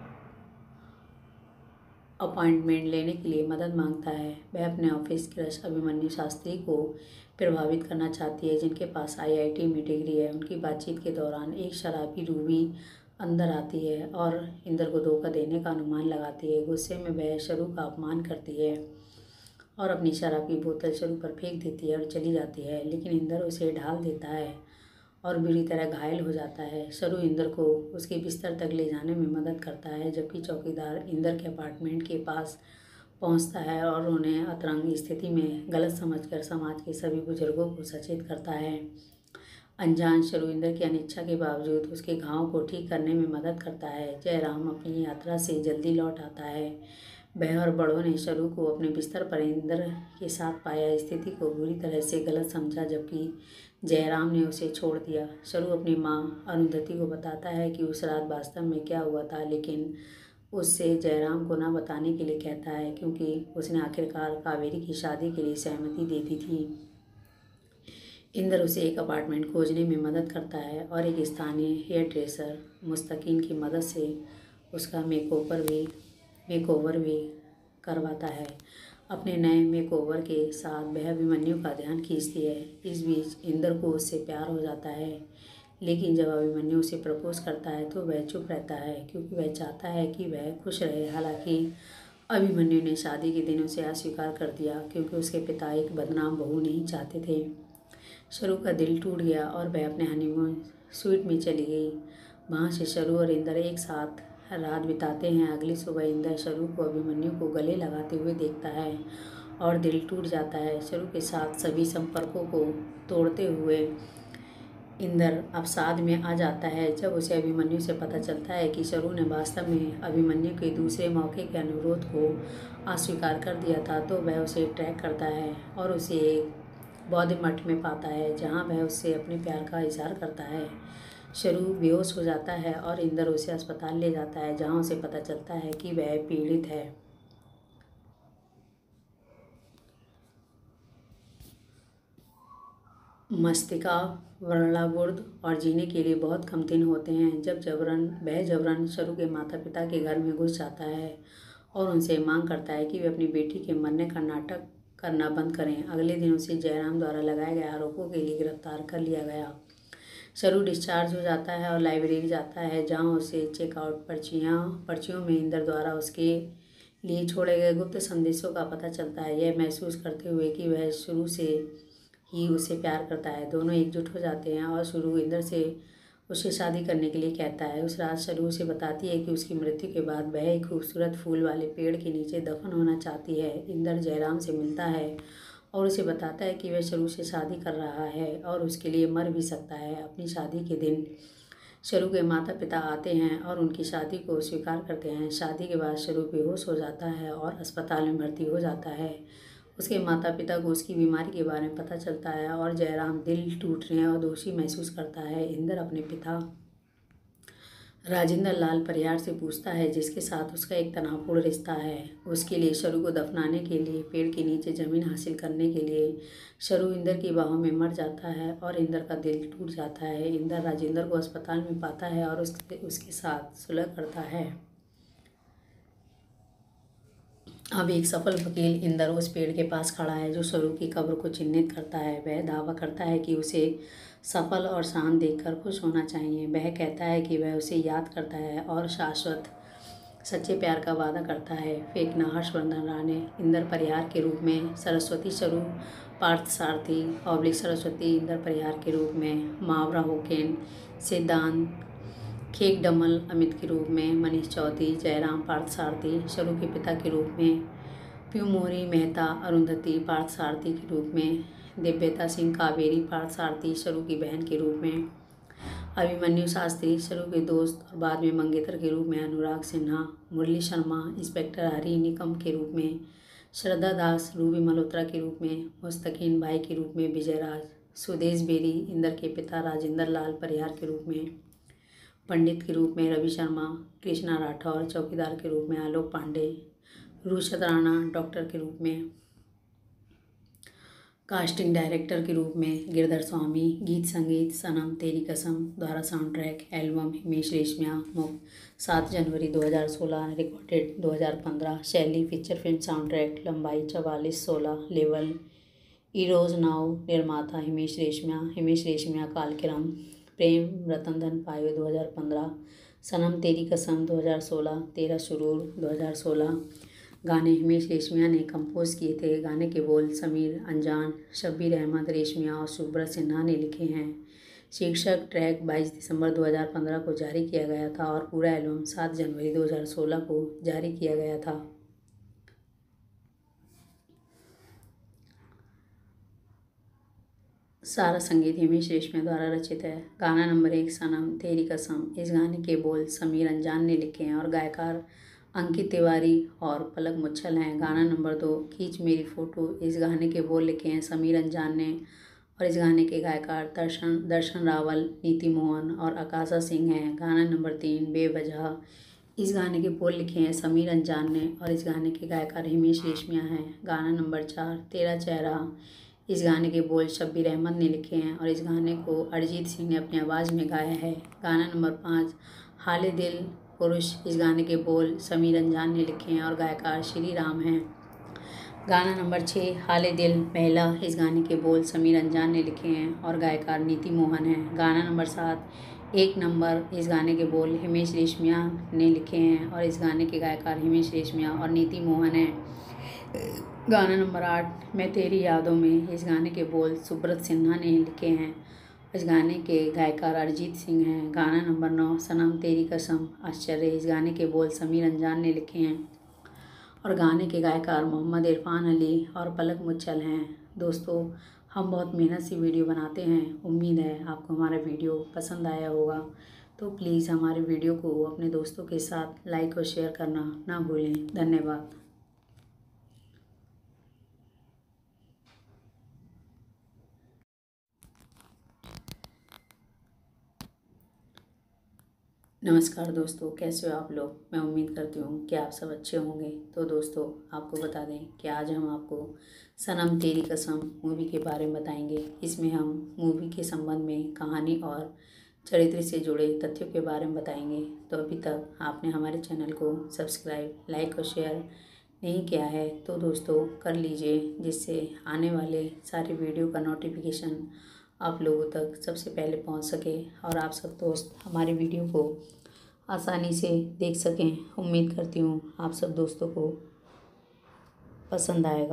अपॉइंटमेंट लेने के लिए मदद मांगता है। वह अपने ऑफिस क्रश अभिमन्यु शास्त्री को प्रभावित करना चाहती है जिनके पास IIT में डिग्री है। उनकी बातचीत के दौरान एक शराबी रूबी अंदर आती है और इंदर को धोखा देने का अनुमान लगाती है। गुस्से में वह शरू का अपमान करती है और अपनी शराब की बोतल शरू पर फेंक देती है और चली जाती है, लेकिन इंदर उसे ढाल देता है और बुरी तरह घायल हो जाता है। शरू इंदर को उसके बिस्तर तक ले जाने में मदद करता है जबकि चौकीदार इंदर के अपार्टमेंट के पास पहुंचता है और उन्हें अतरंग स्थिति में गलत समझकर समाज के सभी बुजुर्गों को सचेत करता है। अनजान शरू इंदर की अनिच्छा के बावजूद उसके घाव को ठीक करने में मदद करता है। जयराम अपनी यात्रा से जल्दी लौट आता है। वह और बड़ों ने शरू को अपने बिस्तर पर इंदर के साथ पाया। स्थिति को बुरी तरह से गलत समझा जबकि जयराम ने उसे छोड़ दिया। शरू अपनी माँ अरुंधति को बताता है कि उस रात वास्तव में क्या हुआ था, लेकिन उससे जयराम को ना बताने के लिए कहता है क्योंकि उसने आखिरकार कावेरी की शादी के लिए सहमति दे दी थी। इंदर उसे एक अपार्टमेंट खोजने में मदद करता है और एक स्थानीय हेयर ड्रेसर मुस्तकीन की मदद से उसका मेकओवर भी करवाता है। अपने नए मेकओवर के साथ वह अभिमन्यु का ध्यान खींचती है। इस बीच इंदर को उससे प्यार हो जाता है, लेकिन जब अभिमन्यु उसे प्रपोज करता है तो वह चुप रहता है क्योंकि वह चाहता है कि वह खुश रहे। हालांकि अभिमन्यु ने शादी के दिन उसे अस्वीकार कर दिया क्योंकि उसके पिता एक बदनाम बहू नहीं चाहते थे। शरू का दिल टूट गया और वह अपने हनीमून स्वीट में चली गई। वहाँ से शरू और इंदर एक साथ रात बिताते हैं। अगली सुबह इंदर शरू को अभिमन्यु को गले लगाते हुए देखता है और दिल टूट जाता है। शरू के साथ सभी संपर्कों को तोड़ते हुए इंदर अवसाद में आ जाता है। जब उसे अभिमन्यु से पता चलता है कि शरू ने वास्तव में अभिमन्यु के दूसरे मौके के अनुरोध को अस्वीकार कर दिया था तो वह उसे ट्रैक करता है और उसे एक बौद्ध मठ में पाता है जहाँ वह उससे अपने प्यार का इजहार करता है। शरू बेहोश हो जाता है और इंदर उसे अस्पताल ले जाता है जहाँ उसे पता चलता है कि वह पीड़ित है। मस्तिष्का वर्णार्बुद और जीने के लिए बहुत कम दिन होते हैं जब वह जबरन शरू के माता पिता के घर में घुस जाता है और उनसे मांग करता है कि वे अपनी बेटी के मरने का नाटक करना बंद करें। अगले दिन उसे जयराम द्वारा लगाए गए आरोपों के लिए गिरफ्तार कर लिया गया। शरू डिस्चार्ज हो जाता है और लाइब्रेरी जाता है जहां उसे चेकआउट पर्चियों में इंदर द्वारा उसके लिए छोड़े गए गुप्त संदेशों का पता चलता है। यह महसूस करते हुए कि वह शुरू से ही उसे प्यार करता है, दोनों एकजुट हो जाते हैं और शुरू इंदर से उससे शादी करने के लिए कहता है। उस रात शरू उसे बताती है कि उसकी मृत्यु के बाद वह एक खूबसूरत फूल वाले पेड़ के नीचे दफन होना चाहती है। इंदर जयराम से मिलता है और उसे बताता है कि वह शरू से शादी कर रहा है और उसके लिए मर भी सकता है। अपनी शादी के दिन शरू के माता पिता आते हैं और उनकी शादी को स्वीकार करते हैं। शादी के बाद शरू बेहोश हो जाता है और अस्पताल में भर्ती हो जाता है। उसके माता पिता को उसकी बीमारी के बारे में पता चलता है और जयराम दिल टूटने और दोषी महसूस करता है। इंदर अपने पिता राजेंद्र लाल परिहार से पूछता है, जिसके साथ उसका एक तनावपूर्ण रिश्ता है। उसके लिए शरू को दफनाने के लिए पेड़ के नीचे ज़मीन हासिल करने के लिए शरू इंदर की बाहों में मर जाता है और इंदर का दिल टूट जाता है। इंदर राजेंद्र को अस्पताल में पाता है और उसके साथ सुलह करता है। अब एक सफल वकील इंदर उस पेड़ के पास खड़ा है जो शरू की कब्र को चिन्हित करता है। वह दावा करता है कि उसे सफल और शांत देखकर खुश होना चाहिए। वह कहता है कि वह उसे याद करता है और शाश्वत सच्चे प्यार का वादा करता है। फेंकना हर्षवर्धन राणे इंदर परिहार के रूप में, सरस्वती शरू पार्थसारथी ऑब्लिक सरस्वती इंदर परिहार के रूप में, मावरा होकेन सिद्धांत खेक डमल अमित के रूप में, मनीष चौधरी जयराम पार्थसारथी शरू के पिता के रूप में, प्यूमोरी मेहता अरुंधति पार्थसारथी के रूप में, दिव्यता सिंह कावेरी पार्थसारथी शरू की बहन के रूप में, अभिमन्यु शास्त्री शरू के दोस्त और बाद में मंगेतर के रूप में अनुराग सिन्हा, मुरली शर्मा इंस्पेक्टर हरि निकम के रूप में, श्रद्धा दास रूबी मल्होत्रा के रूप में, मुस्तकीन भाई के रूप में विजयराज, सुदेश बेरी इंदर के पिता राजेंद्र लाल परिहार के रूप में, पंडित के रूप में रवि शर्मा, कृष्णा राठौर चौकीदार के रूप में आलोक पांडे, रुशद राणा डॉक्टर के रूप में, कास्टिंग डायरेक्टर के रूप में गिरधर स्वामी, गीत संगीत सनम तेरी कसम द्वारा sound track album Himesh Reshammiya, मुक्त 7 जनवरी 2016, रिकॉर्डेड 2015, शैली फीचर फिल्म साउंड ट्रैक, लंबाई 44:16, लेवल इरोज नाउ, निर्माता हिमेश रेशमिया कालकिरम, प्रेम रतन धन पायो 2015, सनम तेरी कसम 2016, तेरा शुरूर 2016। गाने हिमेश रेशमिया ने कंपोज किए थे। गाने के बोल समीर अंजान, शब्बीर अहमद रेशमिया और सुब्रत सिन्हा ने लिखे हैं। शीर्षक ट्रैक 22 दिसंबर 2015 को जारी किया गया था और पूरा एल्बम 7 जनवरी 2016 को जारी किया गया था। सारा संगीत हिमेश रेशमिया द्वारा रचित है। गाना नंबर 1 सनम तेरी कसम। इस गाने के बोल समीर अंजान ने लिखे हैं और गायकार अंकित तिवारी और पलक मुच्छल हैं। गाना नंबर 2 खींच मेरी फ़ोटो। इस गाने के बोल लिखे हैं समीर अंजान ने और इस गाने के गायकार दर्शन रावल, नीति मोहन और आकाशा सिंह हैं। गाना नंबर 3 बेवजह। इस गाने के बोल लिखे हैं समीर अंजान ने और इस गाने के गायकार हिमेश रेशमिया हैं। गाना नंबर 4 तेरा चेहरा। इस गाने के बोल शब्बीर अहमद ने लिखे हैं और इस गाने को अरिजीत सिंह ने अपनी आवाज़ में गाया है। गाना नंबर 5 हाले दिल पुरुष। इस गाने के बोल समीर अंजान ने लिखे हैं और गायकार श्री राम हैं। गाना नंबर 6 हाले दिल महिला। इस गाने के बोल समीर अंजान ने लिखे हैं और गायकार नीति मोहन हैं। गाना नंबर 7 एक नंबर। इस गाने के बोल हिमेश रेशमिया ने लिखे हैं और इस गाने के गायकार हिमेश रेशमिया और नीति मोहन हैं। गाना नंबर 8 मैं तेरी यादों में। इस गाने के बोल सुब्रत सिन्हा ने लिखे हैं। इस गाने के गायकार अरिजीत सिंह हैं। गाना नंबर 9 सनम तेरी कसम आश्चर्य। इस गाने के बोल समीर अंजान ने लिखे हैं और गाने के गायकार मोहम्मद इरफान अली और पलक मुच्छल हैं। दोस्तों, हम बहुत मेहनत से वीडियो बनाते हैं। उम्मीद है आपको हमारा वीडियो पसंद आया होगा। तो प्लीज़ हमारे वीडियो को अपने दोस्तों के साथ लाइक और शेयर करना ना भूलें। धन्यवाद। नमस्कार दोस्तों, कैसे हो आप लोग। मैं उम्मीद करती हूँ कि आप सब अच्छे होंगे। तो दोस्तों, आपको बता दें कि आज हम आपको सनम तेरी कसम मूवी के बारे में बताएंगे। इसमें हम मूवी के संबंध में कहानी और चरित्र से जुड़े तथ्यों के बारे में बताएंगे। तो अभी तक आपने हमारे चैनल को सब्सक्राइब, लाइक और शेयर नहीं किया है तो दोस्तों कर लीजिए, जिससे आने वाले सारे वीडियो का नोटिफिकेशन आप लोगों तक सबसे पहले पहुंच सके और आप सब दोस्त हमारे वीडियो को आसानी से देख सकें। उम्मीद करती हूँ आप सब दोस्तों को पसंद आएगा।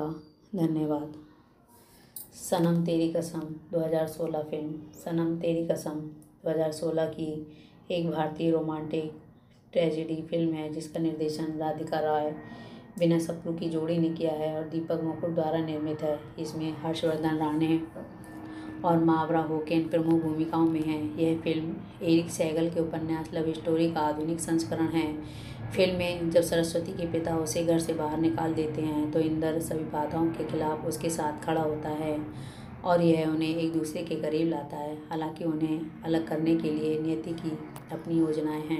धन्यवाद। सनम तेरी कसम 2016 फिल्म सनम तेरी कसम 2016 की एक भारतीय रोमांटिक ट्रेजेडी फिल्म है जिसका निर्देशन राधिका रॉय बिना सप्रू की जोड़ी ने किया है और दीपक मुकुट द्वारा निर्मित है। इसमें हर्षवर्धन राणे और मावरा होकेन प्रमुख भूमिकाओं में हैं। यह फिल्म एरिक सैगल के उपन्यास लव स्टोरी का आधुनिक संस्करण है। फिल्म में जब सरस्वती के पिता उसे घर से बाहर निकाल देते हैं तो इंदर सभी बाधाओं के खिलाफ उसके साथ खड़ा होता है और यह उन्हें एक दूसरे के करीब लाता है। हालांकि उन्हें अलग करने के लिए नियति की अपनी योजनाएं हैं।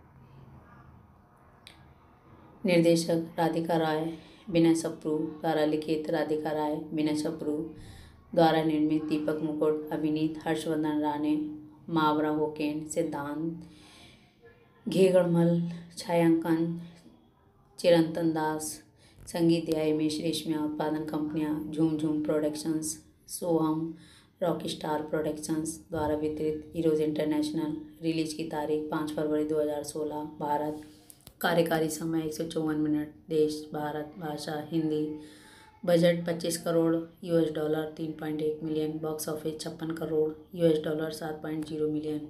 निर्देशक राधिका राय बिना सप्रू द्वारा लिखित, राधिका राय बिना सप्रू द्वारा निर्मित, दीपक मुकुट अभिनीत, हर्षवर्धन राणे, मावरा होकेन, सिद्धांत घेगड़मल, छायांकन चिरंतन दास, संगीत दिया हिमेश रेशमिया, उत्पादन कंपनियां झूम झूम प्रोडक्शंस, सोहम रॉकस्टार प्रोडक्शंस द्वारा वितरित। Heroes international. रिलीज की तारीख 5 फरवरी 2016। भारत। कार्यकारी समय 154 मिनट। देश भारत। भाषा Hindi. Budget 25 crore $, 3.1 million. Box office 56 crore $, 7.0 million.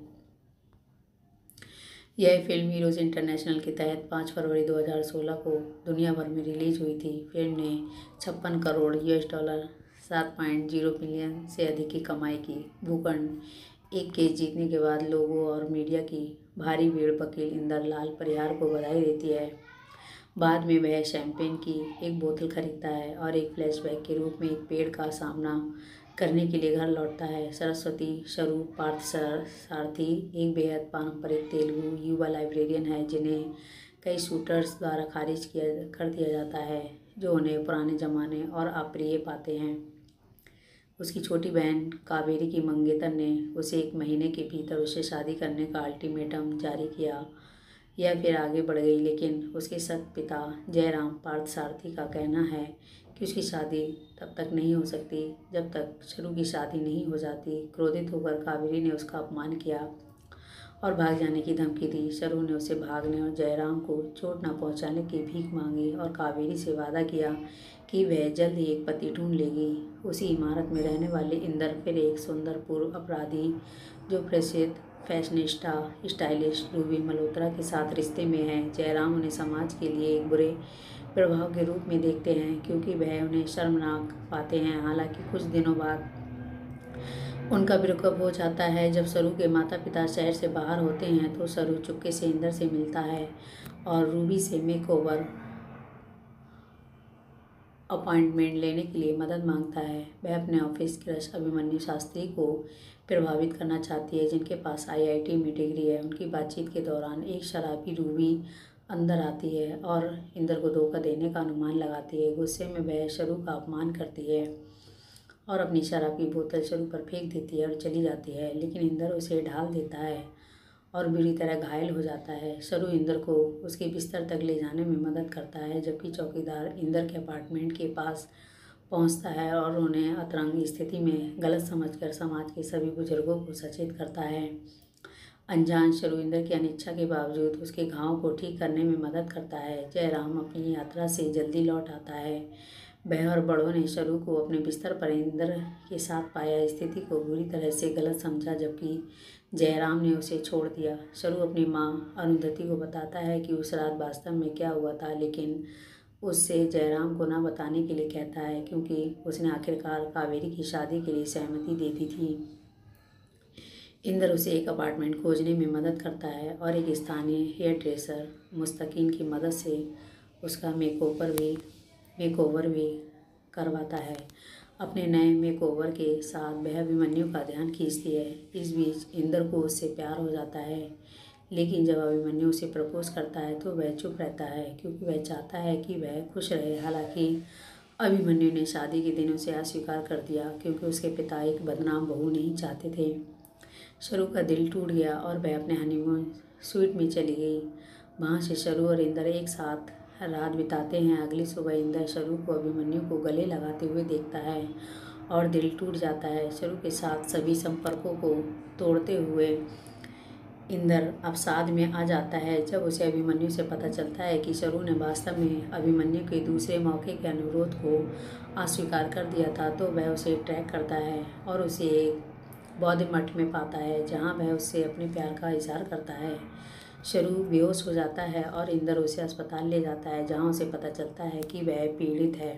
यह फिल्म हीरोज इंटरनेशनल के तहत 5 फरवरी 2016 को दुनिया भर में रिलीज हुई थी। फिल्म ने 56 करोड़ $, 7.0 मिलियन से अधिक की कमाई की। भूखंड। एक केस जीतने के बाद लोगों और मीडिया की भारी भीड़ वकील इंदर लाल परिहार को बधाई देती है। बाद में वह शैंपेन की एक बोतल खरीदता है और एक फ्लैशबैक के रूप में एक पेड़ का सामना करने के लिए घर लौटता है। सरस्वती स्वरूप पार्थसारथी एक बेहद पारंपरिक तेलुगु युवा लाइब्रेरियन है जिन्हें कई शूटर्स द्वारा खारिज कर दिया जाता है जो उन्हें पुराने जमाने और अप्रिय पाते हैं। उसकी छोटी बहन कावेरी की मंगेतर ने उसे 1 महीने के भीतर उससे शादी करने का अल्टीमेटम जारी किया। यह फिर आगे बढ़ गई, लेकिन उसके सत पिता जयराम पार्थसारथी का कहना है कि उसकी शादी तब तक नहीं हो सकती जब तक शरू की शादी नहीं हो जाती। क्रोधित होकर कावेरी ने उसका अपमान किया और भाग जाने की धमकी दी। शरू ने उसे भागने और जयराम को चोट न पहुंचाने की भीख मांगी और कावेरी से वादा किया कि वह जल्द ही एक पति ढूंढ लेगी। उसी इमारत में रहने वाले इंदर फिर एक सुंदर पूर्व अपराधी जो प्रसिद्ध फैशनिस्टा स्टाइलिश रूबी मल्होत्रा के साथ रिश्ते में है। जयराम उन्हें समाज के लिए एक बुरे प्रभाव के रूप में देखते हैं क्योंकि वह उन्हें शर्मनाक पाते हैं। हालांकि कुछ दिनों बाद उनका ब्रेकअप हो जाता है। जब सरू के माता पिता शहर से बाहर होते हैं तो सरू चुपके से इंदर से मिलता है और रूबी से मेकओवर अपॉइंटमेंट लेने के लिए मदद मांगता है। वह अपने ऑफिस क्रश अभिमन्यु शास्त्री को प्रभावित करना चाहती है जिनके पास IIT में डिग्री है। उनकी बातचीत के दौरान एक शराबी रूबी अंदर आती है और इंदर को धोखा देने का अनुमान लगाती है। गुस्से में वह शरू का अपमान करती है और अपनी शराब की बोतल शरू पर फेंक देती है और चली जाती है, लेकिन इंदर उसे ढाल देता है और बुरी तरह घायल हो जाता है। शरू इंदर को उसके बिस्तर तक ले जाने में मदद करता है जबकि चौकीदार इंदर के अपार्टमेंट के पास पहुंचता है और उन्हें अतरंग स्थिति में गलत समझकर समाज के सभी बुजुर्गों को सचेत करता है। अनजान शरू इंदर की अनिच्छा के बावजूद उसके घाव को ठीक करने में मदद करता है। जयराम अपनी यात्रा से जल्दी लौट आता है। वह और बड़ों ने शरू को अपने बिस्तर पर इंदर के साथ पाया। स्थिति को बुरी तरह से गलत समझा जबकि जयराम ने उसे छोड़ दिया। शरू अपनी माँ अरुंधति को बताता है कि उस रात वास्तव में क्या हुआ था, लेकिन उससे जयराम को ना बताने के लिए कहता है क्योंकि उसने आखिरकार कावेरी की शादी के लिए सहमति दे दी थी। इंदर उसे एक अपार्टमेंट खोजने में मदद करता है और एक स्थानीय हेयर ड्रेसर मुस्तकीन की मदद से उसका मेकओवर भी करवाता है। अपने नए मेकओवर के साथ वह अभिमन्यु का ध्यान खींचती है। इस बीच इंदर को उससे प्यार हो जाता है, लेकिन जब अभिमन्यु उसे प्रपोज करता है तो वह चुप रहता है क्योंकि वह चाहता है कि वह खुश रहे। हालांकि अभिमन्यु ने शादी के दिन उसे अस्वीकार कर दिया क्योंकि उसके पिता एक बदनाम बहू नहीं चाहते थे। शरू का दिल टूट गया और वह अपने हनीमून स्वीट में चली गई। वहाँ से शरू और इंदर एक साथ रात बिताते हैं। अगली सुबह इंदर शरू को अभिमन्यु को गले लगाते हुए देखता है और दिल टूट जाता है। शरू के साथ सभी संपर्कों को तोड़ते हुए इंदर अवसाद में आ जाता है। जब उसे अभिमन्यु से पता चलता है कि शरू ने वास्तव में अभिमन्यु के दूसरे मौके के अनुरोध को अस्वीकार कर दिया था तो वह उसे ट्रैक करता है और उसे एक बौद्ध मठ में पाता है, जहाँ वह उससे अपने प्यार का इजहार करता है। शरू बेहोश हो जाता है और इंदर उसे अस्पताल ले जाता है, जहाँ उसे पता चलता है कि वह पीड़ित है।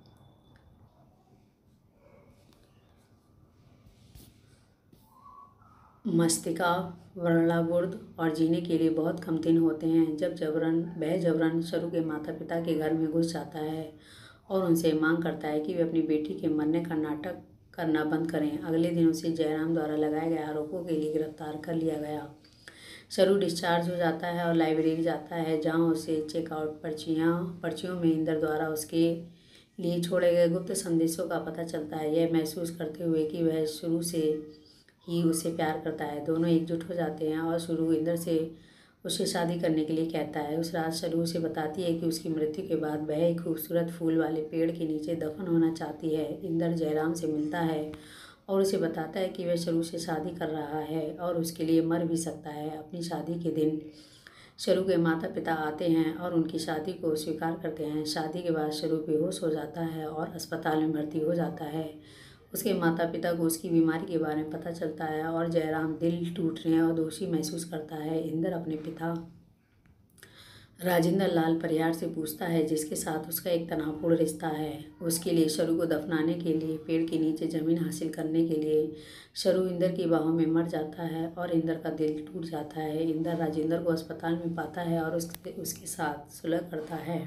मस्तिष्का वर्णार्बुद और जीने के लिए बहुत कम दिन होते हैं जब जबरन शरू के माता पिता के घर में घुस जाता है और उनसे मांग करता है कि वे अपनी बेटी के मरने का नाटक करना बंद करें। अगले दिन उसे जयराम द्वारा लगाए गए आरोपों के लिए गिरफ्तार कर लिया गया। शरू डिस्चार्ज हो जाता है और लाइब्रेरी जाता है, जहां उसे चेकआउट पर्चियों में इंदर द्वारा उसके लिए छोड़े गए गुप्त संदेशों का पता चलता है। यह महसूस करते हुए कि वह शुरू से ही उसे प्यार करता है, दोनों एकजुट हो जाते हैं और शुरू इंदर से उससे शादी करने के लिए कहता है। उस रात शरू उसे बताती है कि उसकी मृत्यु के बाद वह एक खूबसूरत फूल वाले पेड़ के नीचे दफन होना चाहती है। इंदर जयराम से मिलता है और उसे बताता है कि वह शरू से शादी कर रहा है और उसके लिए मर भी सकता है। अपनी शादी के दिन शरू के माता पिता आते हैं और उनकी शादी को स्वीकार करते हैं। शादी के बाद शरू बेहोश हो जाता है और अस्पताल में भर्ती हो जाता है। उसके माता पिता को उसकी बीमारी के बारे में पता चलता है और जयराम दिल टूटने और दोषी महसूस करता है। इंदर अपने पिता राजेंद्र लाल परिहार से पूछता है, जिसके साथ उसका एक तनावपूर्ण रिश्ता है। उसके लिए शरू को दफनाने के लिए पेड़ के नीचे ज़मीन हासिल करने के लिए शरू इंदर की बाहों में मर जाता है और इंदर का दिल टूट जाता है। इंदर राजेंद्र को अस्पताल में पाता है और उसके साथ सुलह करता है।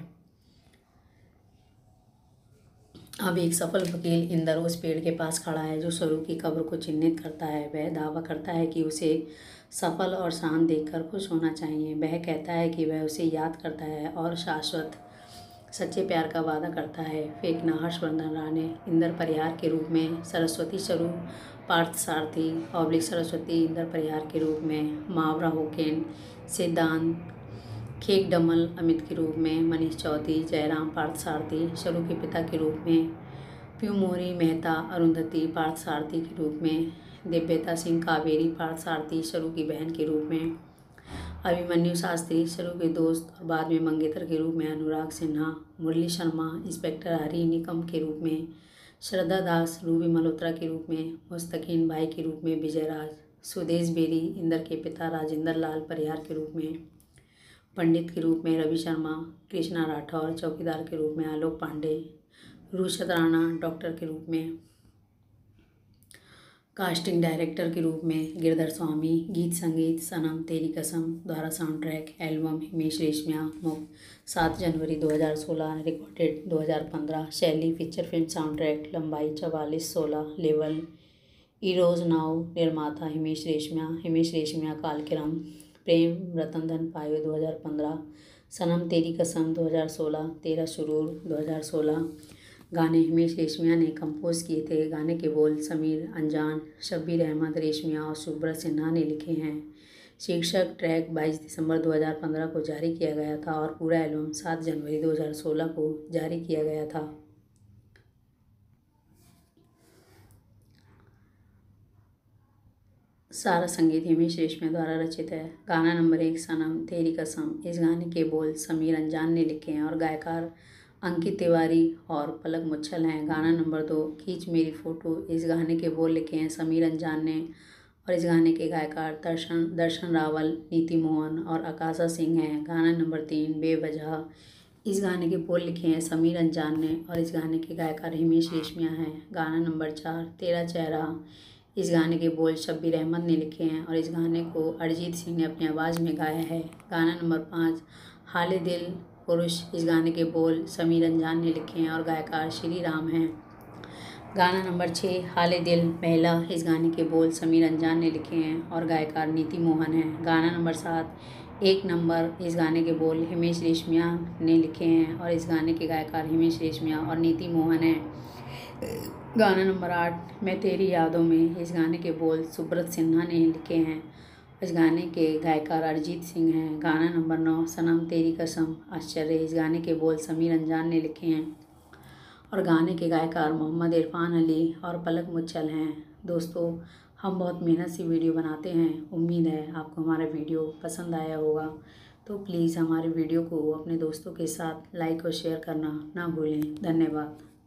अब एक सफल वकील इंदर उस पेड़ के पास खड़ा है जो शरू की कब्र को चिन्हित करता है। वह दावा करता है कि उसे सफल और शांत देखकर खुश होना चाहिए। वह कहता है कि वह उसे याद करता है और शाश्वत सच्चे प्यार का वादा करता है। फेंकना हर्षवर्धन राणे इंदर परिहार के रूप में, सरस्वती शरू पार्थसारथी सरस्वती इंदर परिहार के रूप में, मावरा होकेन सिद्धांत खेक डमल अमित के रूप में, मनीष चौधरी जयराम पार्थसारथी शरू के पिता के रूप में, प्यूमोरी मेहता अरुंधति पार्थसारथी के रूप में, दिव्यता सिंह कावेरी पार्थसारथी शरू की बहन के रूप में, अभिमन्यु शास्त्री शरू के दोस्त और बाद में मंगेतर के रूप में अनुराग सिन्हा, मुरली शर्मा इंस्पेक्टर हरि निकम के रूप में, श्रद्धा दास रूबी मल्होत्रा के रूप में, मुस्तकीन भाई के रूप में विजयराज, सुदेश बेरी इंदर के पिता राजेंद्र लाल परिहार के रूप में, पंडित के रूप में रवि शर्मा, कृष्णा राठौर चौकीदार के रूप में आलोक पांडे, रुशद राणा डॉक्टर के रूप में, कास्टिंग डायरेक्टर के रूप में गिरधर स्वामी, गीत संगीत सनम तेरी कसम द्वारा sound track album Himesh Reshammiya, 7 जनवरी 2016 रिकॉर्डेड 2015, शैली फीचर फिल्म साउंड ट्रैक, लंबाई 4416 लेवल, इरोज नाउ निर्माता हिमेश रेशमिया कालकिरम, प्रेम रतन धन पायो 2015, सनम तेरी कसम 2016, तेरा शुरूर 2016। गाने हिमेश रेशमिया ने कंपोज किए थे। गाने के बोल समीर अंजान, शब्बीर अहमद रेशमिया और सुब्रत सिन्हा ने लिखे हैं। शीर्षक ट्रैक 22 दिसंबर 2015 को जारी किया गया था और पूरा एल्बम 7 जनवरी 2016 को जारी किया गया था। सारा संगीत हिमेश रेशमिया द्वारा रचित है। गाना नंबर 1 सनम तेरी कसम। इस गाने के बोल समीर अंजान ने लिखे हैं और गायकार अंकित तिवारी और पलक मुच्छल हैं। गाना नंबर 2 खींच मेरी फ़ोटो। इस गाने के बोल लिखे हैं समीर अंजान ने और इस गाने के गायकार दर्शन रावल, नीति मोहन और आकाशा सिंह हैं। गाना नंबर 3 बेवजह। इस गाने के बोल लिखे हैं समीर अंजान ने और इस गाने के गायकार हिमेश रेशमिया हैं। गाना नंबर 4 तेरा चेहरा। इस गाने के बोल शब्बीर अहमद ने लिखे हैं और इस गाने को अरिजीत सिंह ने अपनी आवाज़ में गाया है। गाना नंबर 5 हाले दिल पुरुष। इस गाने के बोल समीर अंजान ने लिखे हैं और गायकार श्री राम हैं। गाना नंबर 6 हाले दिल महिला। इस गाने के बोल समीर अंजान ने लिखे हैं और गायकार नीति मोहन हैं। गाना नंबर 7 एक नंबर। इस गाने के बोल हिमेश रेशमिया ने लिखे हैं और इस गाने के गायकार हिमेश रेशमिया और नीति मोहन हैं। गाना नंबर 8 मैं तेरी यादों में। इस गाने के बोल सुब्रत सिन्हा ने लिखे हैं। इस गाने के गायकार अरिजीत सिंह हैं। गाना नंबर 9 सनम तेरी कसम आश्चर्य। इस गाने के बोल समीर अंजान ने लिखे हैं और गाने के गायकार मोहम्मद इरफान अली और पलक मुच्छल हैं। दोस्तों, हम बहुत मेहनत से वीडियो बनाते हैं। उम्मीद है आपको हमारा वीडियो पसंद आया होगा। तो प्लीज़ हमारे वीडियो को अपने दोस्तों के साथ लाइक और शेयर करना ना भूलें। धन्यवाद।